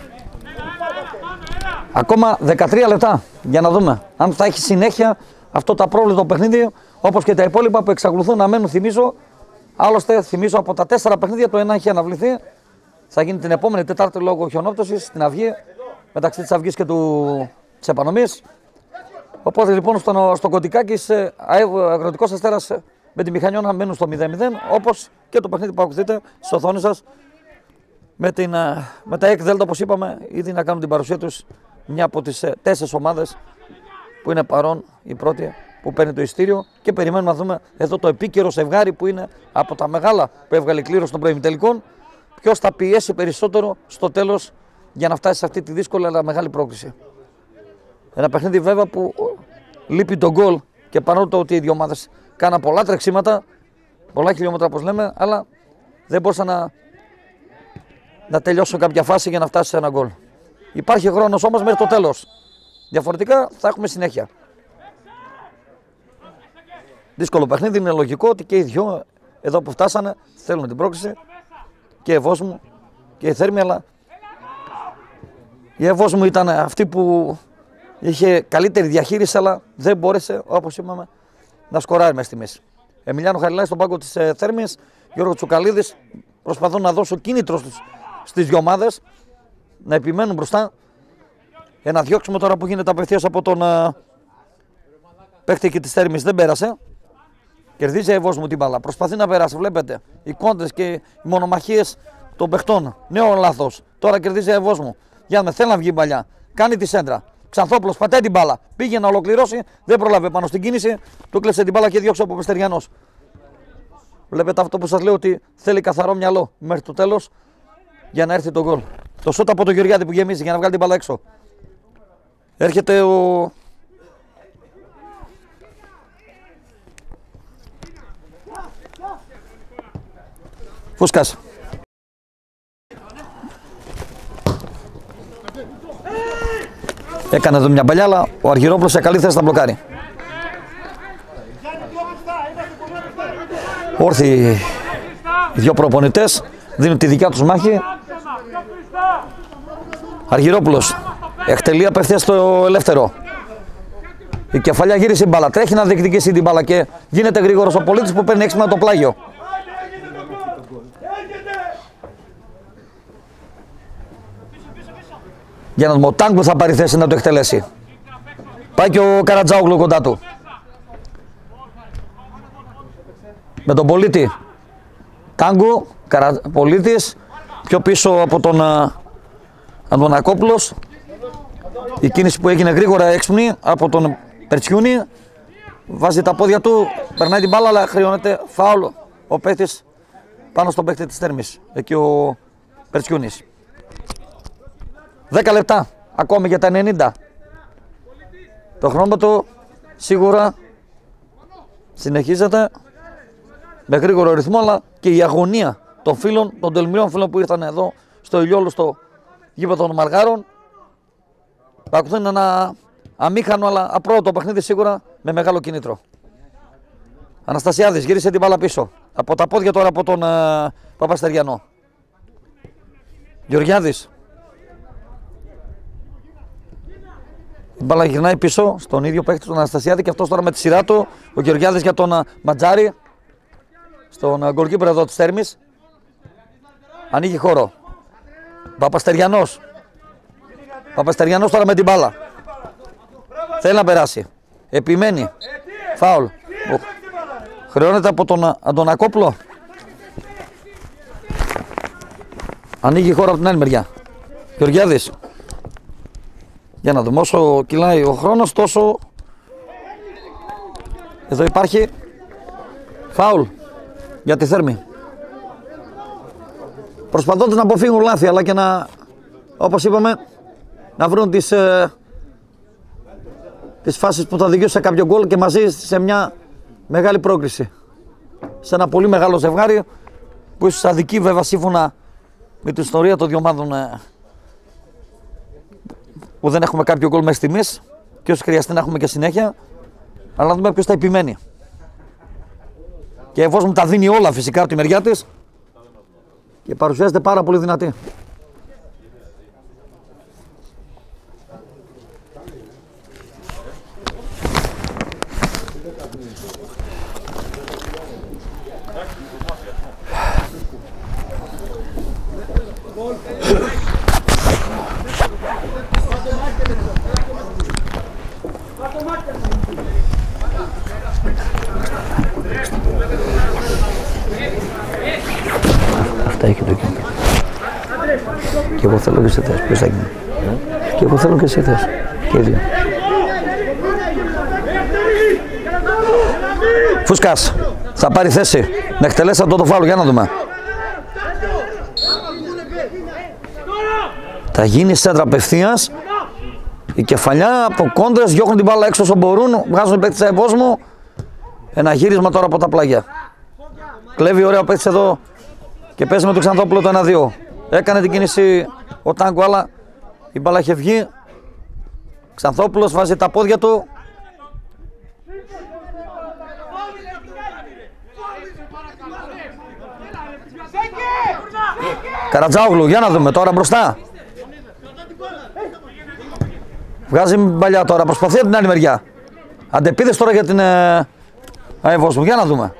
Ακόμα δεκατρία λεπτά για να δούμε αν θα έχει συνέχεια αυτό το απρόβλεπτο παιχνίδι, όπως και τα υπόλοιπα που εξακολουθούν να μένουν. Θυμίζω, άλλωστε θυμίζω από τα τέσσερα παιχνίδια το ένα έχει αναβληθεί. Θα γίνει την επόμενη Τετάρτη λόγω χιονόπτωσης στην Αυγή, μεταξύ της Αυγής και του... της Επανομής. Οπότε λοιπόν στο, στο Κωτικάκης Αγροτικός Αστέρας με τη Μηχανιώνα μένουν στο μηδέν μηδέν, όπως και το παιχνίδι που ακολουθείτε στις οθόνες σας με, την, με τα ΕΚ Δέλτα, όπως είπαμε, ήδη να κάνουν την παρουσία τους μια από τις τέσσερις ομάδες που είναι παρόν, η πρώτη που παίρνει το ειστήριο, και περιμένουμε να δούμε εδώ το επίκαιρο ζευγάρι που είναι από τα μεγάλα που έβγαλε κλήρωση των προημιτελικών. Ποιος θα πιέσει περισσότερο στο τέλος για να φτάσει σε αυτή τη δύσκολη αλλά μεγάλη πρόκληση. Ένα παιχνίδι βέβαια που λείπει το γκολ, και παρόλο το ότι οι δύο ομάδες κάναν πολλά τρεξίματα, πολλά χιλιόμετρα όπως λέμε, αλλά δεν μπορούσαν να, να τελειώσουν κάποια φάση για να φτάσει σε ένα γκολ. Υπάρχει χρόνος όμως μέχρι το τέλος. Διαφορετικά θα έχουμε συνέχεια. Δύσκολο παιχνίδι, είναι λογικό ότι και οι δυο εδώ που φτάσανε θέλουν την πρόκληση. Και η Εβόσμου και η Θέρμη, αλλά η Εβόσμου ήταν αυτή που είχε καλύτερη διαχείριση, αλλά δεν μπόρεσε, όπως είπαμε, να σκοράρει μέσα στη μέση. Εμιλιάνο Χαριλάης στον πάγκο της Θέρμης, Γιώργο Τσουκαλίδης προσπαθούν να δώσουν κίνητρο στους, στις δυο ομάδες να επιμένουν μπροστά. Ένα διώξιμο τώρα που γίνεται απευθείας από τον uh, παίχτη και της Θέρμης δεν πέρασε. Κερδίζει η Εβόσμου την μπάλα. Προσπαθεί να περάσει. Βλέπετε οι κόντρες και οι μονομαχίες των παιχτών. Νέο λάθος. Τώρα κερδίζει η Εβόσμου. Για να θέλει να βγει η παλιά. Κάνει τη σέντρα. Ξανθόπουλος πατάει την μπάλα. Πήγε να ολοκληρώσει. Δεν πρόλαβε πάνω στην κίνηση. Του κλέψε την μπάλα και διώξε από Πεστεριανός. Βλέπετε αυτό που σας λέω, ότι θέλει καθαρό μυαλό μέχρι το τέλος για να έρθει το γκολ. Το σούτ από τον Γεωργιάδη που γεμίζει για να βγάλει την μπάλα έξω. Έρχεται ο. Φούσκας. Έκανε εδώ μια παλιά, αλλά ο Αργυρόπουλος σε καλή θέση θα μπλοκάρει. Όρθιοι οι δύο προπονητές δίνουν τη δικιά τους μάχη. Αργυρόπουλος εκτελεί απευθεία στο ελεύθερο. Η κεφαλιά γύρισε η μπάλα. Τρέχει να διεκδικήσει την μπάλα και γίνεται γρήγορος ο Πολίτης που παίρνει έξυπνα το πλάγιο. Για να δούμε, ο Τάγκου θα πάρει θέση να το εκτελέσει. Πάει και ο Καρατζάογλου κοντά του. Με τον Πολίτη. Τάγκου, Καρα... Πολίτης, πιο πίσω από τον Αντωνακόπουλος. Η κίνηση που έγινε γρήγορα έξυπνη από τον Περτσιούνι. Βάζει τα πόδια του, περνάει την μπάλα, αλλά χρειώνεται φάουλ ο παίκτης πάνω στον παίκτη της Θέρμης. Εκεί ο Περτσιούνις. δέκα λεπτά ακόμη για τα ενενήντα. Το χρόνο σίγουρα συνεχίζεται με γρήγορο ρυθμό, αλλά και η αγωνία των φίλων, των τελμιών φίλων που ήρθαν εδώ στο Ηλιόλου, στο γήπεδο των Μαργάρων. Ακολουθεί ένα αμήχανο αλλά απρόωτο παιχνίδι, σίγουρα με μεγάλο κίνητρο. Αναστασιάδης γύρισε την μπάλα πίσω. Από τα πόδια τώρα από τον uh, Παπαστεριανό. Γεωργιάδης. Η μπάλα γυρνάει πίσω στον ίδιο παίκτη του Αναστασιάδη και αυτός τώρα με τη σειρά του. Ο Γεωργιάδης για τον uh, Ματζάρη. Στον uh, γκολκίπερ εδώ της Θέρμης. Ανοίγει χώρο. Παπαστεριανός. Παπαστεριανός τώρα με την μπάλα. Θέλει να περάσει. Επιμένει. Φάουλ. Χρεώνεται από τον Αντωνακόπουλο. Ανοίγει χώρο από την άλλη μεριά. Γεωργιάδης. Για να δούμε, όσο κυλάει ο χρόνος τόσο εδώ υπάρχει φάουλ για τη Θέρμη. Προσπαθώντας να αποφύγουν λάθη, αλλά και να, όπως είπαμε, να βρουν τις, ε, τις φάσεις που θα οδηγήσουν σε κάποιο γκολ και μαζί σε μια μεγάλη πρόκριση. Σε ένα πολύ μεγάλο ζευγάρι που ίσως αδικεί βέβαια σύμφωνα με την ιστορία των δύο ομάδων ε, που δεν έχουμε κάποιο γκολ μέχρι στιγμής και όσοι χρειαστεί να έχουμε και συνέχεια, αλλά να δούμε ποιος θα επιμένει. Και εφόσον τα δίνει όλα φυσικά από τη μεριά της και παρουσιάζεται πάρα πολύ δυνατή. Αυτά έχει το κίνημα. Και εγώ θέλω και σε θες. Ποιος θα γίνει. Και εγώ θέλω και σε θες. Και οι δύο. Φούσκας. Θα πάρει θέση. Να εκτελέσει αυτό το φάουλ. Για να δούμε. Θα γίνει σέντρα απευθείας. Η κεφαλιά από κόντρες διώχνουν την μπάλα έξω όσο μπορούν. Βγάζουν παίκτες σε κόσμο. Ένα γύρισμα τώρα από τα πλάγια. Κλέβει ωραία παίκτης εδώ και παίζει με τον Ξανθόπουλο το ένα δύο. Έκανε την κίνηση ο Τάγκο, αλλά η μπάλα είχε βγει. Ξανθόπουλος βάζει τα πόδια του. Καρατζάογλου, για να δούμε τώρα μπροστά. Βγάζει μπαλιά τώρα, προσπαθεί από την άλλη μεριά. Αντεπίδες τώρα για την ε, Αεβόσμου, για να δούμε.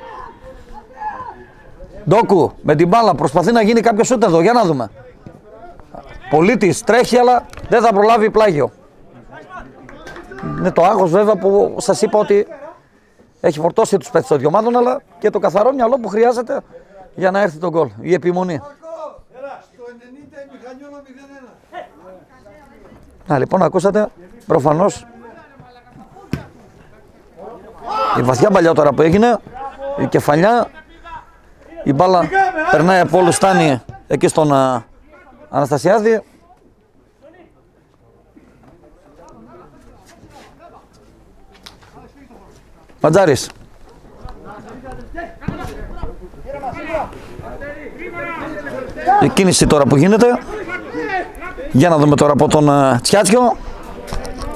Ντόκου με την μπάλα προσπαθεί να γίνει κάποιο σούτ εδώ, για να δούμε. Πολίτης τρέχει αλλά δεν θα προλάβει πλάγιο. Είναι το άγχος βέβαια που σας είπα ότι έχει φορτώσει τους παίκτες των δύο ομάδων, αλλά και το καθαρό μυαλό που χρειάζεται για να έρθει το γκολ, η επιμονή. Να λοιπόν ακούσατε προφανώς η βαθιά μπαλιά τώρα που έγινε, η κεφαλιά, η μπάλα περνάει από όλους, φτάνει εκεί στον α, Αναστασιάδη. Ματζάρης. Η κίνηση τώρα που γίνεται. Για να δούμε τώρα από τον uh, Τσιάτσιο.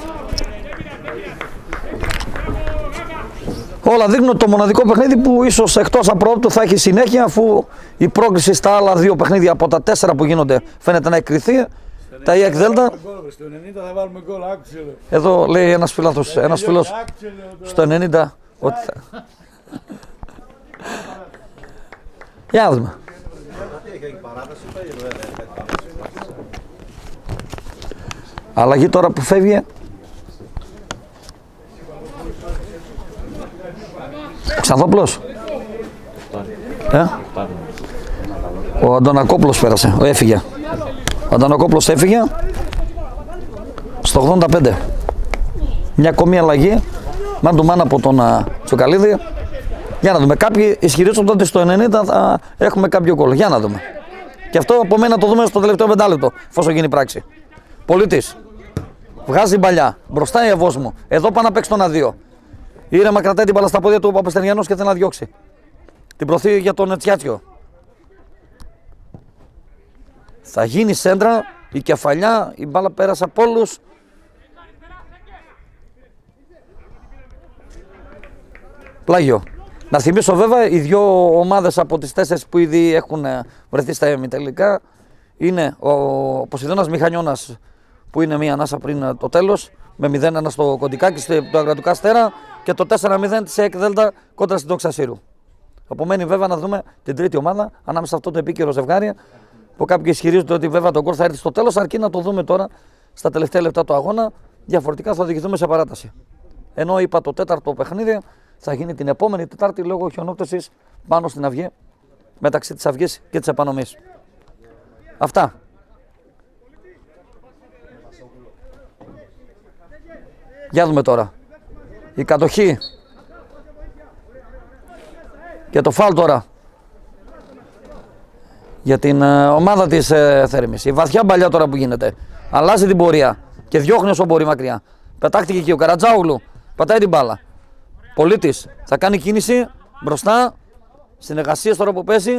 Όλα δείχνουν το μοναδικό παιχνίδι που ίσως εκτός απρόπτου θα έχει συνέχεια, αφού η πρόκληση στα άλλα δύο παιχνίδια από τα τέσσερα που γίνονται φαίνεται να εκκριθεί. Τα ΙΕΚ Δέλτα. Στο ενενήντα θα βάλουμε γκολ, άκουσε. Εδώ λέει ένας φίλος, ένας φίλος στο ενενήντα ότι θα... Για να δούμε. Αλλαγή τώρα που φεύγει. Ξανθόπλος. Ε? Ο Αντωνακόπλος πέρασε, ο έφυγε. Ο Αντωνακόπλος έφυγε στο ογδόντα πέντε. Μια ακόμη αλλαγή. Μαν του μάνα από τον Τσοκαλίδη. Για να δούμε. Κάποιοι ισχυρίζονται ότι στο ενενήντα θα έχουμε κάποιο γκολ. Για να δούμε. Και αυτό από μένα το δούμε στο τελευταίο πεντάλεπτο, εφόσον γίνει πράξη. Πολίτης. Βγάζει μπαλιά. Μπροστά η Εβός μου. Εδώ πάει να παίξει τον αδείο. Ήρεμα κρατάει την μπάλα στα πόδια του ο Παπαστεριανός και θέλει να διώξει. Την προωθεί για τον Τσιάτσιο. Θα γίνει σέντρα. Η κεφαλιά. Η μπάλα πέρασε από όλους. Πλάγιο. Να θυμίσω βέβαια, οι δύο ομάδες από τις τέσσερις που ήδη έχουν βρεθεί στα ημιτελικά είναι ο Ποσειδώνας Μηχανιώνας, που είναι μία ανάσα πριν το τέλος, με μηδέν ένα στο Κοντικάκι, στο Αγρατικά Αστέρα, και το τέσσερα μηδέν της ΕΚ Δέλτα κόντρα στην Δόξα Σύρου. Απομένει βέβαια να δούμε την τρίτη ομάδα ανάμεσα σε αυτό το επίκαιρο ζευγάρι, που κάποιοι ισχυρίζονται ότι βέβαια το γκολ θα έρθει στο τέλος, αρκεί να το δούμε τώρα στα τελευταία λεπτά του αγώνα. Διαφορετικά θα οδηγηθούμε σε παράταση. Ενώ είπα το τέταρτο παιχνίδι θα γίνει την επόμενη Τετάρτη λόγω χιονόπτωσης πάνω στην Αυγή, μεταξύ της Αυγής και της Επανομής. Αυτά. Για δούμε τώρα. Η κατοχή και το φάουλ τώρα για την ε, ομάδα της ε, Θέρμης. Η βαθιά μπαλιά τώρα που γίνεται. Αλλάζει την πορεία και διώχνει όσο μπορεί μακριά. Πετάχτηκε εκεί ο Καρατζάουγλου. Πατάει την μπάλα. Πολίτης θα κάνει κίνηση μπροστά. Συνεργασίες τώρα που πέσει.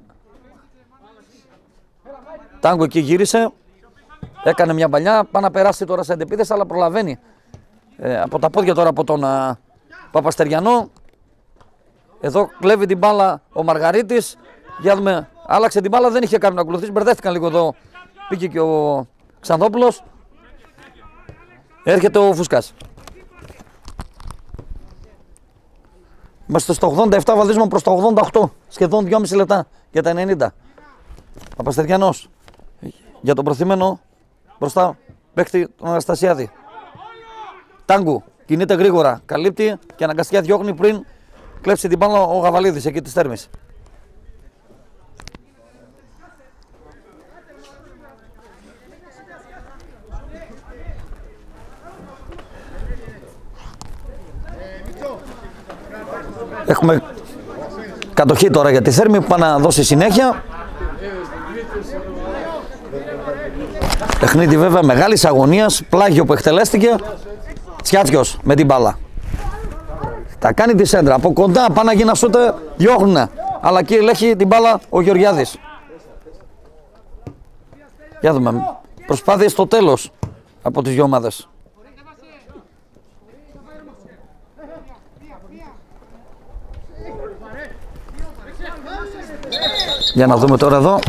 Τάγκο εκεί γύρισε. Έκανε μια μπαλιά. Πάει να περάσει τώρα σε αντεπίθεση, αλλά προλαβαίνει. Ε, από τα πόδια τώρα από τον α, Παπαστεριανό. Εδώ κλέβει την μπάλα ο Μαργαρίτης. Για δούμε. Άλλαξε την μπάλα. Δεν είχε κάνει να ακολουθήσει. Μπερδεύτηκαν λίγο εδώ. Πήγε και ο Ξανθόπουλος. Έρχεται ο Φουσκάς. Είμαστε στο ογδόντα επτά, βαδίζουμε προς το ογδόντα οκτώ. Σχεδόν δυόμιση λεπτά για τα ενενήντα. Παπαστεριανός για τον προθυμένο μπροστά παίχτη τον Αναστασιάδη. Τάγκου κινείται γρήγορα, καλύπτει και αναγκαστικά διώχνει πριν κλέψει την μπάλα ο Γαβαλίδης εκεί της Θέρμης. Έχουμε κατοχή τώρα για τη Θέρμη που πάει να δώσει συνέχεια. Παιχνίδι βέβαια μεγάλης αγωνίας, πλάγιο που εκτελέστηκε. Τσιάτσιος με την μπάλα. Τα κάνει τη σέντρα, από κοντά πάνε να γίνει να σούτε, διώχνουνε. Αλλά εκεί ελέγχει την μπάλα ο Γεωργιάδης. Για δούμε, προσπάθειες στο τέλος από τις δυο ομάδες. Για να δούμε τώρα εδώ.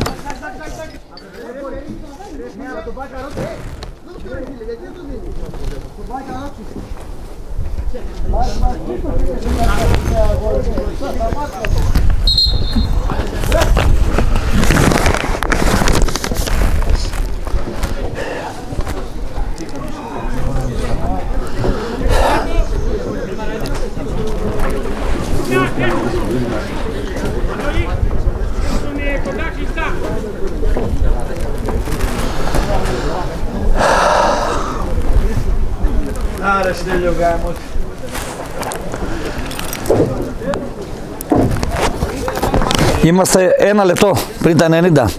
Άρα στέλνει ο γάμος. Είμαστε ένα λεπτό πριν τα ενενήντα.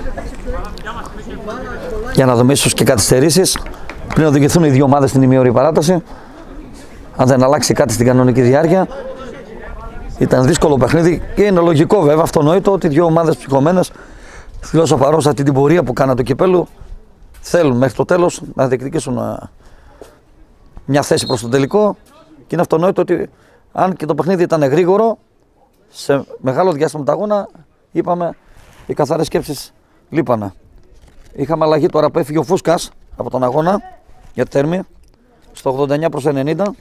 Για να δούμε ίσως και καθυστερήσεις πριν οδηγηθούν οι δύο ομάδες στην ημίωρη παράταση. Αν δεν αλλάξει κάτι στην κανονική διάρκεια. Ήταν δύσκολο παιχνίδι και είναι λογικό βέβαια, αυτονοήτο ότι οι δύο ομάδες ψυχωμένες, φιλόσοφαρώς αυτή την πορεία που κάνα το κυπέλου, θέλουν μέχρι το τέλος να διεκδικήσουν μια θέση προς το τελικό και είναι αυτονόητο ότι Αν και το παιχνίδι ήταν γρήγορο, σε μεγάλο διάστημα του αγώνα, είπαμε, οι καθαρές σκέψεις λείπανε. Είχαμε αλλαγή τώρα που έφυγε ο Φούσκας από τον αγώνα για τη Θέρμη στο ογδόντα εννιά προς ενενήντα.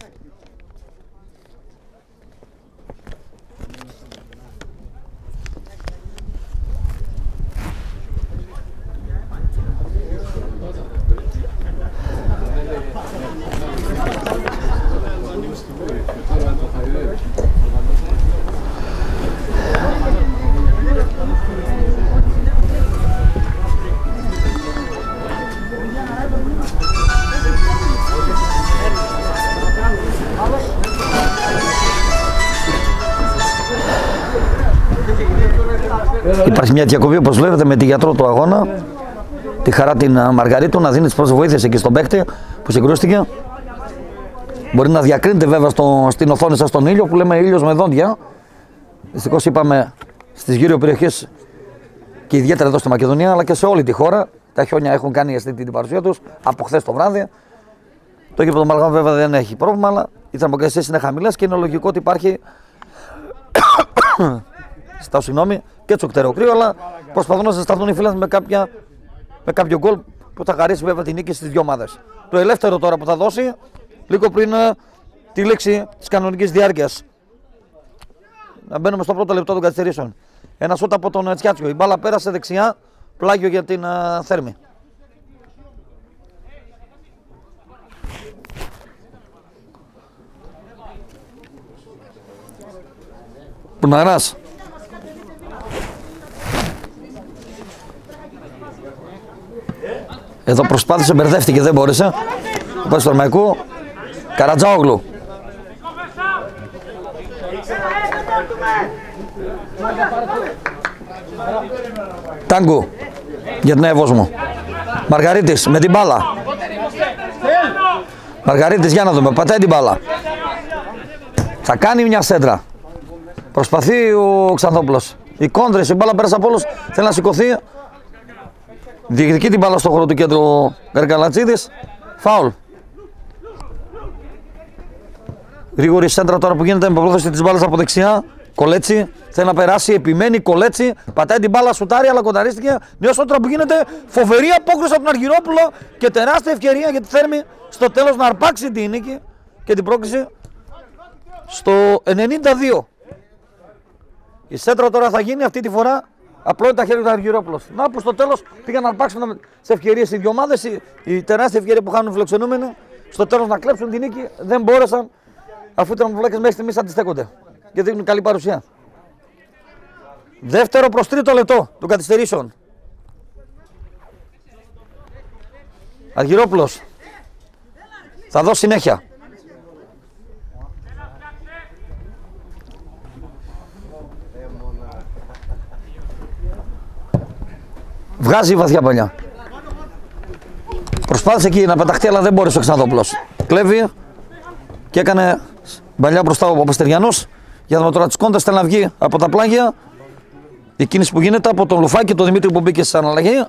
Υπάρχει μια διακοπή, όπως βλέπετε, με τη γιατρό του αγώνα, τη Χαρά την Μαργαρίτου, να δίνει τις πρώτες βοήθειες εκεί στον παίκτη που συγκρούστηκε. Μπορεί να διακρίνεται βέβαια στο, στην οθόνη σας τον ήλιο, που λέμε ήλιος με δόντια. Δυστυχώς είπαμε στις γύρω περιοχές και ιδιαίτερα εδώ στη Μακεδονία, αλλά και σε όλη τη χώρα. Τα χιόνια έχουν κάνει αισθητή την παρουσία τους από χθες το βράδυ. Το γήπεδο Μαλγάμα βέβαια δεν έχει πρόβλημα, αλλά οι θερμοκρασίες είναι χαμηλές και είναι λογικό ότι υπάρχει στα συγγνώμη και τσοκτεροκρύο, αλλά προσπαθούν να ζεσταθούν οι φίλοι με, κάποια, με κάποιο γκολ που θα χαρίσει βέβαια την νίκη στις δύο ομάδες. Το ελεύθερο τώρα που θα δώσει λίγο πριν τη λήξη της κανονικής διάρκειας. Να μπαίνουμε στο πρώτο λεπτό των καθυστερήσεων. Ένα σούτ από τον Τσιάτσιο. Η μπάλα πέρασε δεξιά, πλάγιο για την uh, Θέρμη. Πουναράς. Εδώ προσπάθησε, μπερδεύτηκε, δεν μπόρεσε. Ο πας του Ερμαϊκού. Καρατζάογλου. Τάγκου για την Εύωσμο. Μαργαρίτης με την μπάλα. Μαργαρίτης, για να δούμε, πατάει την μπάλα. Θα κάνει μια σέντρα. Προσπαθεί ο Ξανθόπουλος. Οι κόντρες, η μπάλα πέρασε από όλους. Θέλει να σηκωθεί. Διεκδικεί την μπάλα στο χώρο του κέντρου Γκαργκαλατσίδης. Φάουλ. Γρήγορη σέντρα τώρα που γίνεται με πρόδοση της μπάλας από δεξιά. Κολέτσι θέλει να περάσει, επιμένει. Κολέτσι πατάει την μπάλα, σουτάρει, αλλά κονταρίστηκε. Νέο σώτρα που γίνεται. Φοβερή απόκριση από τον Αργυρόπουλο και τεράστια ευκαιρία για τη Θέρμη στο τέλος να αρπάξει την νίκη και την πρόκριση στο ενενήντα δύο. Η σέντρα τώρα θα γίνει αυτή τη φορά. Απλώνει τα χέρια του Αργυρόπουλος. Να που στο τέλος πήγαν να αρπάξουν σε ευκαιρίες οι δύο ομάδες. Η, η τεράστια ευκαιρία που χάνουν οι φιλοξενούμενοι. Στο τέλος να κλέψουν την νίκη. Δεν μπόρεσαν, αφού ήταν βλάκες μέχρι στιγμής αντιστέκονται και δείχνουν καλή παρουσία. Δεύτερο προς τρίτο λεπτό των καθυστερήσεων. Αργυρόπουλος θα δώσει συνέχεια. Βγάζει βαθιά παλιά. Προσπάθησε εκεί να πεταχτεί, αλλά δεν μπόρεσε ο Ξανθόπουλος. Κλέβει και έκανε παλιά μπροστά ο Παπαστεριανός. Για να δούμε τώρα τις κόντρες, θέλει να βγει από τα πλάγια. Η κίνηση που γίνεται από τον Λουφάκη και τον Δημήτρη που μπήκε σε αναλλαγή.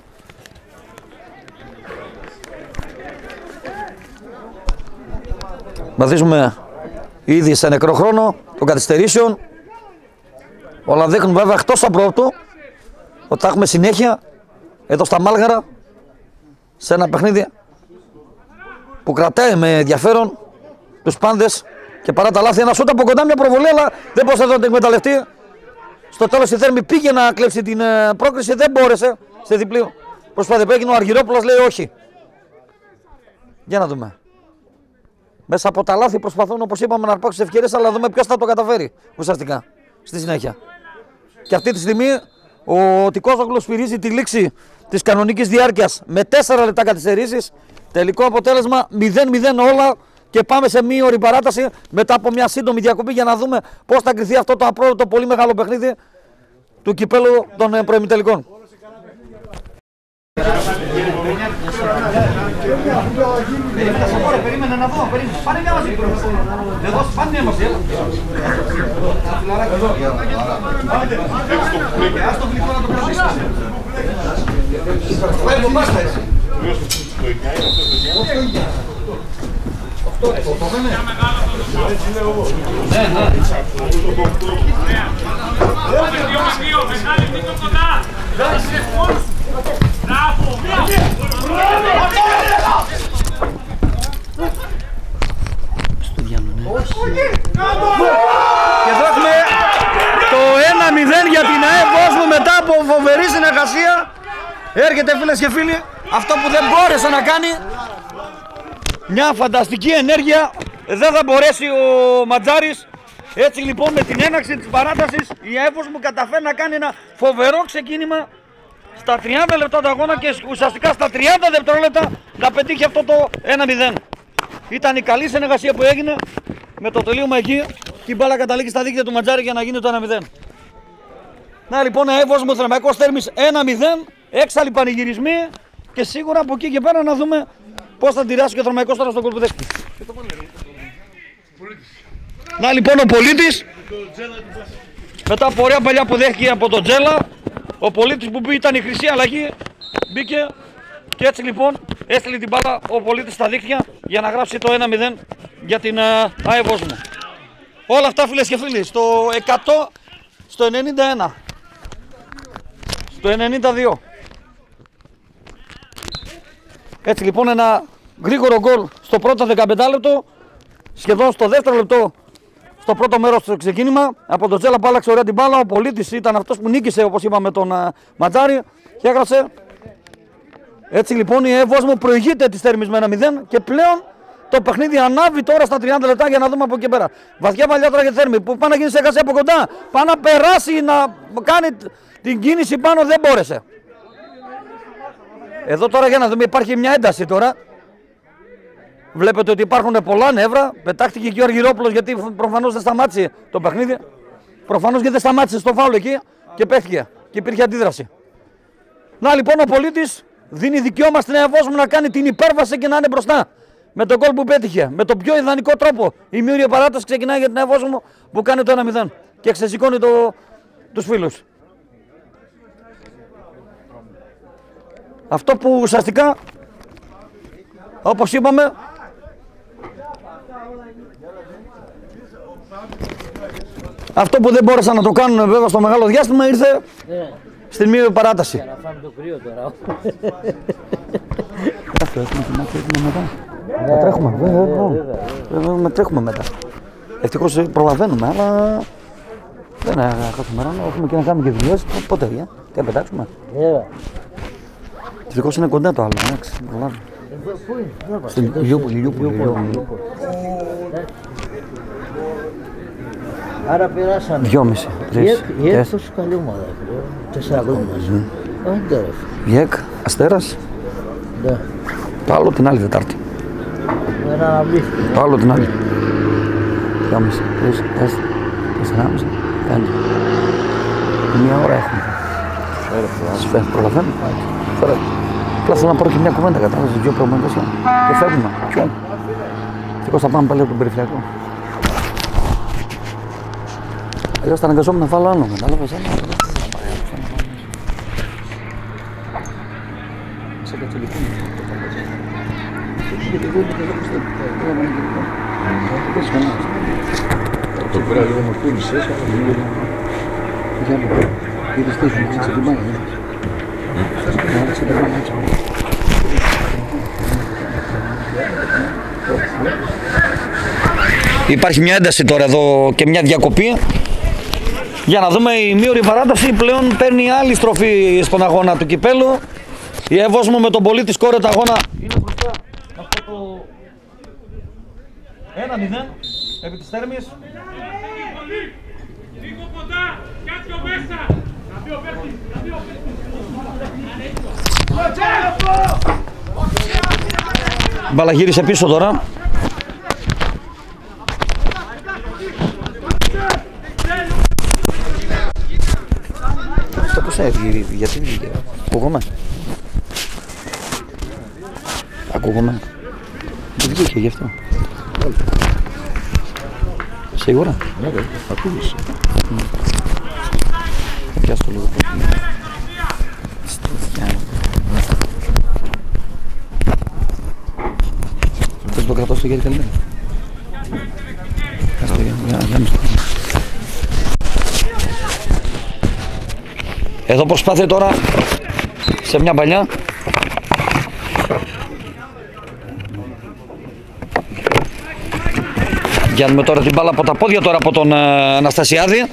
Βαδίζουμε ήδη σε νεκρό χρόνο των καθυστερήσεων. Όλα δείχνουν βέβαια εκτός απρόπτου ότι θα έχουμε συνέχεια εδώ στα Μάλγαρα σε ένα παιχνίδι που κρατάει με ενδιαφέρον τους πάντες και παρά τα λάθη. Ένα σούτ από κοντά, μια προβολή, αλλά δεν μπορούσε να την εκμεταλλευτεί. Στο τέλος η Θέρμη πήγε να κλέψει την πρόκριση, δεν μπόρεσε σε διπλή προσπάθεια που έγινε. Ο Αργυρόπουλος λέει όχι. Για να δούμε. Μέσα από τα λάθη προσπαθούν, όπως είπαμε, να αρπάξουν τις ευκαιρίες, αλλά δούμε ποιος θα το καταφέρει ουσιαστικά στη συνέχεια. Και αυτή τη στιγμή ο Τικόζογλου σφυρίζει τη λήξη της κανονικής διάρκειας με τέσσερα λεπτά καθυστερήσεις. Τελικό αποτέλεσμα μηδέν μηδέν όλα και πάμε σε μία ώρη παράταση μετά από μια σύντομη διακοπή για να δούμε πώς θα κρυθεί αυτό το απρόβλεπτο πολύ μεγάλο παιχνίδι του κυπέλου των προημιτελικών. Περίμενε να δω, περίμενε. Πάνε μια μαζί. Εδώ, πάνε μια μαζί. Ας το γλυκό να το κρατήσεις. Πάνε το μπάστα έτσι. Έτσι λέω εγώ. Ναι, ναι. Δύο με δύο, μεγάλη Νίκο κοντά. Μπράβο, Και εδώ έχουμε το ένα μηδέν για την ΑΕ Βόσμου μετά από φοβερή συνεργασία. Έρχεται φίλες και φίλοι αυτό που δεν μπόρεσε να κάνει. Μια φανταστική ενέργεια. Δεν θα μπορέσει ο Ματζάρης. Έτσι λοιπόν με την έναρξη της παράτασης η ΑΕ Βόσμου καταφέρει να κάνει ένα φοβερό ξεκίνημα στα τριάντα λεπτά του αγώνα και ουσιαστικά στα τριάντα δευτερόλεπτα να πετύχει αυτό το ένα μηδέν. Ήταν η καλή συνεργασία που έγινε με το τελείωμα εκεί και η μπάλα καταλήγει στα δίκτυα του Ματζάρη για να γίνει το ένα μηδέν. Να λοιπόν, ΑΕ Βόσμου Θερμαϊκός Θέρμης ένα μηδέν, έξαλλοι πανηγυρισμοί και σίγουρα από εκεί και πέρα να δούμε πώς θα αντιδράσει και ο Θερμαϊκός τώρα στον γκολ που δέχτηκε. Να λοιπόν ο Πολίτης, μετά από ωραία παλιά που δέχτηκε από τον Τζέλα, ο Πολίτης που ήταν η χρυσή αλλαγή μπήκε και έτσι λοιπόν έστειλε την μπάλα ο Πολίτης στα δίκτυα για να γράψει το ένα μηδέν για την ΑΕ Βόσμου. Όλα αυτά φίλες και φίλοι στο εκατό, στο ενενήντα ένα, στο ενενήντα δύο. Έτσι λοιπόν ένα γρήγορο γκολ στο πρώτο δεκαπέντε λεπτό, σχεδόν στο δεύτερο λεπτό στο πρώτο μέρος στο ξεκίνημα. Από τον Τζέλα που άλλαξε ωραία την μπάλα, ο Πολίτης ήταν αυτός που νίκησε όπως είπαμε τον uh, Ματζάρη και έγραψε. Έτσι λοιπόν η ΑΕ Βόσμου προηγείται της Θέρμης με ένα μηδέν και πλέον το παιχνίδι ανάβει τώρα στα τριάντα λεπτά για να δούμε από εκεί πέρα. Βαθιά παλιά τώρα για τη Θέρμη που πάει να γίνει σε εργασία από κοντά, πάει να περάσει, να κάνει την κίνηση πάνω, δεν μπόρεσε. Εδώ τώρα για να δούμε υπάρχει μια ένταση τώρα. Βλέπετε ότι υπάρχουν πολλά νεύρα. Πετάχτηκε και ο Αργυρόπουλος γιατί προφανώς δεν σταμάτησε το παιχνίδι. Προφανώς γιατί δεν σταμάτησε στο φάουλ εκεί και πέφτηκε και υπήρχε αντίδραση. Να λοιπόν ο Πολίτης δίνει δικαίωμα στην ΑΕ Βόσμου να κάνει την υπέρβαση και να είναι μπροστά. Με τον γκολ που πέτυχε. Με τον πιο ιδανικό τρόπο. Η μοίρια παράταση ξεκινάει για την ΑΕ Βόσμου που κάνει το ένα μηδέν και ξεσηκώνει το, τους φίλους. Αυτό που ουσιαστικά, όπως είπαμε, αυτό που δεν μπόρεσαν να το κάνουν βέβαια στο μεγάλο διάστημα ήρθε yeah. στην μείωρη παράταση. Για να φάμε το κρύο τώρα. Αυτό έχουμε την άκρη μετά. Yeah. Τρέχουμε, βέβαια. Yeah, τρέχουμε μετά. Ευτυχώς προλαβαίνουμε, αλλά δεν χάσουμε χρόνο. Έχουμε και να κάνουμε και δουλειές. Πότε, για, τι να πετάξουμε. Yeah. Ευτυχώς είναι κοντά το άλλο, εντάξει, προλάβουμε. Πού είναι, στην Ηλιούπολη, Ηλιούπολη. Άρα περάσαμε. Δυόμιση, τρεις, η ΕΚ τόσο καλή ομάδα, τέσσερα γκολ μαζί. Η ΕΚ, Αστέρας, ναι. Το άλλο την άλλη Τετάρτη. Ένα αναβλήθηκε. Το άλλο την άλλη. Δυόμιση, τρεις, τέσσερα, τεσσεράμιση, πέντε. Μια ώρα έχουμε. Σφαίρε, προλαβαίνουμε. Απλά θέλω να πάρω και μια κουβέντα κατάλαβες, δύο προμονές και φεύγουμε. Ποιον. Ευτυχώς θα πάμε πάλι από τον περιφερειακό. Αλλιώς θα αναγκαζόμουν να βάλω άλλο, κατάλαβες. Σε κατσελικούν. Το πέρα λίγο μου κούνησες, για να είδες τι σου, ξεκινάει. Υπάρχει μια ένταση τώρα εδώ και μια διακοπή για να δούμε η μείωρη παράταση πλέον παίρνει άλλη στροφή στον αγώνα του κυπέλου. Η ΑΕ Βόσμου με τον Πολίτη σκόρεται αγώνα είναι μπροστά αυτό το ένα μηδέν επί της Θέρμης. Λίγο κοντά, κάτω μέσα. Μπάλα γύρισε πίσω τώρα. Αυτό πώς έφυγε, γιατί βγήκε, ακούγομαι. Ακούγομαι. Δεν βγήκε γι' αυτό. Σίγουρα. Ναι, ρε, ακούγεσαι. Πιάσω το λίγο. Θες το κρατώ στο χέρι καλύτερα. Εδώ προσπάθεια τώρα σε μια παλιά. Γιάννουμε τώρα την μπάλα από τα πόδια τώρα από τον ε, Αναστασιάδη.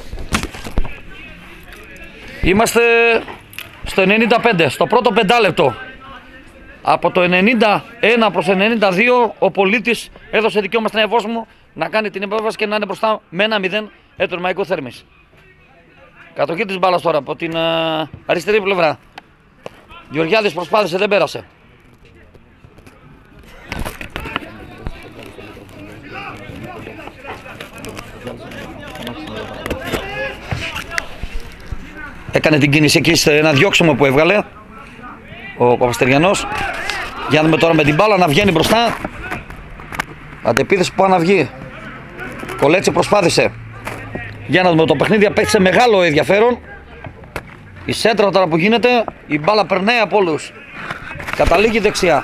Είμαστε στο ενενήντα πέντε, στο πρώτο πεντάλεπτο. Από το ενενήντα ένα προς ενενήντα δύο ο Πολίτης έδωσε δικαίωμα στην Ευόσμου να κάνει την επέμβαση και να είναι μπροστά με ένα μηδέν Ευτερμαϊκού Θέρμης. Κατοχή της μπάλας τώρα από την uh, αριστερή πλευρά. Γεωργιάδης προσπάθησε, δεν πέρασε. Έκανε την κίνηση εκεί σε ένα διώξιμο που έβγαλε ο Παπαστεριανός. Για να δούμε τώρα με την μπάλα να βγαίνει μπροστά. Αντεπίθεση που πάει να βγει. Κολέτσι προσπάθησε. Για να δούμε, το παιχνίδι απέκτησε μεγάλο ενδιαφέρον. Η σέντρα τώρα που γίνεται, η μπάλα περνάει από όλους. Καταλήγει δεξιά.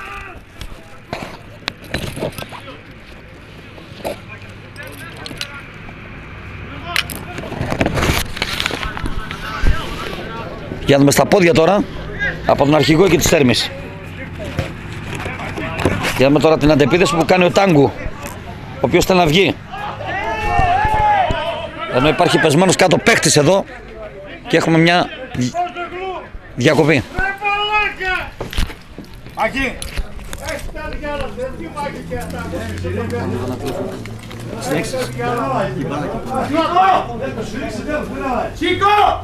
Για να δούμε στα πόδια τώρα από τον αρχηγό εκεί της Θέρμης. Για να δούμε τώρα την αντεπίθεση που κάνει ο Τάγκου, ο οποίος θέλει να βγει. Ενώ υπάρχει πεσμένος κάτω παίχτης εδώ και έχουμε μια διακοπή. Τσίκο!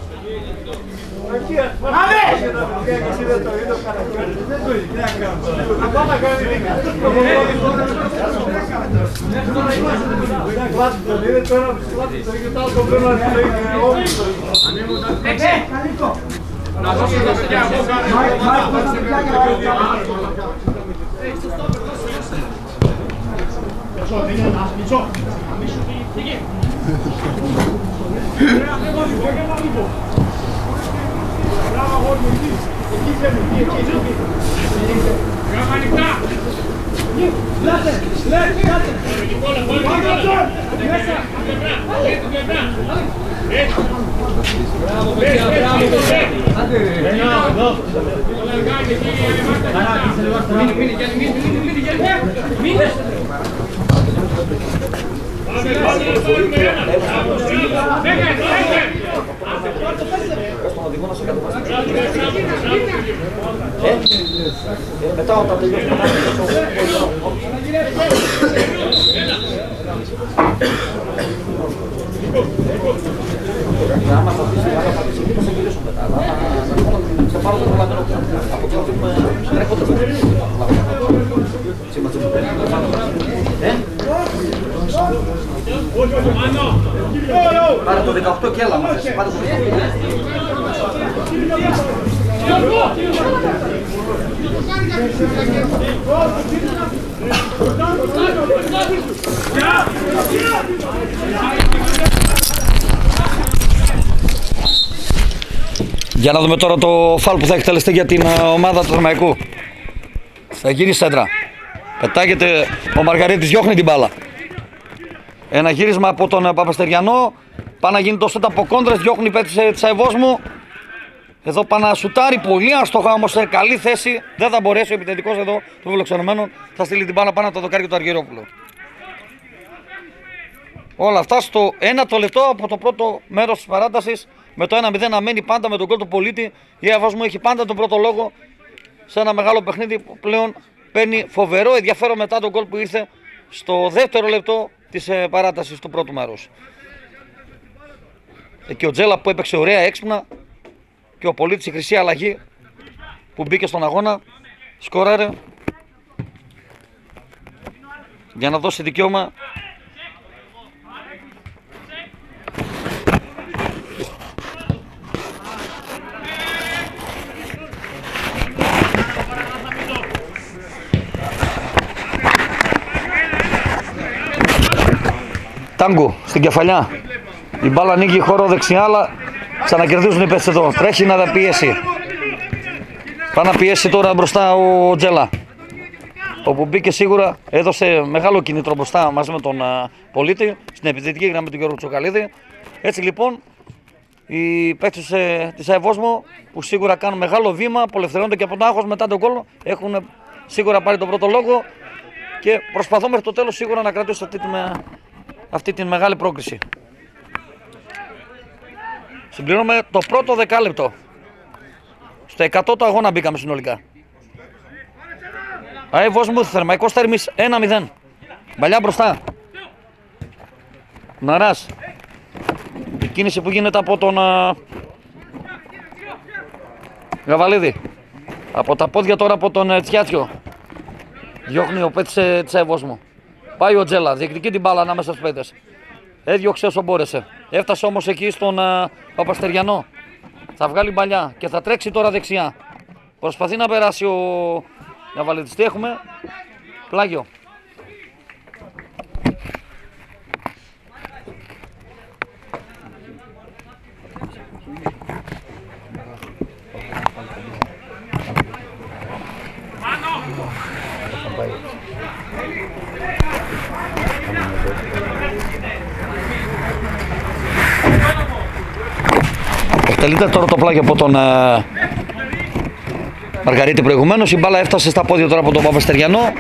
Μετά όταν τελειώσει άμα θα πεις εκεί θα γυρίσουν μετά. Θα πάρω το προλαβαίνω από το αφήνουμε τρέχοντας. Πάρε το δεκαοκτώ και έλα μας. Πάρε το δεκαοκτώ. Για να δούμε τώρα το φάουλ που θα εκτελεστεί για την ομάδα του Θερμαϊκού. Θα γυρίσει σέντρα. Πετάγεται ο Μαργαρίτης, διώχνει την μπάλα. Ένα γύρισμα από τον Παπαστεριανό. Πάει να γίνει το σούτ από κόντρες, διώχνει πέτυσε της Ευόσμου. Εδώ πάει να σουτάρει πολύ άστοχα, όμως σε καλή θέση. Δεν θα μπορέσει ο επιθετικός εδώ του φιλοξενουμένου. Θα στείλει την μπάλα πάνω από το δοκάρι του Αργυρόπουλου. Όλα αυτά στο ένα το λεπτό από το πρώτο μέρος της παράτασης. Με το ένα μηδέν να μένει πάντα με τον γκολ του Πολίτη. Η Ευόσμου έχει πάντα τον πρώτο λόγο σε ένα μεγάλο παιχνίδι που πλέον παίρνει φοβερό ενδιαφέρον μετά τον γκολ που ήρθε στο δεύτερο λεπτό της παράτασης του πρώτου μέρους. Εκεί ο Τζέλα που έπαιξε ωραία έξυπνα και ο Πολίτης η χρυσή αλλαγή που μπήκε στον αγώνα, σκόραρε για να δώσει δικαίωμα Τάγκου στην κεφαλιά. Η μπάλα ανοίγει χώρο δεξιά, αλλά ξανακερδίζουν οι παίκτες εδώ. Τρέχει να τα πιέσει. Πάει να πιέσει τώρα μπροστά ο Τζέλα. όπου μπήκε σίγουρα, έδωσε μεγάλο κίνητρο μπροστά μαζί με τον uh, Πολίτη στην επιθετική γραμμή του Γιώργου Τσοκαλίδη. Έτσι λοιπόν οι παίκτες ε, της ΑΕΒόσμου που σίγουρα κάνουν μεγάλο βήμα, απολευθερώνονται και από τον άγχος μετά τον γκολ, έχουν σίγουρα πάρει τον πρώτο λόγο και προσπαθώ μέχρι το τέλος σίγουρα να κρατήσω αυτή την, αυτή την μεγάλη πρόκριση. Συμπληρώνουμε το πρώτο δεκάλεπτο. Στο εκατό το αγώνα μπήκαμε συνολικά. ΑΕΒόσμου Θερμαϊκός Θέρμης ένα μηδέν. Μπαλιά μπροστά. Ναράς. Η κίνηση που γίνεται από τον α... Γαβαλίδη. Από τα πόδια τώρα από τον Τσιάτσιο. Διώχνει ο παίκτης της ΑΕΒόσμου. Πάει ο Τζέλα, διεκδικεί την μπάλα ανάμεσα στους παίκτες. Έδιωξε όσο μπόρεσε. Έφτασε όμως εκεί στον α... Παπαστεριανό. Θα βγάλει μπαλιά και θα τρέξει τώρα δεξιά. Προσπαθεί να περάσει ο Γαβαλίδης. Τι έχουμε? Πλάγιο. Εκτελείται τώρα το πλάγιο από τον ε, Μαργαρίτη προηγουμένως. Η μπάλα έφτασε στα πόδια τώρα από τον Παπαστεριανό.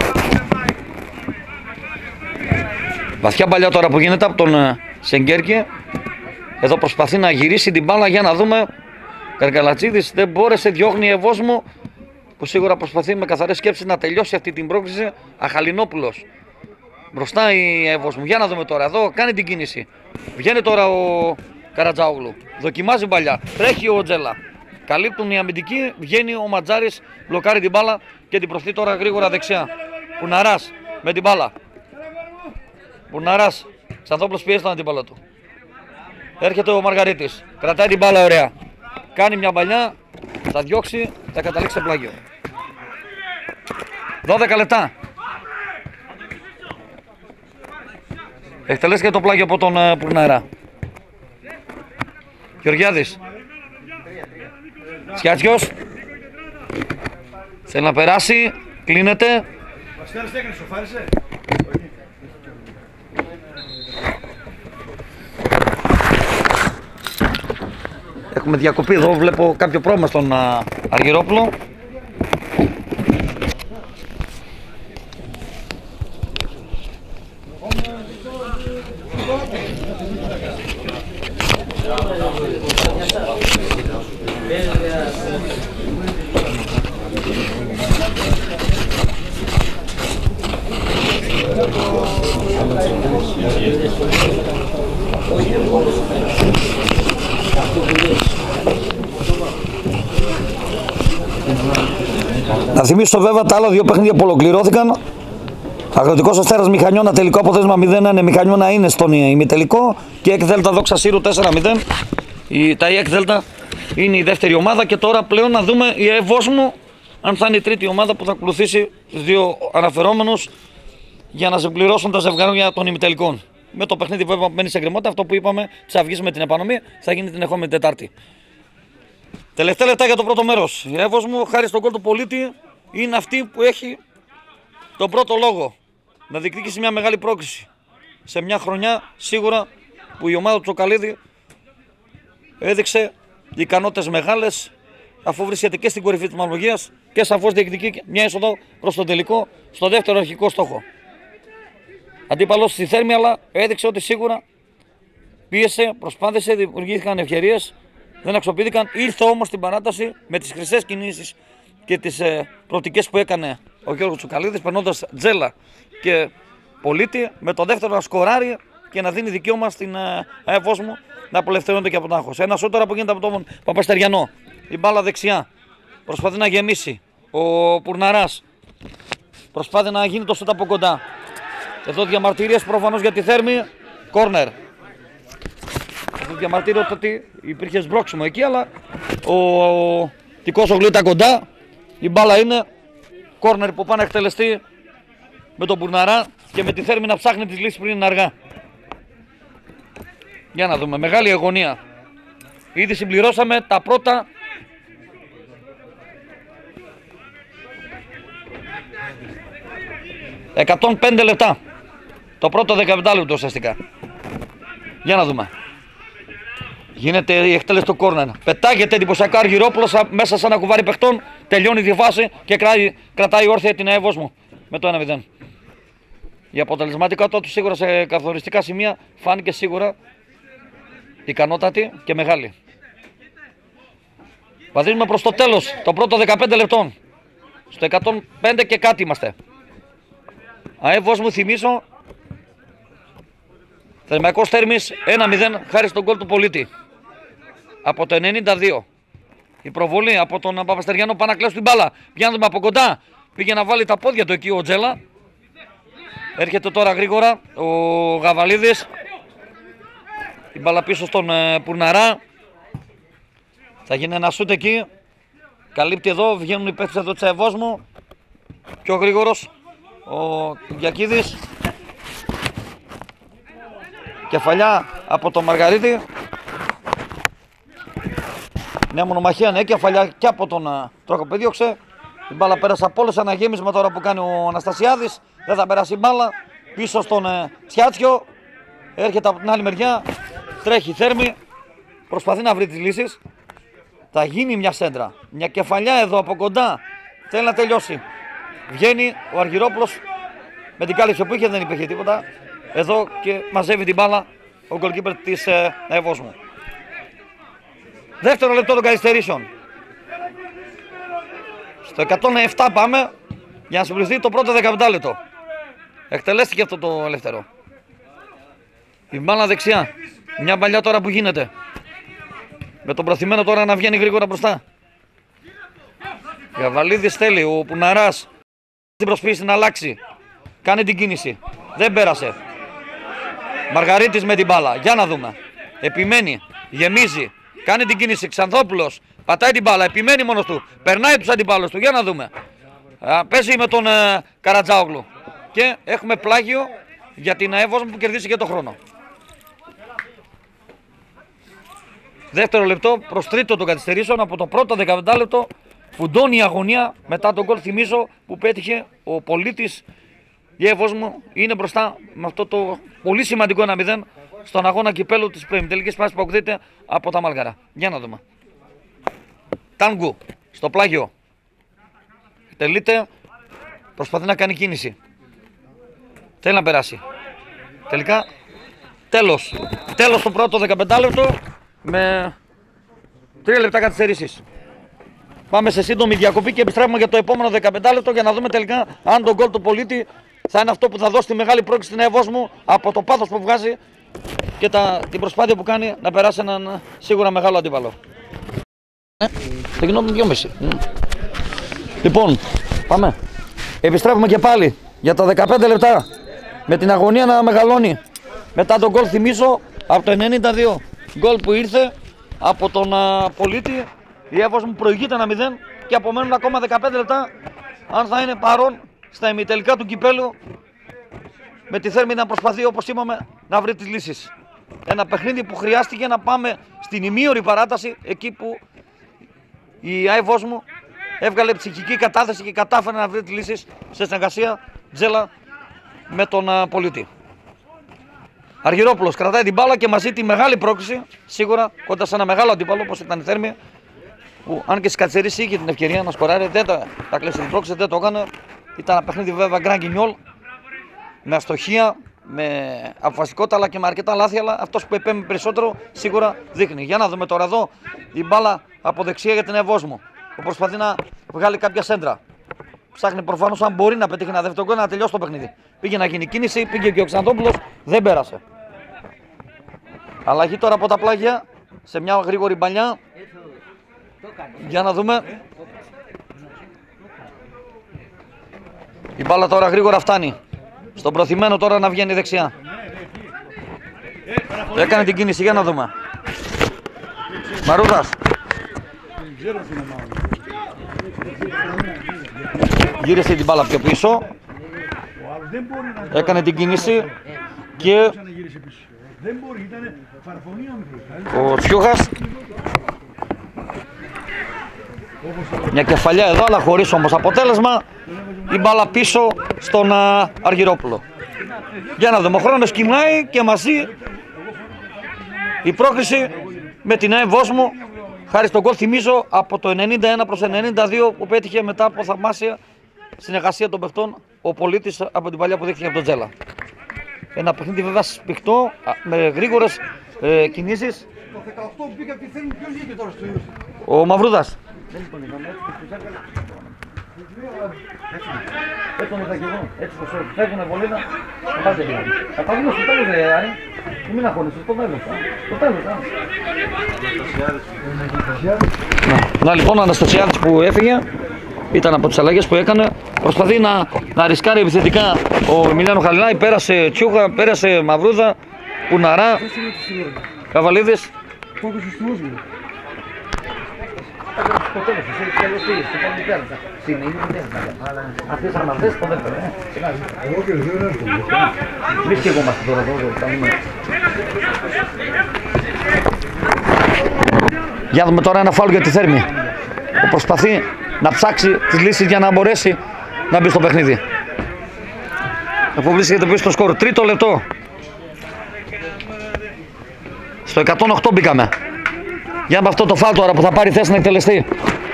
Βαθιά μπαλιά τώρα που γίνεται από τον ε, Σενγκέρκη. Εδώ προσπαθεί να γυρίσει την μπάλα για να δούμε. Καρκαλατσίδης δεν μπόρεσε, διώχνει ΑΕΒόσμου που σίγουρα προσπαθεί με καθαρές σκέψεις να τελειώσει αυτή την πρόκληση. Αχαλινόπουλος. Μπροστά η ΑΕΒόσμου. Για να δούμε τώρα. Εδώ κάνει την κίνηση. Βγαίνει τώρα ο Καρατζάογλου. Δοκιμάζει μπαλιά. Τρέχει ο Τζέλα. Καλύπτουν οι αμυντικοί. Βγαίνει ο Ματζάρης. Μπλοκάρει την μπάλα και την προωθεί τώρα γρήγορα δεξιά. Πουναράς με την μπάλα. Πουναράς. Ξανθόπλος πιέζει τον αντίπαλο του. Έρχεται ο Μαργαρίτης. Κρατάει την μπάλα ωραία. Κάνει μια μπαλιά. Θα διώξει. Θα καταλήξει στο πλάγιο. δώδεκα λεπτά. Εκτελέστηκε το πλάγιο από τον uh, Πουρναρά. Γεωργιάδης. Σιάτσιος. Θέλει να περάσει. Κλείνεται. Έχουμε διακοπή εδώ. Βλέπω κάποιο πρόβλημα στον uh, Αργυρόπουλο. Να θυμίσω βέβαια τα άλλα δύο παιχνίδια που ολοκληρώθηκαν. Αγροτικός Αστέρας Μηχανιώνα, τελικό αποτέλεσμα μηδέν ένα. Μηχανιώνα είναι στον ημιτελικό. Και η ΕΚ Δέλτα Δόξα Σύρου τέσσερα μηδέν. Η, τα ΕΚ Δέλτα είναι η δεύτερη ομάδα. Και τώρα πλέον να δούμε η ΑΕΒόσμου αν θα είναι η τρίτη ομάδα που θα ακολουθήσει τους δύο αναφερόμενους για να συμπληρώσουν τα ζευγάρια των ημιτελικών. Με το παιχνίδι βέβαια που μένει σε γκρεμότητα, αυτό που είπαμε της Αυγής με την επανομή θα γίνει την ερχόμενη Τετάρτη. Τελευταία λεπτά για το πρώτο μέρος. Η ΑΕΒόσμου, χάρη στον γκολ του Πολίτη, είναι αυτή που έχει τον πρώτο λόγο. Να διεκδικήσει μια μεγάλη πρόκληση. Σε μια χρονιά σίγουρα που η ομάδα του Τσοκαλίδη έδειξε ικανότητες μεγάλες, αφού βρίσκεται και στην κορυφή της μαυρογίας και σαφώς διεκδικεί μια είσοδο προς τον τελικό, στο δεύτερο αρχικό στόχο. Αντίπαλος στη Θέρμη, αλλά έδειξε ότι σίγουρα πίεσε, προσπάθησε, δημιουργήθηκαν ευκαιρίες, δεν αξιοποιήθηκαν. Ήρθε όμως στην παράταση με τις χρυσές κινήσεις και τις ε, προοπτικές που έκανε ο Γιώργος Τσοκαλίδης, περνώντας Τζέλα και Πολίτη, με το δεύτερο να σκοράρει και να δίνει δικαίωμα στην ε, ΑΕΒόσμου να απολευθερώνεται και από τον άγχος. Ένα σούτ τώρα που γίνεται από τον Παπαστεριανό. Η μπάλα δεξιά. Προσπαθεί να γεμίσει. Ο Πουρναράς προσπάθει να γίνει το σούτ από κοντά. Εδώ διαμαρτυρίες προφανώς για τη Θέρμη. Κόρνερ. Αυτό διαμαρτύρω ότι υπήρχε σμπρώξιμο εκεί, αλλά ο, ο Τικόσογλου ήταν κοντά. Η μπάλα είναι κόρνερ που πάνε να εκτελεστεί με τον Πουρναρά και με τη Θέρμη να ψάχνει τις λύσεις πριν είναι αργά. Για να δούμε. Μεγάλη αγωνία. Ήδη συμπληρώσαμε τα πρώτα εκατόν πέντε λεπτά. Το πρώτο δεκαπέντε λεπτό ουσιαστικά. Για να δούμε. Γίνεται η εκτέλεση του κόρνερ. Πετάγεται εντυπωσιακά Αργυρόπουλος μέσα σε ένα κουβάρι παιχτών. Τελειώνει τη φάση και κρατάει, κρατάει όρθια την ΑΕΒ Όσμου με το ένα μηδέν. Η αποτελεσματικότητα του σίγουρα σε καθοριστικά σημεία φάνηκε σίγουρα ικανότατη και μεγάλη. Βαδίζουμε προς το τέλος, το πρώτο δεκαπέντε λεπτών. Στο εκατόν πέντε και κάτι είμαστε. ΑΕΒ Όσμου, θυμίσω, Θερμαϊκός Θέρμης ένα μηδέν χάρη στον γκολ του Πολίτη. Από το ενενήντα δύο. Η προβολή από τον Παπαστεριανό πάνω να κλέψει την μπάλα. Πιάνουμε από κοντά. Πήγε να βάλει τα πόδια του εκεί ο Τζέλα. Έρχεται τώρα γρήγορα ο Γαβαλίδης. Η μπάλα πίσω στον ε, Πουρναρά. Θα γίνει ένα σούτ εκεί. Καλύπτει εδώ. Βγαίνουν οι παίκτες εδώ της ΑΕΒ Όσμου. Πιο γρήγορος ο Κυριακίδης. Κεφαλιά από τον Μαργαρίτη. Νέα μονομαχία, ναι, κεφαλιά και από τον uh, Τρόκο διώξε. Η μπάλα πέρασε από όλες, ένα γέμισμα τώρα που κάνει ο Αναστασιάδης. Δεν θα περάσει η μπάλα. Πίσω στον uh, Τσιάτσιο. Έρχεται από την άλλη μεριά. Τρέχει η Θέρμη. Προσπαθεί να βρει τις λύσεις. Θα γίνει μια σέντρα. Μια κεφαλιά εδώ από κοντά. Θέλει να τελειώσει. Βγαίνει ο Αργυρόπουλος. Με την κάλυψη που είχε δεν υπήρχε τίποτα. Εδώ και μαζεύει την μπάλα ο γκολκίπερ της ΑΕΒ Όσμου. Δεύτερο λεπτό των καθυστερήσεων. Στο εκατόν επτά πάμε για να συμπληρωθεί το πρώτο δεκαπέντε λεπτό. Εκτελέστηκε αυτό το ελεύθερο. Η μπάλα δεξιά. Μια παλιά τώρα που γίνεται. Με τον προθυμένο τώρα να βγαίνει γρήγορα μπροστά. Γαβαλίδης θέλει, ο Πουναράς την προσποίηση να αλλάξει. Κάνει την κίνηση. Δεν πέρασε. Μαργαρίτης με την μπάλα. Για να δούμε. Επιμένει. Γεμίζει. Κάνει την κίνηση. Ξανθόπουλος. Πατάει την μπάλα. Επιμένει μόνος του. Περνάει τους αντιπάλους του. Για να δούμε. Α, παίζει με τον ε, Καρατζάογλου. Και έχουμε πλάγιο για την ΑΕΒ Όσμου που κερδίσει και το χρόνο. Δεύτερο λεπτό προς τρίτο των καθυστερήσεων. Από το πρώτο δεκαπέντε λεπτό φουντώνει η αγωνία μετά τον γκολ, θυμίζω, που πέτυχε ο Πολίτης. Η ΑΕΒ Όσμου είναι μπροστά με αυτό το πολύ σημαντικό ένα μηδέν στον αγώνα κυπέλου της προημιτελικής φάσης που ακολουθείται από τα Μάλγαρα. Για να δούμε. Τάνγκου στο πλάγιο. Τελείται. Προσπαθεί να κάνει κίνηση. Θέλει να περάσει. Τελικά τέλος. Τέλος το πρώτο δεκαπέντε λεπτό με τρία λεπτά καθυστερήσεις. Πάμε σε σύντομη διακοπή και επιστρέφουμε για το επόμενο δεκαπέντε λεπτό για να δούμε τελικά αν το γκολ του Πολίτη θα είναι αυτό που θα δώσει τη μεγάλη πρόκληση στην ΑΕΒ Όσμου από το πάθος που βγάζει και τα, την προσπάθεια που κάνει να περάσει έναν σίγουρα μεγάλο αντίπαλο. Ε, θα γινόταν δυόμιση. Λοιπόν, πάμε. Επιστρέφουμε και πάλι για τα δεκαπέντε λεπτά με την αγωνία να μεγαλώνει. Μετά τον γκολ, θυμίζω, από το ενενήντα δύο. Γκολ που ήρθε από τον α, Πολίτη. Η ΑΕΒ Όσμου προηγείται ένα μηδέν και απομένουν ακόμα δεκαπέντε λεπτά αν θα είναι παρόν στα ημιτελικά του κυπέλου με τη Θέρμη να προσπαθεί, όπως είπαμε, να βρει τις λύσεις. Ένα παιχνίδι που χρειάστηκε να πάμε στην ημίωρη παράταση, εκεί που η ΑΕΒ Όσμου έβγαλε ψυχική κατάθεση και κατάφερε να βρει τις λύσεις σε συνεργασία Τζέλα με τον α, Πολίτη. Αργυρόπουλος κρατάει την μπάλα και μαζί τη μεγάλη πρόκληση, σίγουρα κοντά σε ένα μεγάλο αντίπαλο όπως ήταν η Θέρμη, που αν και στις καθυστερήσεις είχε την ευκαιρία να σκοράρει, δεν τα, τα κλέψε την πρόκληση, δεν το έκανε. Ήταν ένα παιχνίδι βέβαια γκραν γκινιόλ, με αστοχία, με αποφασιστικότητα αλλά και με αρκετά λάθη, αλλά αυτός που επέμει περισσότερο σίγουρα δείχνει. Για να δούμε τώρα εδώ η μπάλα από δεξιά για την ΑΕΒ Όσμου, που προσπαθεί να βγάλει κάποια σέντρα. Ψάχνει προφανώς αν μπορεί να πετύχει ένα δεύτερο γκολ να τελειώσει το παιχνίδι. Πήγε να γίνει κίνηση, πήγε και ο Ξανθόπουλος, δεν πέρασε. Αλλαγή τώρα από τα πλάγια σε μια γρήγορη μπαλιά. Για να δούμε. Η μπάλα τώρα γρήγορα φτάνει στον προθυμένο τώρα να βγαίνει δεξιά. Έκανε την κίνηση, για να δούμε. Μαρούδας. Γύρισε την μπάλα πιο πίσω. Έκανε την κίνηση και ο Τσιούχας. Μια κεφαλιά εδώ, αλλά χωρίς όμως αποτέλεσμα. η μπάλα πίσω στον α, Αργυρόπουλο. Για να δούμε, ο χρόνος κυμνάει και μαζί η πρόκριση με την ΑΕ Βόσμου, χάρη στον γκολ, θυμίζω, από το ενενήντα ένα προς ενενήντα δύο που πέτυχε μετά από θαυμάσια συνεργασία των παιχτών ο Πολίτης από την παλιά που δείχνει από τον Τζέλα. Ένα παιχνίδι βέβαια σφιχτό, με γρήγορες ε, κινήσεις. Το δεκαοκτώ που πήγε από τη Θέρμη, ποιος βγήκε τώρα στο ήλιο? Ο Μαυρούδας. Έτσι μετά και εγώ, έτσι πως φεύγουνε πολύ να πάτε λίγο. Θα τα δούμε στο τέλος ρε Άρη, μην αγχώνεσαι, στο τέλος, στο τέλος. Να λοιπόν ο Αναστασιάδης που έφυγε, ήταν από τις αλλαγές που έκανε, προσπαθεί να, να ρισκάρει επιθετικά ο Εμιλιάνο Χαλινάη, πέρασε Τσιούχα, πέρασε Μαυρούδα, Κουναρά, Καβαλίδης. Στο τέλος, εσύ έχεις καλωστήρι, στο τέλος πέρασα. Συνεχίζει δεν είναι. Αυτές αρμαδές το δεύτερο, ε. Εγώ και δεν έρχομαι. Εμείς και εγώ είμαστε τώρα εδώ, τα νούμερα. Για δούμε τώρα ένα φάουλ για τη Θέρμη, που προσπαθεί να ψάξει τις λύσεις για να μπορέσει να μπει στο παιχνίδι. Αφού βρίσκεται πίσω στο σκορ, τρίτο λεπτό. Στο εκατόν οκτώ μπήκαμε. Για με αυτό το φάουλ τώρα που θα πάρει θέση να εκτελεστεί.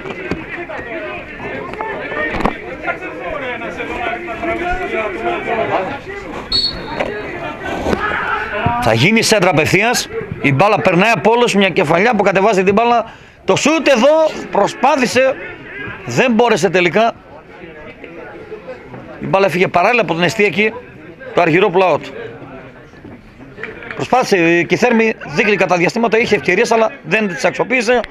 Θα γίνει σέντρα απευθείας. Η μπάλα περνάει από όλους, μια κεφαλιά που κατεβάζει την μπάλα. Το σούτ εδώ προσπάθησε, δεν μπόρεσε τελικά. Η μπάλα έφυγε παράλληλα από την αιστεία εκεί, το Αργυρόπουλο out. Προσπάθησε και η Θέρμη, δείχνει κατά διαστήματα, είχε ευκαιρίες αλλά δεν τις αξιοποίησε.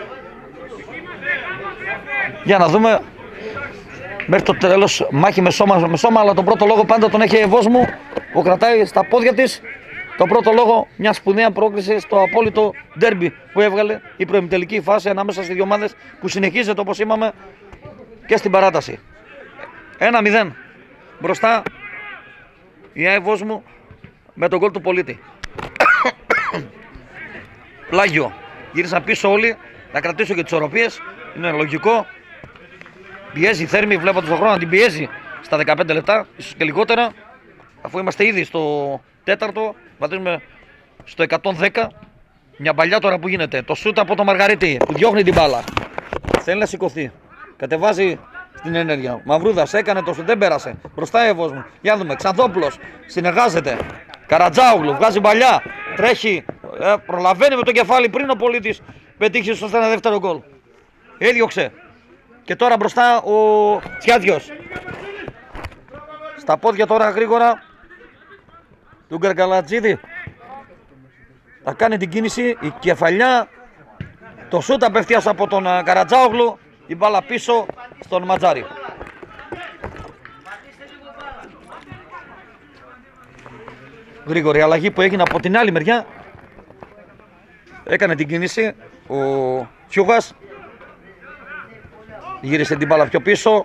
Για να δούμε, μέχρι το τέλος μάχη με σώμα, με σώμα, αλλά τον πρώτο λόγο πάντα τον έχει η Βόσμου που κρατάει στα πόδια της τον πρώτο λόγο, μια σπουδαία πρόκληση στο απόλυτο ντέρμπι που έβγαλε η προημιτελική φάση ανάμεσα στις δύο ομάδες που συνεχίζεται όπως είπαμε και στην παράταση. ένα μηδέν μπροστά η ΑΕ Βόσμου με τον γκολ του Πολίτη. Πλάγιο, γύρισαν πίσω όλοι να κρατήσουν και τις οροπίες, είναι λογικό. Πιέζει η Θέρμη, βλέποντας τον χρόνο να την πιέζει στα δεκαπέντε λεπτά, ίσως και λιγότερα, αφού είμαστε ήδη στο τέταρτο, βαδίζουμε στο εκατόν δέκα. Μια παλιά τώρα που γίνεται, το σούτ από το Μαργαρίτη που διώχνει την μπάλα, θέλει να σηκωθεί, κατεβάζει στην ενέργεια. Μαυρούδας έκανε το σούτ, δεν πέρασε, μπροστά η Βόσμου. Για να δούμε, Ξανθόπουλος συνεργάζεται, Καρατζάουγλου βγάζει παλιά, τρέχει, ε, προλαβαίνει με το κεφάλι πριν ο Πολίτης πετύχει σωστά ένα δεύτερο γκολ. Έδιωξε. Και τώρα μπροστά ο Τσιάδιος. Στα πόδια τώρα γρήγορα του Γκαργκαλατζίδη. Θα κάνει την κίνηση, η κεφαλιά, το σούτ απευθείας από τον Καρατζάουγλου, η μπάλα πίσω στον Ματζάρη. Γρήγορη αλλαγή που έγινε από την άλλη μεριά. Έκανε την κίνηση ο Χιούγας. Γύρισε την μπάλα πιο πίσω.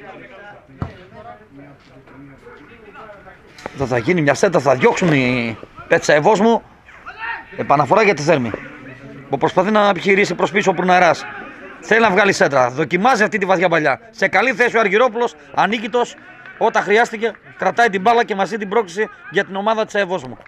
Θα, θα γίνει μια σέντα, θα διώξουν οι Πέτσα Ευόσμου. Επαναφορά για τη Θέρμη που προσπαθεί να επιχειρήσει προς πίσω ο Πουρναράς. Θέλει να βγάλει σέντρα, δοκιμάζει αυτή τη βαθιά παλιά. Σε καλή θέση ο Αργυρόπουλος, ανίκητος. Όταν χρειάστηκε κρατάει την μπάλα και μαζί την πρόκληση για την ομάδα της Ευόσμου.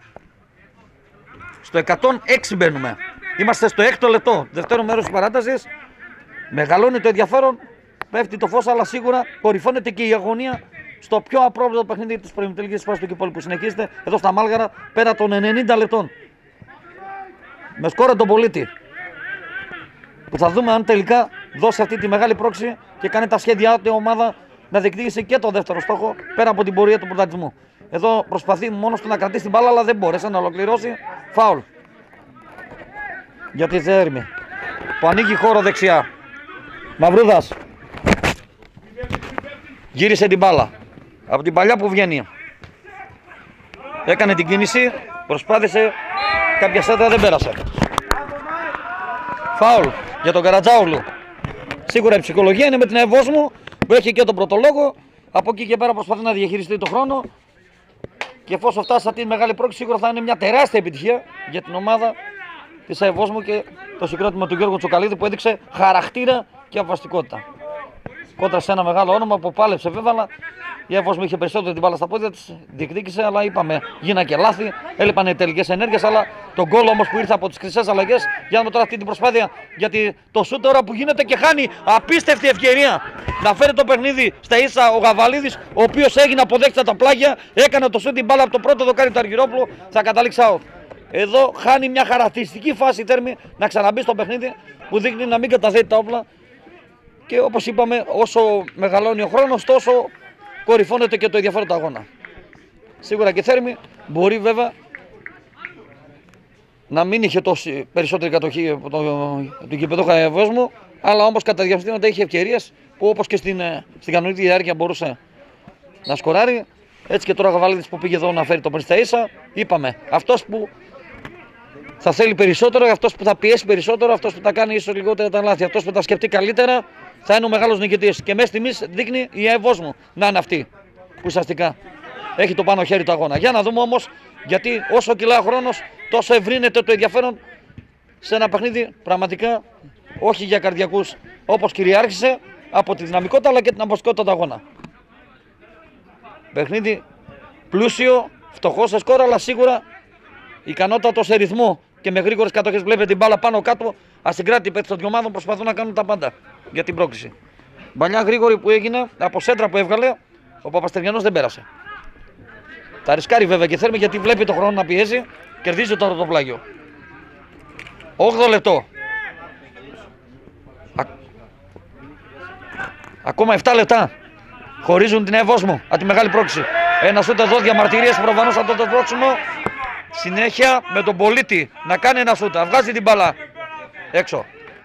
Στο εκατόν έξι μπαίνουμε. Είμαστε στο έκτο λεπτό, δεύτερο μέρος της παράτασης. Μεγαλώνει το ενδιαφέρον, πέφτει το φως, αλλά σίγουρα κορυφώνεται και η αγωνία στο πιο απρόβλεπτο παιχνίδι της προημιτελικής φάσης του κυπέλλου που συνεχίζεται εδώ στα Μάλγαρα πέρα των ενενήντα λεπτών. Με σκόρα τον Πολίτη. Που θα δούμε αν τελικά δώσει αυτή τη μεγάλη πρόκληση και κάνει τα σχέδιά του η ομάδα να διεκδικήσει και το δεύτερο στόχο πέρα από την πορεία του πρωταθλητισμού. Εδώ προσπαθεί μόνος του να κρατήσει την μπάλα, αλλά δεν μπόρεσε να ολοκληρώσει. Φάουλ για τη Θέρμη που ανοίγει χώρο δεξιά. Μαυρούδας γύρισε την μπάλα από την παλιά που βγαίνει. Έκανε την κίνηση, προσπάθησε, κάποια σέντρα δεν πέρασε. Φάουλ για τον Καρατζάουγλου. Σίγουρα η ψυχολογία είναι με την Ευόσμου που έχει και τον πρωτολόγο. Από εκεί και πέρα προσπαθεί να διαχειριστεί τον χρόνο. Και εφόσον φτάσει σε αυτή τη μεγάλη πρόκληση, σίγουρα θα είναι μια τεράστια επιτυχία για την ομάδα της Ευόσμου και το συγκρότημα του Γιώργου Τσοκαλίδη που έδειξε χαρακτήρα και αποφασιστικότητα. κόντρα σε ένα μεγάλο όνομα που πάλεψε βέβαια. Αλλά η Εύβος είχε περισσότερο την μπάλα στα πόδια της, διεκδίκησε, αλλά είπαμε γίνανε και λάθη. Έλειπαν οι τελικές ενέργειες, αλλά το γκολ όμως που ήρθε από τις χρυσές αλλαγές. Για να δούμε τώρα αυτή την προσπάθεια, γιατί το σούτ τώρα που γίνεται και χάνει απίστευτη ευκαιρία να φέρει το παιχνίδι στα ίσα ο Γαβαλίδης, ο οποίος έγινε αποδέκτα τα πλάγια, έκανε το σούτ την μπάλα από το πρώτο δοκάρι του Αργυρόπουλου, θα καταλήξει out. Εδώ χάνει μια χαρακτηριστική φάση η Θέρμη να ξαναμπεί στο παιχνίδι που δείχνει να μην καταθέτει τα όπλα. Και όπως είπαμε, όσο μεγαλώνει ο χρόνος, τόσο κορυφώνεται και το ενδιαφέρον του αγώνα. Σίγουρα και η Θέρμη μπορεί βέβαια να μην είχε τόση περισσότερη κατοχή από τον γηπεδούχο Εύβοσμου, αλλά όμως κατά διαστήματα είχε ευκαιρίες που όπως και στην, στην κανονική διάρκεια μπορούσε να σκοράρει. Έτσι και τώρα ο Γαβαλίδης που πήγε εδώ να φέρει το πριν στα ίσα, είπαμε, αυτός που θα θέλει περισσότερο, αυτός που θα πιέσει περισσότερο, αυτός που θα κάνει ίσως λιγότερα τα λάθη, αυτός που θα σκεφτεί καλύτερα, θα είναι ο μεγάλος νικητής. Και μέχρι στιγμής δείχνει η Εύβοσμου να είναι αυτή που ουσιαστικά έχει το πάνω χέρι του αγώνα. Για να δούμε όμως, γιατί όσο κυλά ο χρόνος, τόσο ευρύνεται το ενδιαφέρον σε ένα παιχνίδι πραγματικά όχι για καρδιακούς, όπως κυριάρχησε από τη δυναμικότητα αλλά και την αμποστικότητα του αγώνα. Παιχνίδι πλούσιο, φτωχό σε σκορ, αλλά σίγουρα ικανότατο σε ρυθμό και με γρήγορες κατοχές. Βλέπετε την μπάλα πάνω κάτω, ασυγκράτητοι παίκτες των δύο ομάδων προσπαθούν να κάνουν τα πάντα για την πρόκριση. Μπαλιά γρήγορη που έγινε από σέντρα που έβγαλε, ο Παπαστεργιανός δεν πέρασε. Τα ρισκάρει βέβαια και Θέρμη γιατί βλέπει το χρόνο να πιέζει, κερδίζει τώρα το πλάγιο. όγδοο λεπτό. Α... Ακόμα επτά λεπτά χωρίζουν την Εύβοσμου από τη μεγάλη πρόκληση. Ένα σούτ εδώ, διαμαρτυρίες προφανώς από το πρόξιμο. Συνέχεια με τον Πολίτη να κάνει ένα σούτ, βγάζει την μπάλα έξω.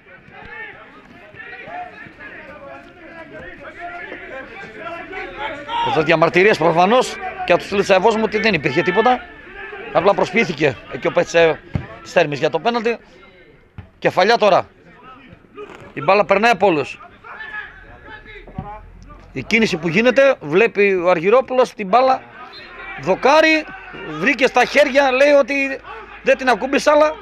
Εδώ διαμαρτυρίες προφανώς και από τους φίλους της Εύβοσμου ότι δεν υπήρχε τίποτα. Απλά προσποιήθηκε εκεί ο παίκτης της Θέρμης για το πέναλτι. Κεφαλιά τώρα. Η μπάλα περνάει από όλους. Η κίνηση που γίνεται, βλέπει ο Αργυρόπουλος την μπάλα, δοκάρι, βρήκε στα χέρια, λέει ότι δεν την ακούμπησε, αλλά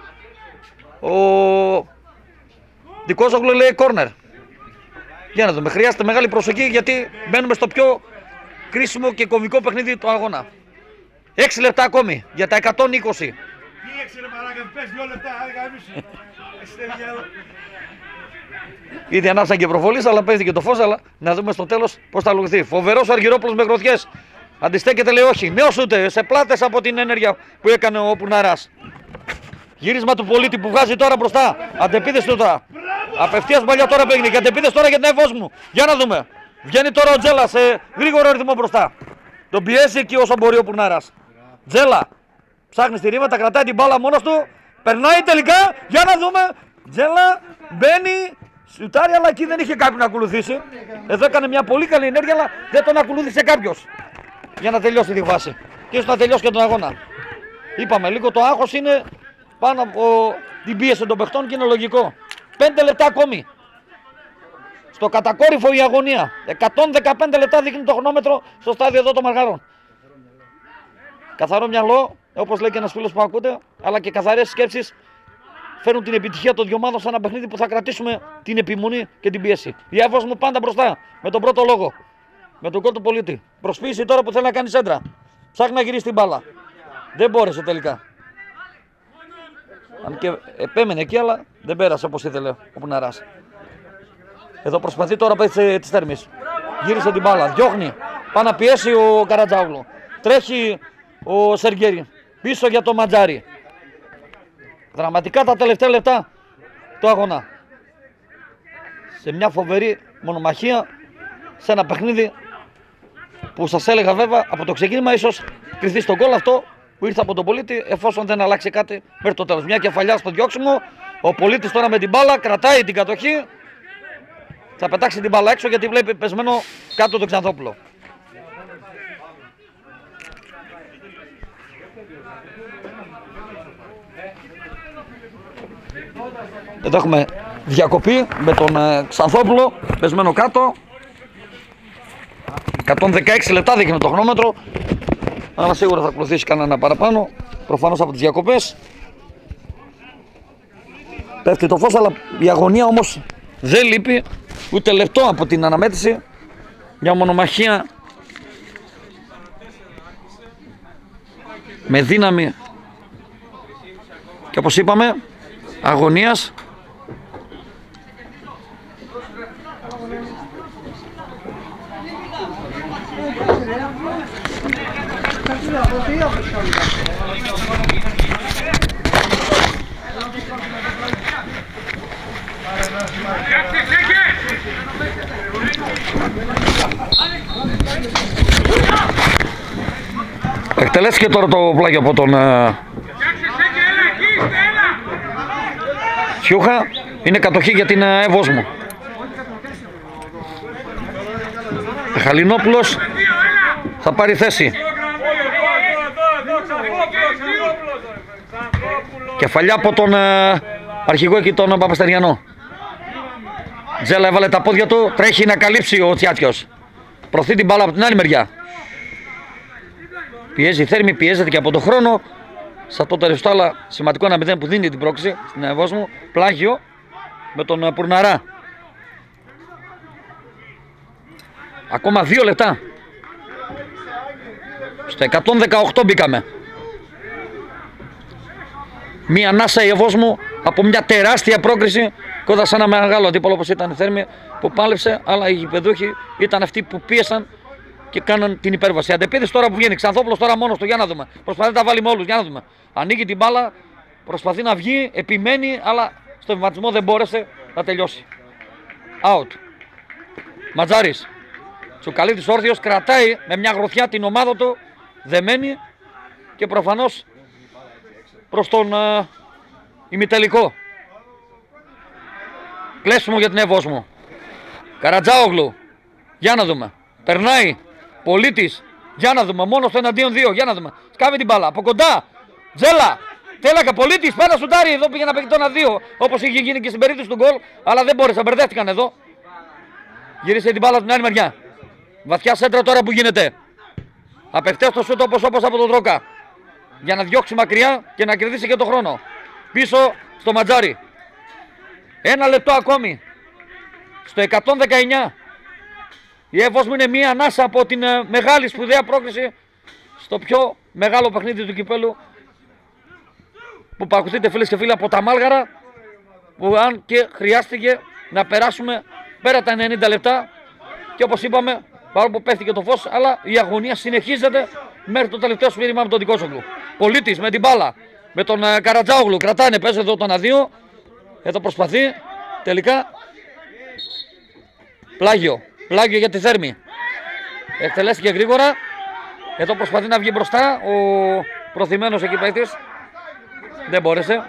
ο Δικόζογλου λέει κόρνερ. Για να δούμε, χρειάζεται μεγάλη προσοχή γιατί μπαίνουμε στο πιο κρίσιμο και κομβικό παιχνίδι του αγώνα. έξι λεπτά ακόμη για τα εκατόν είκοσι. Ήδη ανάψαν και προβολής, αλλά παίζει και το φως, αλλά να δούμε στο τέλος πώς θα λογιστεί. Φοβερός ο Αργυρόπουλος με γροθιές. Αντιστέκεται, λέει όχι. Νέος ούτε σε πλάτες από την ενέργεια που έκανε ο Πουναράς. Γύρισμα του Πολίτη που βγάζει τώρα μπροστά. Αντεπίδες του τώρα. Απευθείας παλιά τώρα πήγαινε και αντεπίδες τώρα για την Εύβοσμου. Για να δούμε. Βγαίνει τώρα ο Τζέλα σε γρήγορο ρυθμό μπροστά. Τον πιέσει εκεί όσο μπορεί ο Πουναράς. Τζέλα. Ψάχνει στη ρήμα, τα κρατάει την μπάλα μόνος του. Περνάει τελικά. Για να δούμε. Τζέλα μπαίνει. Σουτάρει, αλλά εκεί δεν είχε κάποιον να ακολουθήσει. Εδώ έκανε μια πολύ καλή ενέργεια, αλλά δεν τον ακολούθησε κάποιος για να τελειώσει τη βάση. Και ίσως να τελειώσει και τον αγώνα. Είπαμε, λίγο το άγχος είναι πάνω από την πίεση των παιχτών και είναι λογικό. πέντε λεπτά ακόμη. Στο κατακόρυφο η αγωνία. εκατόν δεκαπέντε λεπτά δείχνει το χρονόμετρο στο στάδιο εδώ των Μαργαρών. Καθαρό μυαλό, όπως λέει και ένας φίλος που ακούτε, αλλά και καθαρές σκέψεις φέρνουν την επιτυχία των δυο ομάδων σε ένα παιχνίδι που θα κρατήσουμε την επιμονή και την πίεση. Η Εύβοσμου πάντα μπροστά με τον πρώτο λόγο. Με τον γκολ του Πολίτη. Προσποίηση τώρα που θέλει να κάνει σέντρα. Ψάχνει να γυρίσει την μπάλα. Δεν μπόρεσε τελικά. Αν και επέμενε εκεί, αλλά δεν πέρασε όπως ήθελε ο Πουναράς. Εδώ προσπαθεί τώρα παίξει της Θέρμης. Γύρισε την μπάλα. Διώχνει. Πάει να πιέσει ο Καρατζάουλου. Τρέχει ο Σεργέρη. Πίσω για το Μαντζάρι. Δραματικά τα τελευταία λεπτά του αγώνα. Σε μια φοβερή μονομαχία. Σε ένα παιχνίδι που σας έλεγα βέβαια από το ξεκίνημα ίσως κρυφθεί στον γκολ αυτό που ήρθε από τον Πολίτη, εφόσον δεν αλλάξει κάτι μέχρι το τέλος. Μια κεφαλιά στο διώξιμο. Ο Πολίτης τώρα με την μπάλα κρατάει την κατοχή. Θα πετάξει την μπάλα έξω γιατί βλέπει πεσμένο κάτω τον Ξανθόπουλο. Εδώ έχουμε διακοπή με τον ε, Ξανθόπουλο πεσμένο κάτω. εκατόν δεκαέξι λεπτά δείχνει το χρονόμετρο. Αλλά σίγουρα θα ακολουθήσει κανένα παραπάνω. Προφανώς από τις διακοπές. Πέφτει το φως, αλλά η αγωνία όμως δεν λείπει. ούτε λεπτό από την αναμέτρηση. Μια μονομαχία με δύναμη και όπως είπαμε αγωνίας. Εκτελέστηκε τώρα το πλάγιο από τον Χιούχα. Είναι κατοχή για την Ευόσμου. Χαλινόπουλος θα πάρει θέση. Κεφαλιά από τον αρχηγό εκεί, τον Παπαστεριανό. Τζέλα έβαλε τα πόδια του, τρέχει να καλύψει ο Τσιάτιος. Προωθεί την μπάλα από την άλλη μεριά. Πιέζει η Θέρμη, πιέζεται και από τον χρόνο. Σαν το ρευστό, αλλά σημαντικό ένα μηδέν που δίνει την πρόκληση στην Ευόσμου. Πλάγιο με τον Πουρναρά. Ακόμα δύο λεπτά. Στο εκατόν δεκαοκτώ μπήκαμε. Μία ανάσα η Ευόσμου από μια τεράστια πρόκριση κοντά σε ένα μεγάλο αντίπολο όπως ήταν η Θέρμη που πάλεψε, αλλά οι γηπεδούχοι ήταν αυτοί που πίεσαν και κάναν την υπέρβαση. Αντεπίδης τώρα που βγαίνει, Ξανθόπουλος τώρα μόνος του, για να δούμε. Προσπαθεί να τα βάλει με όλους, για να δούμε. Ανοίγει την μπάλα, προσπαθεί να βγει, επιμένει, αλλά στο βηματισμό δεν μπόρεσε να τελειώσει. Out. Ματζάρης. Τσουκαλίδης όρθιος, κρατάει με μια γροθιά την ομάδα του, δεμένη και προφανώς προς τον uh, ημιτελικό. Κλέσιμο για την Ευόσμου. Καρατζάογλου. Για να δούμε. Περνάει. Πολίτης. Για να δούμε. Μόνο στο εναντίον δύο. Για να δούμε. Σκάβει την μπάλα. Από κοντά. Τζέλα. Τέλακα. Πολίτης. Πέρα σουτάρει. Εδώ πήγε να παίξει το ένα δύο. Όπως είχε γίνει και στην περίπτωση του γκολ. Αλλά δεν μπόρεσαν. Μπερδεύτηκαν εδώ. Γύρισε την μπάλα από την άλλη μεριά. Βαθιά σέντρα τώρα που γίνεται. Απευθείας το σούτ όπως όπως από τον Τρόκα. Για να διώξει μακριά και να κερδίσει και το χρόνο. Πίσω στο Ματζάρι. Ένα λεπτό ακόμη. Στο εκατόν δεκαεννιά. Η Ευόσμου είναι μία ανάσα από την uh, μεγάλη σπουδαία πρόκριση στο πιο μεγάλο παιχνίδι του κυπέλου που παρακολουθείτε φίλες και φίλοι από τα Μάλγαρα, που αν και χρειάστηκε να περάσουμε πέρα τα ενενήντα λεπτά και όπως είπαμε, παρόλο που πέφτει και το φως, αλλά η αγωνία συνεχίζεται μέχρι το τελευταίο σφύριγμα με τον Δικόσογλου. Πολίτης με την μπάλα, με τον uh, Καρατζάογλου, κρατάνε, παίζει εδώ τον αδείο, εδώ προσπαθεί, τελικά πλάγιο. Πλάγιο για τη Θέρμη. Εκτελέστηκε γρήγορα. Εδώ προσπαθεί να βγει μπροστά ο προθυμένος εκεί παίκτης. Δεν μπόρεσε.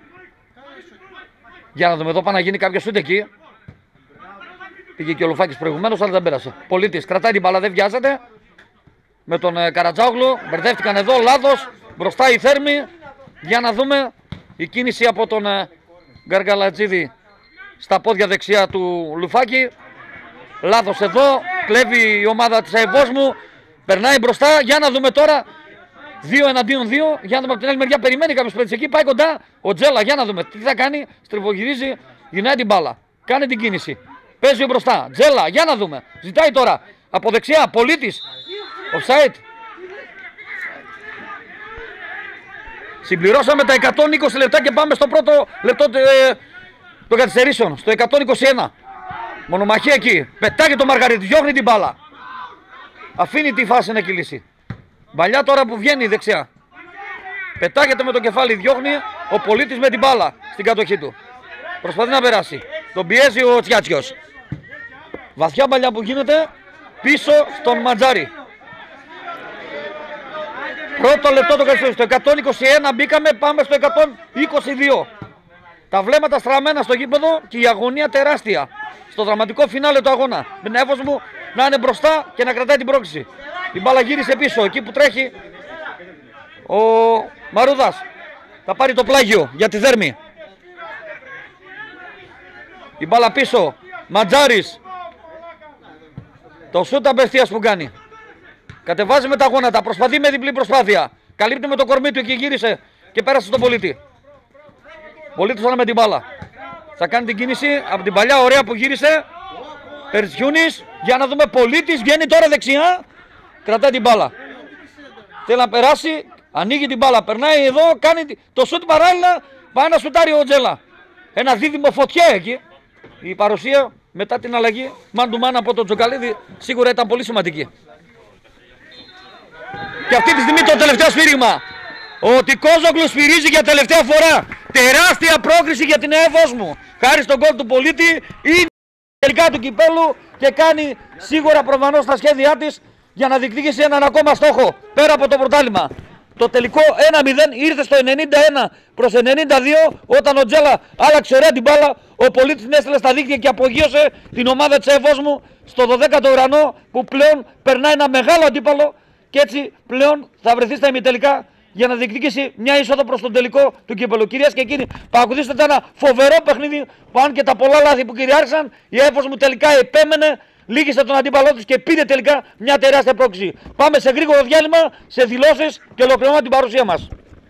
Για να δούμε εδώ, πάνω να γίνει κάποιο σούτ εκεί. Πήγε και ο Λουφάκης προηγουμένως, αλλά δεν πέρασε. Πολίτης κρατάει την μπάλα, δεν βιάζεται. Με τον Καρατζάογλου. Μπερδεύτηκαν εδώ, λάθος. Μπροστά η Θέρμη. Για να δούμε η κίνηση από τον Γκαργαλατζίδη στα πόδια δεξιά του Λουφάκη. Λάθος εδώ, κλέβει η ομάδα της Ευόσμου, περνάει μπροστά, για να δούμε τώρα, δύο εναντίον δύο, για να δούμε από την άλλη μεριά, περιμένει κάποιος παίκτης εκεί, πάει κοντά, ο Τζέλα, για να δούμε τι θα κάνει, στριφογυρίζει, γυρνάει την μπάλα, κάνει την κίνηση, παίζει μπροστά, Τζέλα, για να δούμε, ζητάει τώρα, από δεξιά, Πολίτης, offside. Συμπληρώσαμε τα εκατόν είκοσι λεπτά και πάμε στο πρώτο λεπτό ε, των καθυστερήσεων, στο εκατόν είκοσι ένα. Μονομαχία εκεί. Πετάγει το Μαργαρίτη. Διώχνει την μπάλα. Αφήνει τη φάση να κυλήσει. Μπαλιά τώρα που βγαίνει δεξιά. Πετάγεται με το κεφάλι. Διώχνει ο Πολίτης με την μπάλα στην κατοχή του. Προσπαθεί να περάσει. Τον πιέζει ο Τσιάτσιος. Βαθιά μπαλιά που γίνεται πίσω στον Ματζάρι. Πρώτο λεπτό το καθυστερήσεων. Στο εκατόν είκοσι ένα μπήκαμε. Πάμε στο εκατόν είκοσι δύο. Τα βλέμματα στραμμένα στο γήπεδο και η αγωνία τεράστια. Στο δραματικό φινάλε του αγώνα. Με την Ευόσμου να είναι μπροστά και να κρατάει την πρόκληση. Η μπάλα γύρισε πίσω. Εκεί που τρέχει ο Μαρούδας. Θα πάρει το πλάγιο για τη Θέρμη. Η μπάλα πίσω. Ματζάρης. Το σούτ απευθείας που κάνει. Κατεβάζει με τα γόνατα. Προσπαθεί με διπλή προσπάθεια. Καλύπτει με το κορμί του και γύρισε και πέρασε στον Πολίτη. Πολίτης όλα με την μπάλα. Θα κάνει την κίνηση από την παλιά, ωραία που γύρισε. Περσιούνης, για να δούμε Πολίτης, βγαίνει τώρα δεξιά, κρατάει την μπάλα. Θέλει να περάσει, ανοίγει την μπάλα, περνάει εδώ, κάνει το σούτ παράλληλα, πάει να σουτάρει ο Τζέλα. Ένα δίδυμο φωτιά εκεί. Η παρουσία μετά την αλλαγή man to man από τον Τζοκαλίδη σίγουρα ήταν πολύ σημαντική. Και αυτή τη στιγμή το τελευταίο σφύριγμα. Ο Τικόζογλου σφυρίζει για τελευταία φορά. Τεράστια πρόκριση για την ΕΦΟΣ μου. Χάρη στον γκολ του Πολίτη, είναι τελικά του κυπέλου και κάνει σίγουρα προφανώς τα σχέδιά της για να διεκδικήσει έναν ακόμα στόχο πέρα από το πρωτάθλημα. Το τελικό ένα μηδέν ήρθε στο ενενήντα ένα προς ενενήντα δύο όταν ο Τζέλα άλλαξε ωραία την μπάλα. Ο Πολίτης την έστειλε στα δίκτυα και απογείωσε την ομάδα της ΕΦΟΣ μου στο δωδέκατο ουρανό που πλέον περνάει ένα μεγάλο αντίπαλο και έτσι πλέον θα βρεθεί στα ημιτελικά για να διεκδικήσει μια είσοδο προς τον τελικό του κύπελου. Κυρίες και κύριοι, παρακολουθήστε ένα φοβερό παιχνίδι που αν και τα πολλά λάθη που κυριάρχησαν, η ΕΦΟΣ μου τελικά επέμενε, λύγησε τον αντίπαλό της και πήρε τελικά μια τεράστια πρόκληση. Πάμε σε γρήγορο διάλειμμα, σε δηλώσεις και ολοκληρώνουμε την παρουσία μας.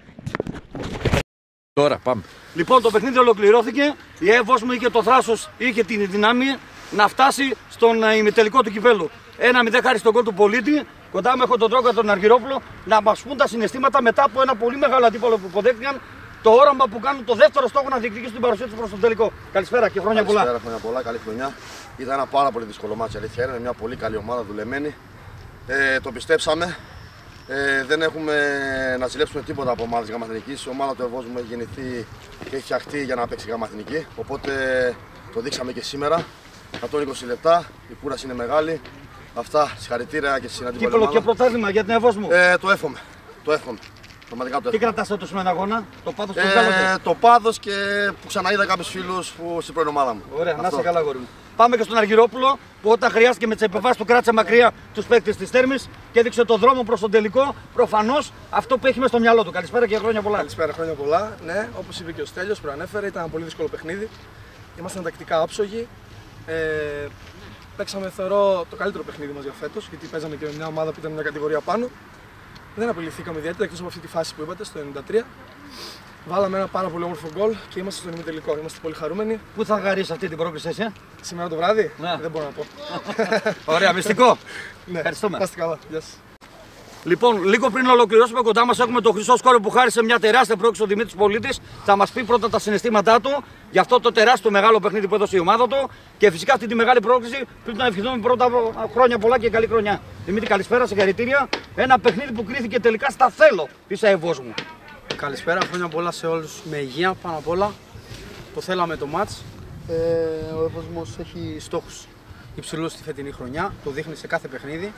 Τώρα πάμε. Λοιπόν, το παιχνίδι ολοκληρώθηκε. Η ΕΦΟΣ μου είχε το θράσος, είχε την δύναμη να φτάσει στον ημιτελικό του κυπέλου. ένα μηδέν χάρη στον γκολ του Πολίτη. Κοντά μου έχω τον Τρόκα τον Αργυρόπουλο να μας πούν τα συναισθήματα μετά από ένα πολύ μεγάλο αντίπαλο που υποδέχτηκαν. Το όραμα που κάνουν το δεύτερο στόχο να διεκδικήσουν την παρουσία τους προς τον τελικό. Καλησπέρα και χρόνια πολλά. Καλησπέρα, χρόνια πολλά, καλή χρονιά. Ήταν ένα πάρα πολύ δύσκολο μάτσο, αλήθεια είναι. Μια πολύ καλή ομάδα δουλεμένη. Ε, το πιστέψαμε. Ε, δεν έχουμε να ζηλέψουμε τίποτα από ομάδες γαμαθηνικής. Η ομάδα του ΕΦΟΣ μου έχει γεννηθεί και έχει φτιαχτεί για να παίξει γαμαθηνική. Οπότε το δείξαμε και σήμερα. εκατόν είκοσι λεπτά, η κούραση είναι μεγάλη. Αυτά, συγχαρητήρια και στην αντίπαλη ομάδα. Κύπελο και πρωτάθλημα για την ΕΦΟΣ μου. Ε, το εύχομαι. Το εύχομαι. Πραγματικά το Τι εύχομαι. κρατάς το σημαίνει αγώνα, το πάθος Ε, που βγάλατε. το πάθος και που ξαναείδα κάποιους φίλους που στην πρώην ομάδα μου. Ωραία, να Αυτό. είσαι καλά, γόρι μου. Πάμε και στον Αργυρόπουλο που όταν χρειάστηκε με τις επεμβάσεις του κράτησε μακριά τους παίκτες της Θέρμης και έδειξε τον δρόμο προς τον τελικό. Προφανώς αυτό που έχει μες στο μυαλό του. Καλησπέρα και χρόνια πολλά. Καλησπέρα, χρόνια πολλά. Ναι, όπως είπε και ο Στέλιος, προανέφερε, ήταν ένα πολύ δύσκολο παιχνίδι. Ήμασταν τακτικά άψογοι. Ε, παίξαμε, θεωρώ, το καλύτερο παιχνίδι μας για φέτος, γιατί παίζαμε και με μια ομάδα που ήταν μια κατηγορία πάνω. Δεν απειληθήκαμε ιδιαίτερα εκτός από αυτή τη φάση που είπατε, στο ενενήντα τρία. Βάλαμε ένα πάρα πολύ όμορφο γκολ και είμαστε στον ημιτελικό. Είμαστε πολύ χαρούμενοι. Πού θα χαρίσει αυτή την πρόκληση, εσύ? Σήμερα το βράδυ, Ναι. δεν μπορώ να πω. Ωραία, μυστικό. Ναι, Ευχαριστούμε. να είστε καλά. Γεια σας. Λοιπόν, λίγο πριν ολοκληρώσουμε, κοντά μας έχουμε τον χρυσό σκόρπιο που χάρισε μια τεράστια πρόκληση ο Δημήτρης Πολίτης. Θα μας πει πρώτα τα συναισθήματά του για αυτό το τεράστιο μεγάλο παιχνίδι που έδωσε η ομάδα του και φυσικά αυτή τη μεγάλη πρόκληση πριν να ευχηθούμε πρώτα χρόνια πολλά και καλή χρονιά. Δημήτρη, καλησπέρα, συγχαρητήρια. Ένα παιχνίδι που κρίθηκε τελικά στα θέλω της ΕΦΟΣ μου. Καλησπέρα, χρόνια πολλά σε όλους με υγεία πάνω απ' όλα. Το θέλαμε το μάτς. Ε, ο ΕΦΟΣ έχει στόχους υψηλούς στη φετινή χρονιά, το δείχνει σε κάθε παιχνίδι.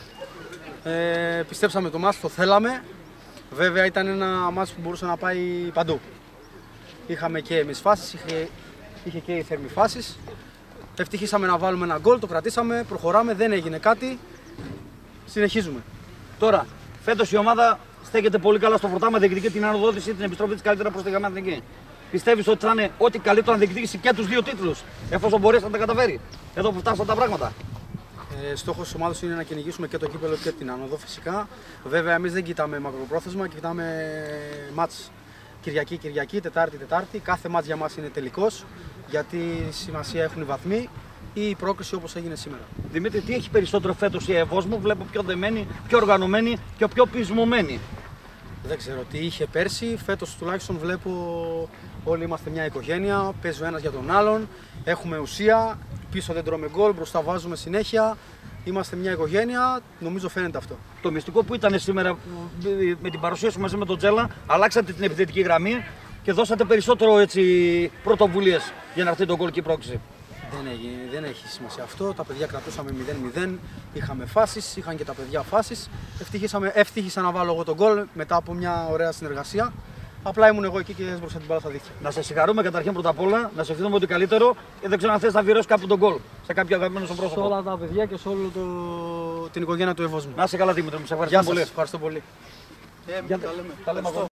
Ε, πιστέψαμε το μάτς, το θέλαμε. Βέβαια ήταν ένα μάτς που μπορούσε να πάει παντού. Είχαμε και εμείς φάσεις, είχε, είχε και η Θέρμη φάσεις. Ευτυχήσαμε να βάλουμε ένα γκολ, το κρατήσαμε, προχωράμε, δεν έγινε κάτι. Συνεχίζουμε. Τώρα, φέτος η ομάδα στέκεται πολύ καλά στο πρωτάθλημα, διεκδικεί την ανοδότηση, την επιστροφή της καλύτερα προς τη γραμμή εθνική. Πιστεύεις ότι θα είναι ό,τι καλύτερο να διεκδικήσει και τους δύο τίτλους, εφόσον μπορέσει να τα καταφέρει? Εδώ που φτάσαν τα πράγματα. Ε, στόχος της ομάδας είναι να κυνηγήσουμε και το κύπελο και την άνοδο φυσικά. Βέβαια, εμείς δεν κοιτάμε μακροπρόθεσμα, κοιτάμε μάτς Κυριακή-Κυριακή, Τετάρτη-Τετάρτη. Κάθε μάτς για μας είναι τελικός, γιατί σημασία έχουν οι βαθμοί ή η πρόκριση όπως έγινε σήμερα. Δημήτρη, τι έχει περισσότερο φέτος η ΕΦΟΣ μου? Βλέπω πιο δεμένη, πιο οργανωμένη και πιο πεισμωμένη. Δεν ξέρω τι είχε πέρσι, φέτος τουλάχιστον βλέπω όλοι είμαστε μια οικογένεια, παίζει ο ένας για τον άλλον, έχουμε ουσία, πίσω δεν τρώμε γκολ, μπροστά βάζουμε συνέχεια, είμαστε μια οικογένεια, νομίζω φαίνεται αυτό. Το μυστικό που ήταν σήμερα με την παρουσία σου μαζί με τον Τζέλα, αλλάξατε την επιθετική γραμμή και δώσατε περισσότερο έτσι, πρωτοβουλίες για να έρθει τον γκολ και η πρόκληση. Δεν, έχει, δεν έχει σημασία αυτό, τα παιδιά κρατούσαμε μηδέν μηδέν, είχαμε φάσεις, είχαν και τα παιδιά φάσεις. Ευτύχησα να βάλω εγώ τον γκολ μετά από μια ωραία συνεργασία. Απλά ήμουν εγώ εκεί και έσπρωξα την μπάλα στα δίχτυα. Να σε συγχαρούμε καταρχήν πρώτα απ' όλα, να σε ευχηθούμε ότι καλύτερο και δεν ξέρω αν θες να αφιερώσεις κάπου τον γκολ σε κάποιο αγαπημένο σου πρόσωπο. Σε όλα τα παιδιά και σε όλη το... την οικογένεια του ΕΦΟΣ μου. Να είσαι καλά, Δημήτρη, μου σε ευχαριστώ Γεια σας, πολύ. ευχαριστώ πολύ. Ε, τα λέμε.